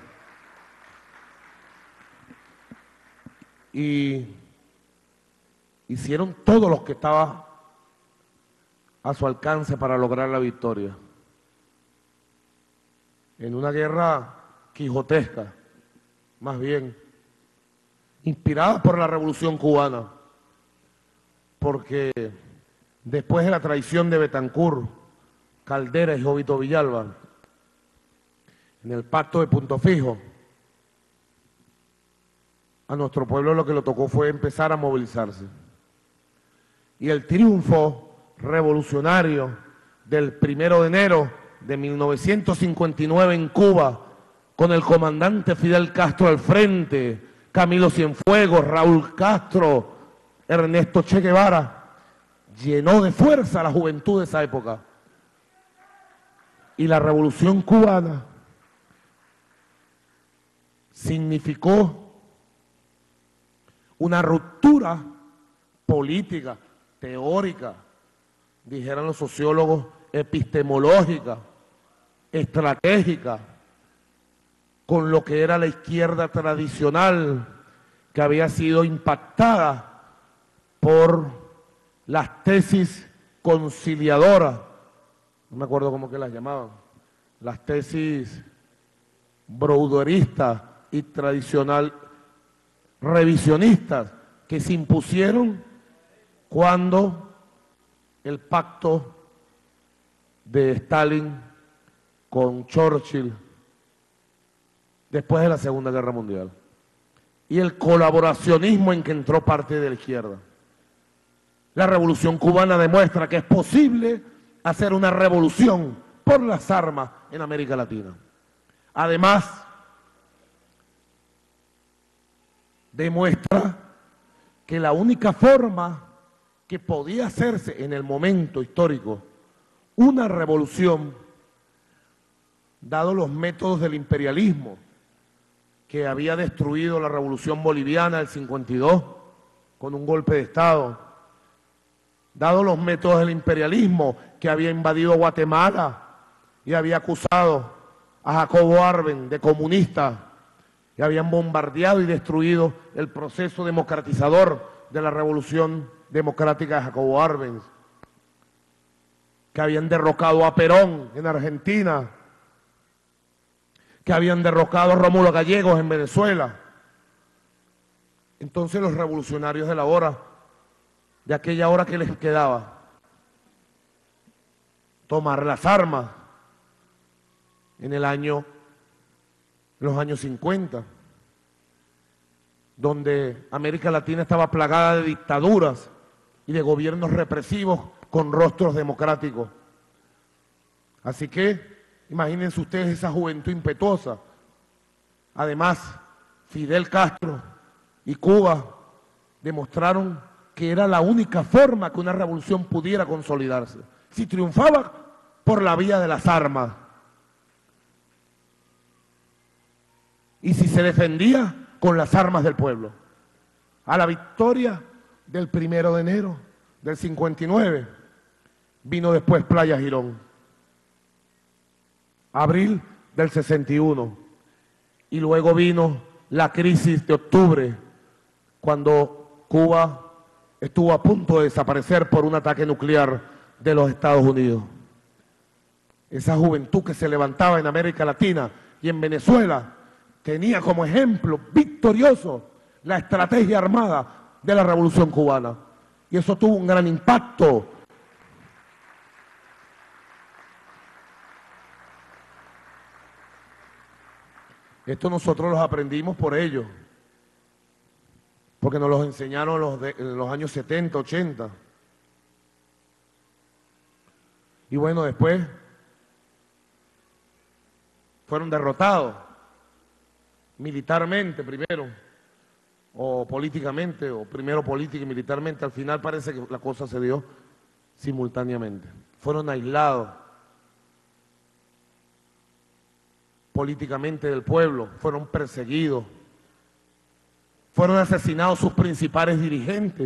Y hicieron todo lo que estaba a su alcance para lograr la victoria. En una guerra quijotesca, más bien, inspirada por la Revolución Cubana, porque después de la traición de Betancur, Caldera y Jovito Villalba, en el Pacto de Punto Fijo, a nuestro pueblo lo que le tocó fue empezar a movilizarse. Y el triunfo revolucionario del 1 de enero de 1959 en Cuba, con el comandante Fidel Castro al frente, Camilo Cienfuegos, Raúl Castro, Ernesto Che Guevara, llenó de fuerza a la juventud de esa época. Y la Revolución Cubana significó una ruptura política, teórica, dijeran los sociólogos, epistemológica, estratégica, con lo que era la izquierda tradicional, que había sido impactada por las tesis conciliadoras, no me acuerdo cómo que las llamaban, las tesis browderistas y tradicional revisionistas que se impusieron cuando el pacto de Stalin con Churchill después de la Segunda Guerra Mundial y el colaboracionismo en que entró parte de la izquierda. La Revolución Cubana demuestra que es posible hacer una revolución por las armas en América Latina. Además, demuestra que la única forma que podía hacerse en el momento histórico una revolución, dado los métodos del imperialismo que había destruido la Revolución Boliviana del 52 con un golpe de Estado, dado los métodos del imperialismo que había invadido Guatemala y había acusado a Jacobo Arbenz de comunista, y habían bombardeado y destruido el proceso democratizador de la Revolución Democrática de Jacobo Arbenz, que habían derrocado a Perón en Argentina, que habían derrocado a Rómulo Gallegos en Venezuela. Entonces los revolucionarios de la hora, de aquella hora que les quedaba, tomar las armas en los años 50, donde América Latina estaba plagada de dictaduras y de gobiernos represivos con rostros democráticos. Así que imagínense ustedes esa juventud impetuosa. Además, Fidel Castro y Cuba demostraron que era la única forma que una revolución pudiera consolidarse, si triunfaba por la vía de las armas y si se defendía con las armas del pueblo. A la victoria del 1 de enero del 59 vino después Playa Girón, abril del 61, y luego vino la crisis de octubre, cuando Cuba estuvo a punto de desaparecer por un ataque nuclear de los Estados Unidos. Esa juventud que se levantaba en América Latina y en Venezuela tenía como ejemplo victorioso la estrategia armada de la Revolución Cubana. Y eso tuvo un gran impacto. Esto nosotros los aprendimos por ellos, porque nos los enseñaron en los años 70, 80. Y bueno, después fueron derrotados, militarmente primero, o políticamente, o primero política y militarmente. Al final parece que la cosa se dio simultáneamente. Fueron aislados políticamente del pueblo, fueron perseguidos, fueron asesinados sus principales dirigentes.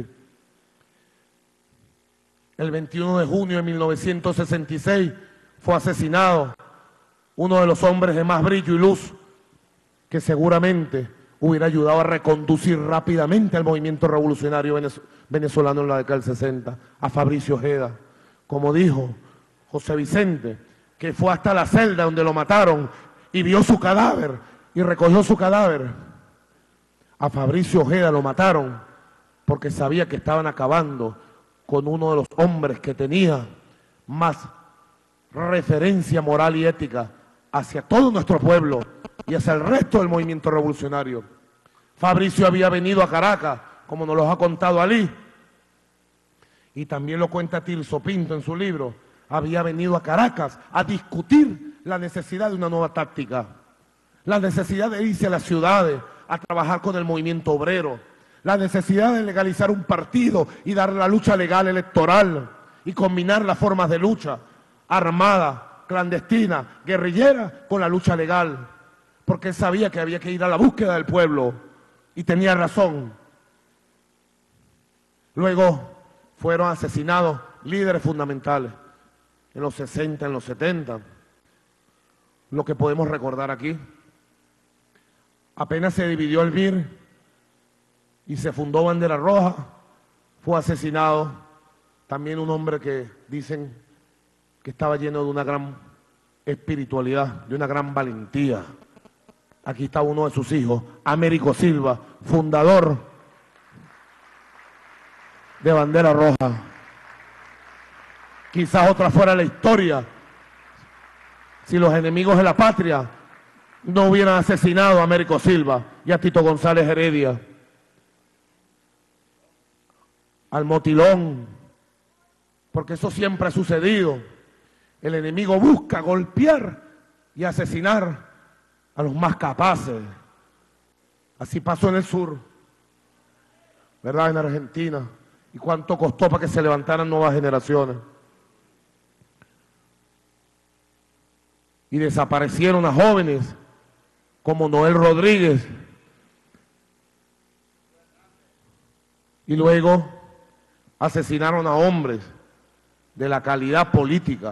El 21 de junio de 1966 fue asesinado uno de los hombres de más brillo y luz que seguramente hubiera ayudado a reconducir rápidamente al movimiento revolucionario venezolano en la década del 60, a Fabricio Ojeda. Como dijo José Vicente, que fue hasta la celda donde lo mataron y vio su cadáver y recogió su cadáver. A Fabricio Ojeda lo mataron porque sabía que estaban acabando con uno de los hombres que tenía más referencia moral y ética hacia todo nuestro pueblo y hacia el resto del movimiento revolucionario. Fabricio había venido a Caracas, como nos lo ha contado Alí, y también lo cuenta Tirso Pinto en su libro. Había venido a Caracas a discutir la necesidad de una nueva táctica, la necesidad de irse a las ciudades a trabajar con el movimiento obrero, la necesidad de legalizar un partido y dar la lucha legal electoral y combinar las formas de lucha armada, clandestina, guerrillera con la lucha legal, porque él sabía que había que ir a la búsqueda del pueblo y tenía razón. Luego fueron asesinados líderes fundamentales en los 60, en los 70. Lo que podemos recordar aquí apenas se dividió el MIR y se fundó Bandera Roja, fue asesinado también un hombre que dicen que estaba lleno de una gran espiritualidad, de una gran valentía. Aquí está uno de sus hijos, Américo Silva, fundador de Bandera Roja. Quizás otra fuera la historia si los enemigos de la patria no hubieran asesinado a Américo Silva y a Tito González Heredia, al Motilón, porque eso siempre ha sucedido. El enemigo busca golpear y asesinar a los más capaces. Así pasó en el sur, ¿verdad? En Argentina. ¿Y cuánto costó para que se levantaran nuevas generaciones? Y desaparecieron a jóvenes como Noel Rodríguez. Y luego asesinaron a hombres de la calidad política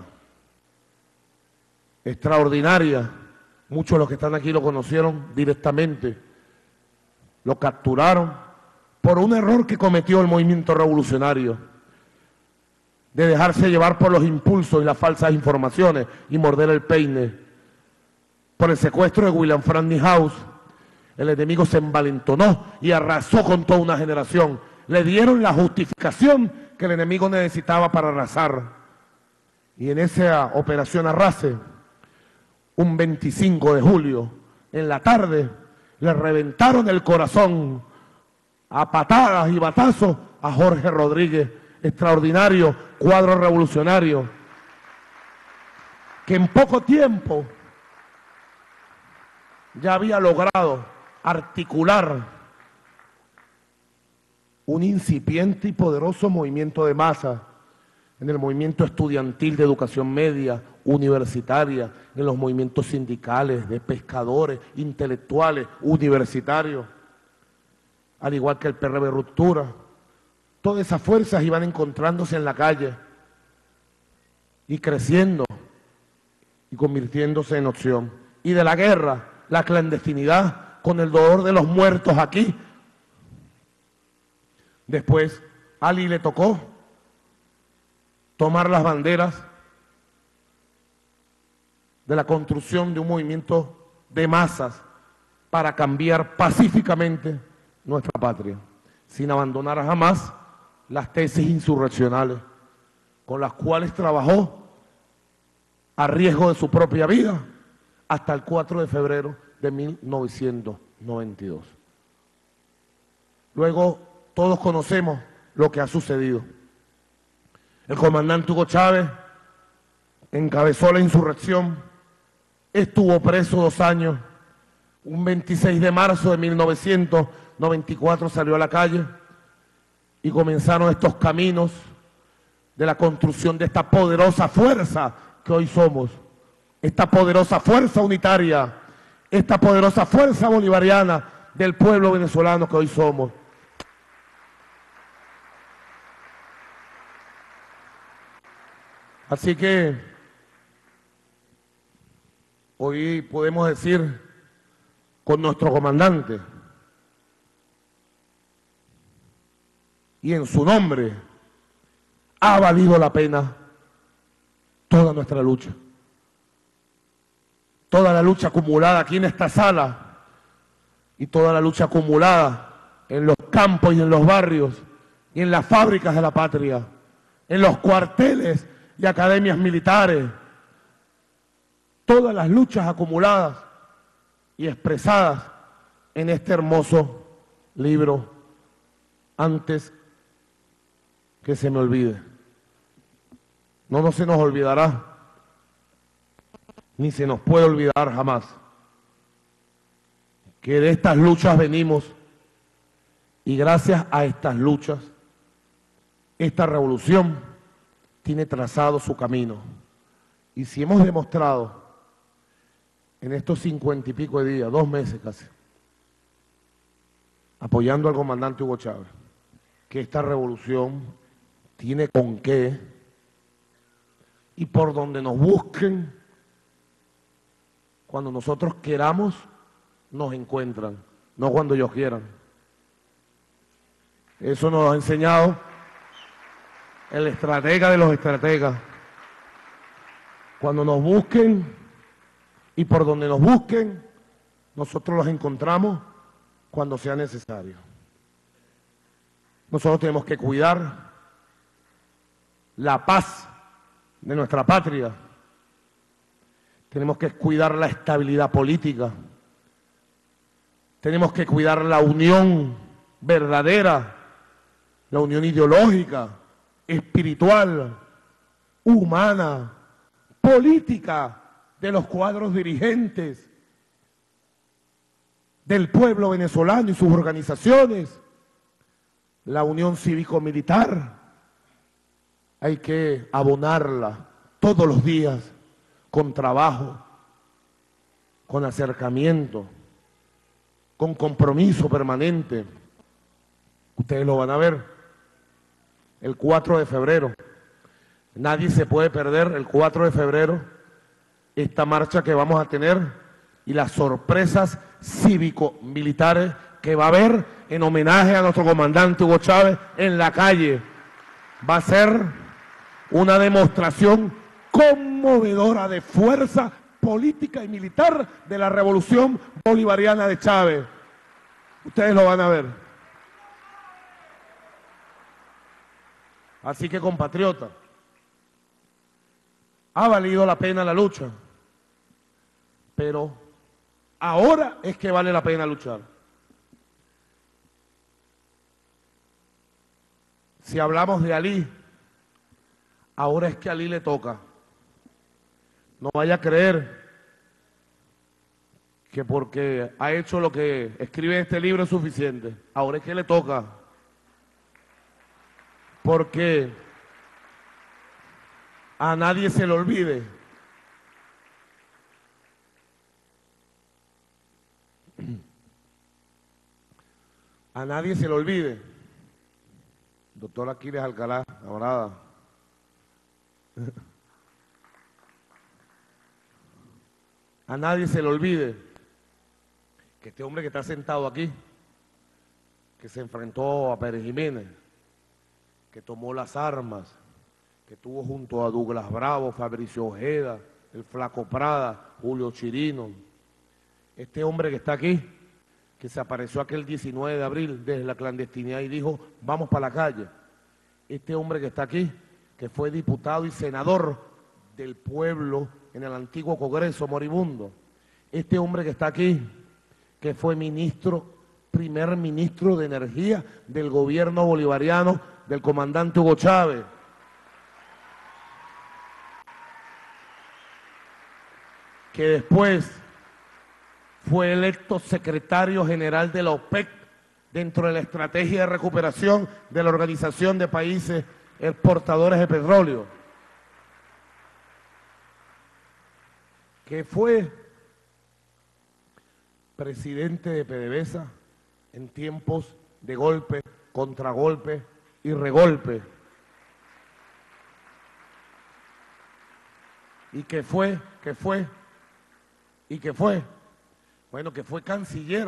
extraordinaria. Muchos de los que están aquí lo conocieron directamente. Lo capturaron por un error que cometió el movimiento revolucionario, de dejarse llevar por los impulsos y las falsas informaciones y morder el peine. Por el secuestro de William Frank Nihaus, el enemigo se envalentonó y arrasó con toda una generación. Le dieron la justificación que el enemigo necesitaba para arrasar. Y en esa operación arrase, un 25 de julio, en la tarde, le reventaron el corazón a patadas y batazos a Jorge Rodríguez, extraordinario cuadro revolucionario, que en poco tiempo ya había logrado articular un incipiente y poderoso movimiento de masa en el movimiento estudiantil de educación media, universitaria, en los movimientos sindicales, de pescadores, intelectuales, universitarios, al igual que el PRB Ruptura. Todas esas fuerzas iban encontrándose en la calle y creciendo y convirtiéndose en opción. Y de la guerra, la clandestinidad, con el dolor de los muertos aquí. Después, a Ali le tocó tomar las banderas de la construcción de un movimiento de masas para cambiar pacíficamente nuestra patria, sin abandonar jamás las tesis insurreccionales con las cuales trabajó a riesgo de su propia vida hasta el 4 de febrero de 1992. Luego, todos conocemos lo que ha sucedido. El comandante Hugo Chávez encabezó la insurrección, estuvo preso 2 años, un 26 de marzo de 1994 salió a la calle y comenzaron estos caminos de la construcción de esta poderosa fuerza que hoy somos, esta poderosa fuerza unitaria, esta poderosa fuerza bolivariana del pueblo venezolano que hoy somos. Así que hoy podemos decir con nuestro comandante y en su nombre, ha valido la pena toda nuestra lucha. Toda la lucha acumulada aquí en esta sala y toda la lucha acumulada en los campos y en los barrios y en las fábricas de la patria, en los cuarteles y academias militares. Todas las luchas acumuladas y expresadas en este hermoso libro, Antes que se me olvide. No se nos olvidará, ni se nos puede olvidar jamás, que de estas luchas venimos y gracias a estas luchas, esta revolución tiene trazado su camino. Y si hemos demostrado en estos 50 y pico de días, 2 meses casi, apoyando al comandante Hugo Chávez, que esta revolución tiene con qué, y por donde nos busquen, cuando nosotros queramos, nos encuentran, no cuando ellos quieran. Eso nos ha enseñado el estratega de los estrategas. Cuando nos busquen y por donde nos busquen, nosotros los encontramos cuando sea necesario. Nosotros tenemos que cuidar la paz de nuestra patria. Tenemos que cuidar la estabilidad política. Tenemos que cuidar la unión verdadera, la unión ideológica, espiritual, humana, política de los cuadros dirigentes, del pueblo venezolano y sus organizaciones, la unión cívico-militar. Hay que abonarla todos los días con trabajo, con acercamiento, con compromiso permanente. Ustedes lo van a ver el 4 de febrero. Nadie se puede perder el 4 de febrero esta marcha que vamos a tener y las sorpresas cívico-militares que va a haber en homenaje a nuestro comandante Hugo Chávez en la calle. Va a ser una demostración conmovedora de fuerza política y militar de la revolución bolivariana de Chávez. Ustedes lo van a ver. Así que, compatriotas, ha valido la pena la lucha, pero ahora es que vale la pena luchar. Si hablamos de Alí, ahora es que a Alí le toca. No vaya a creer que porque ha hecho lo que escribe este libro es suficiente. Ahora es que le toca. Porque a nadie se le olvide a nadie se le olvide, doctor Aquiles Alcalá, camarada, a nadie se le olvide que este hombre que está sentado aquí, que se enfrentó a Pérez Jiménez, que tomó las armas, que tuvo junto a Douglas Bravo, Fabricio Ojeda, el Flaco Prada, Julio Chirino, este hombre que está aquí, que se apareció aquel 19 de abril desde la clandestinidad y dijo, vamos para la calle. Este hombre que está aquí, que fue diputado y senador del pueblo en el antiguo Congreso moribundo. Este hombre que está aquí, que fue primer ministro de Energía del gobierno bolivariano del comandante Hugo Chávez. Que después fue electo secretario general de la OPEC dentro de la estrategia de recuperación de la Organización de Países Exportadores de Petróleo. Que fue presidente de PDVSA en tiempos de golpe, contragolpe y regolpe. Y que fue, bueno, que fue canciller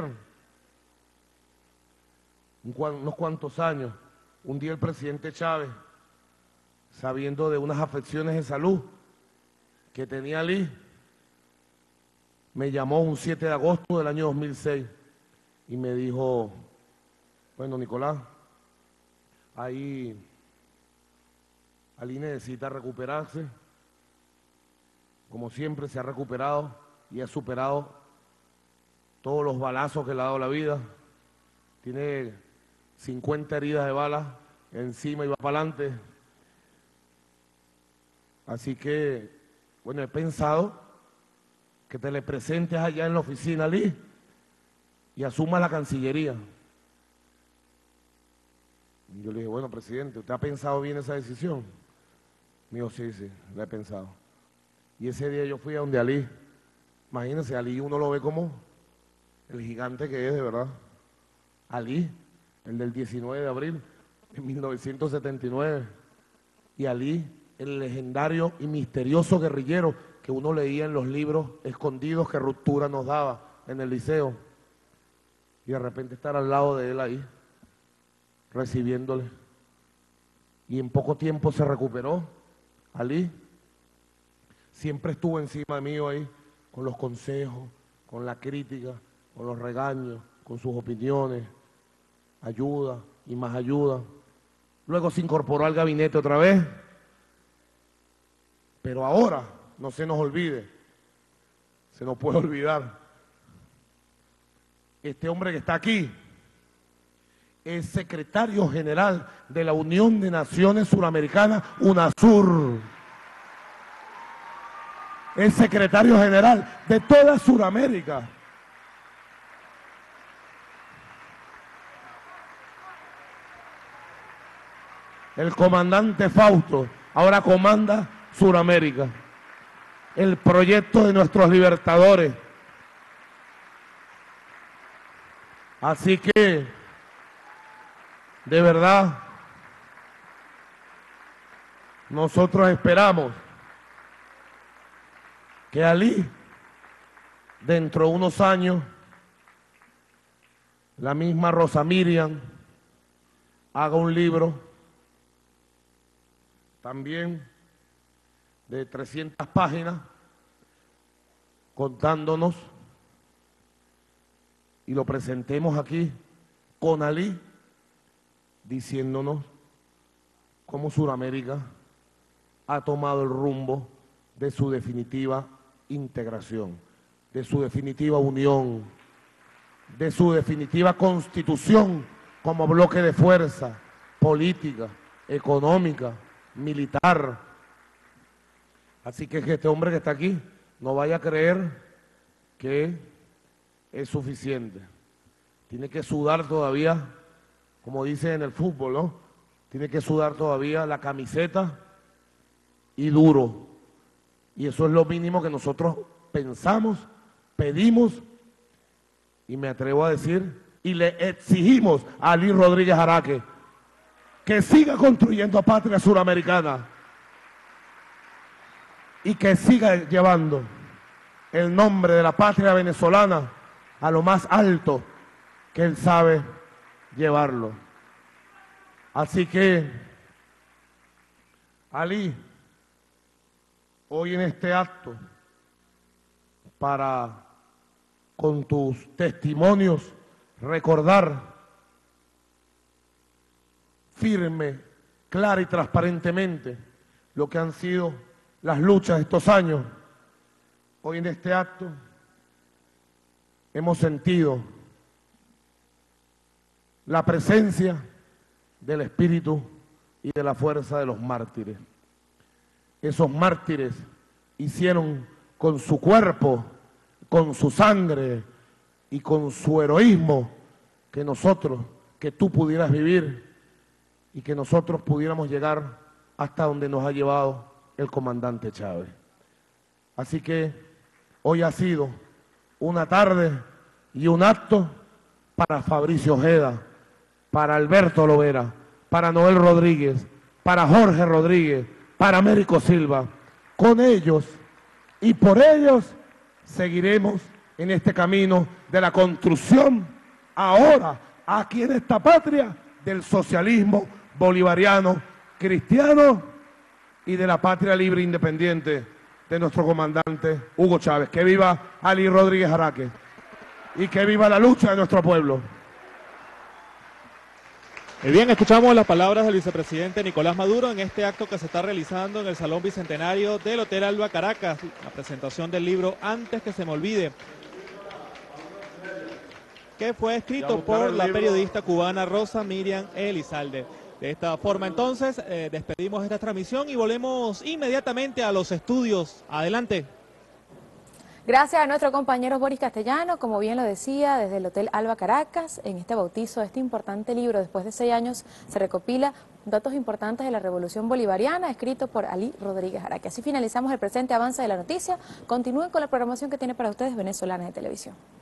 unos cuantos años. Un día el presidente Chávez, sabiendo de unas afecciones de salud que tenía Alí, me llamó un 7 de agosto del año 2006 y me dijo, bueno, Nicolás, ahí Alí necesita recuperarse, como siempre se ha recuperado y ha superado todos los balazos que le ha dado la vida. Tiene 50 heridas de balas encima y va para adelante. Así que, bueno, he pensado que te le presentes allá en la oficina, Alí, y asumas la Cancillería. Y yo le dije, bueno, presidente, ¿usted ha pensado bien esa decisión? Me dijo, sí, la he pensado. Y ese día yo fui a donde Alí. Imagínense, Alí uno lo ve como el gigante que es, de verdad. Alí, el del 19 de abril de 1979. Y Alí, el legendario y misterioso guerrillero que uno leía en los libros escondidos que Ruptura nos daba en el liceo. y de repente estar al lado de él ahí, recibiéndole. Y en poco tiempo se recuperó. Ali siempre estuvo encima mío ahí, con los consejos, con la crítica, con los regaños, con sus opiniones, ayuda y más ayuda. Luego se incorporó al gabinete otra vez. Pero ahora, no se nos olvide, se nos puede olvidar, este hombre que está aquí es secretario general de la Unión de Naciones Suramericanas, UNASUR. Es secretario general de toda Suramérica. El comandante Fausto ahora comanda Suramérica, el proyecto de nuestros libertadores. Así que, de verdad, nosotros esperamos que Ali, dentro de unos años, la misma Rosa Miriam haga un libro también de 300 páginas contándonos y lo presentemos aquí con Ali diciéndonos cómo Suramérica ha tomado el rumbo de su definitiva integración, de su definitiva unión, de su definitiva constitución como bloque de fuerza política, económica, militar. Así que este hombre que está aquí no vaya a creer que es suficiente. Tiene que sudar todavía, como dicen en el fútbol, ¿no? Tiene que sudar todavía la camiseta y duro. Y eso es lo mínimo que nosotros pensamos, pedimos y me atrevo a decir y le exigimos a Ali Rodríguez Araque que siga construyendo patria suramericana y que siga llevando el nombre de la patria venezolana a lo más alto que él sabe llevarlo. Así que, Ali, hoy en este acto, para con tus testimonios recordar firme, clara y transparentemente lo que han sido las luchas de estos años. Hoy en este acto hemos sentido la presencia del espíritu y de la fuerza de los mártires. Esos mártires hicieron con su cuerpo, con su sangre y con su heroísmo que nosotros, que tú pudieras vivir y que nosotros pudiéramos llegar hasta donde nos ha llevado el comandante Chávez. Así que hoy ha sido una tarde y un acto para Fabricio Ojeda, para Alberto Lovera, para Noel Rodríguez, para Jorge Rodríguez, para Américo Silva. Con ellos y por ellos seguiremos en este camino de la construcción ahora, aquí en esta patria, del socialismo bolivariano, cristiano y de la patria libre e independiente de nuestro comandante Hugo Chávez. Que viva Ali Rodríguez Araque y que viva la lucha de nuestro pueblo. Bien, escuchamos las palabras del vicepresidente Nicolás Maduro en este acto que se está realizando en el Salón Bicentenario del Hotel Alba Caracas, la presentación del libro Antes que se me olvide, que fue escrito por la periodista cubana Rosa Miriam Elizalde. De esta forma entonces despedimos esta transmisión y volvemos inmediatamente a los estudios. Adelante. Gracias a nuestro compañero Boris Castellano, como bien lo decía, desde el Hotel Alba Caracas, en este bautizo de este importante libro, después de 6 años, se recopila datos importantes de la Revolución Bolivariana, escrito por Ali Rodríguez Araque. Así finalizamos el presente avance de la noticia. Continúen con la programación que tiene para ustedes Venezolana de Televisión.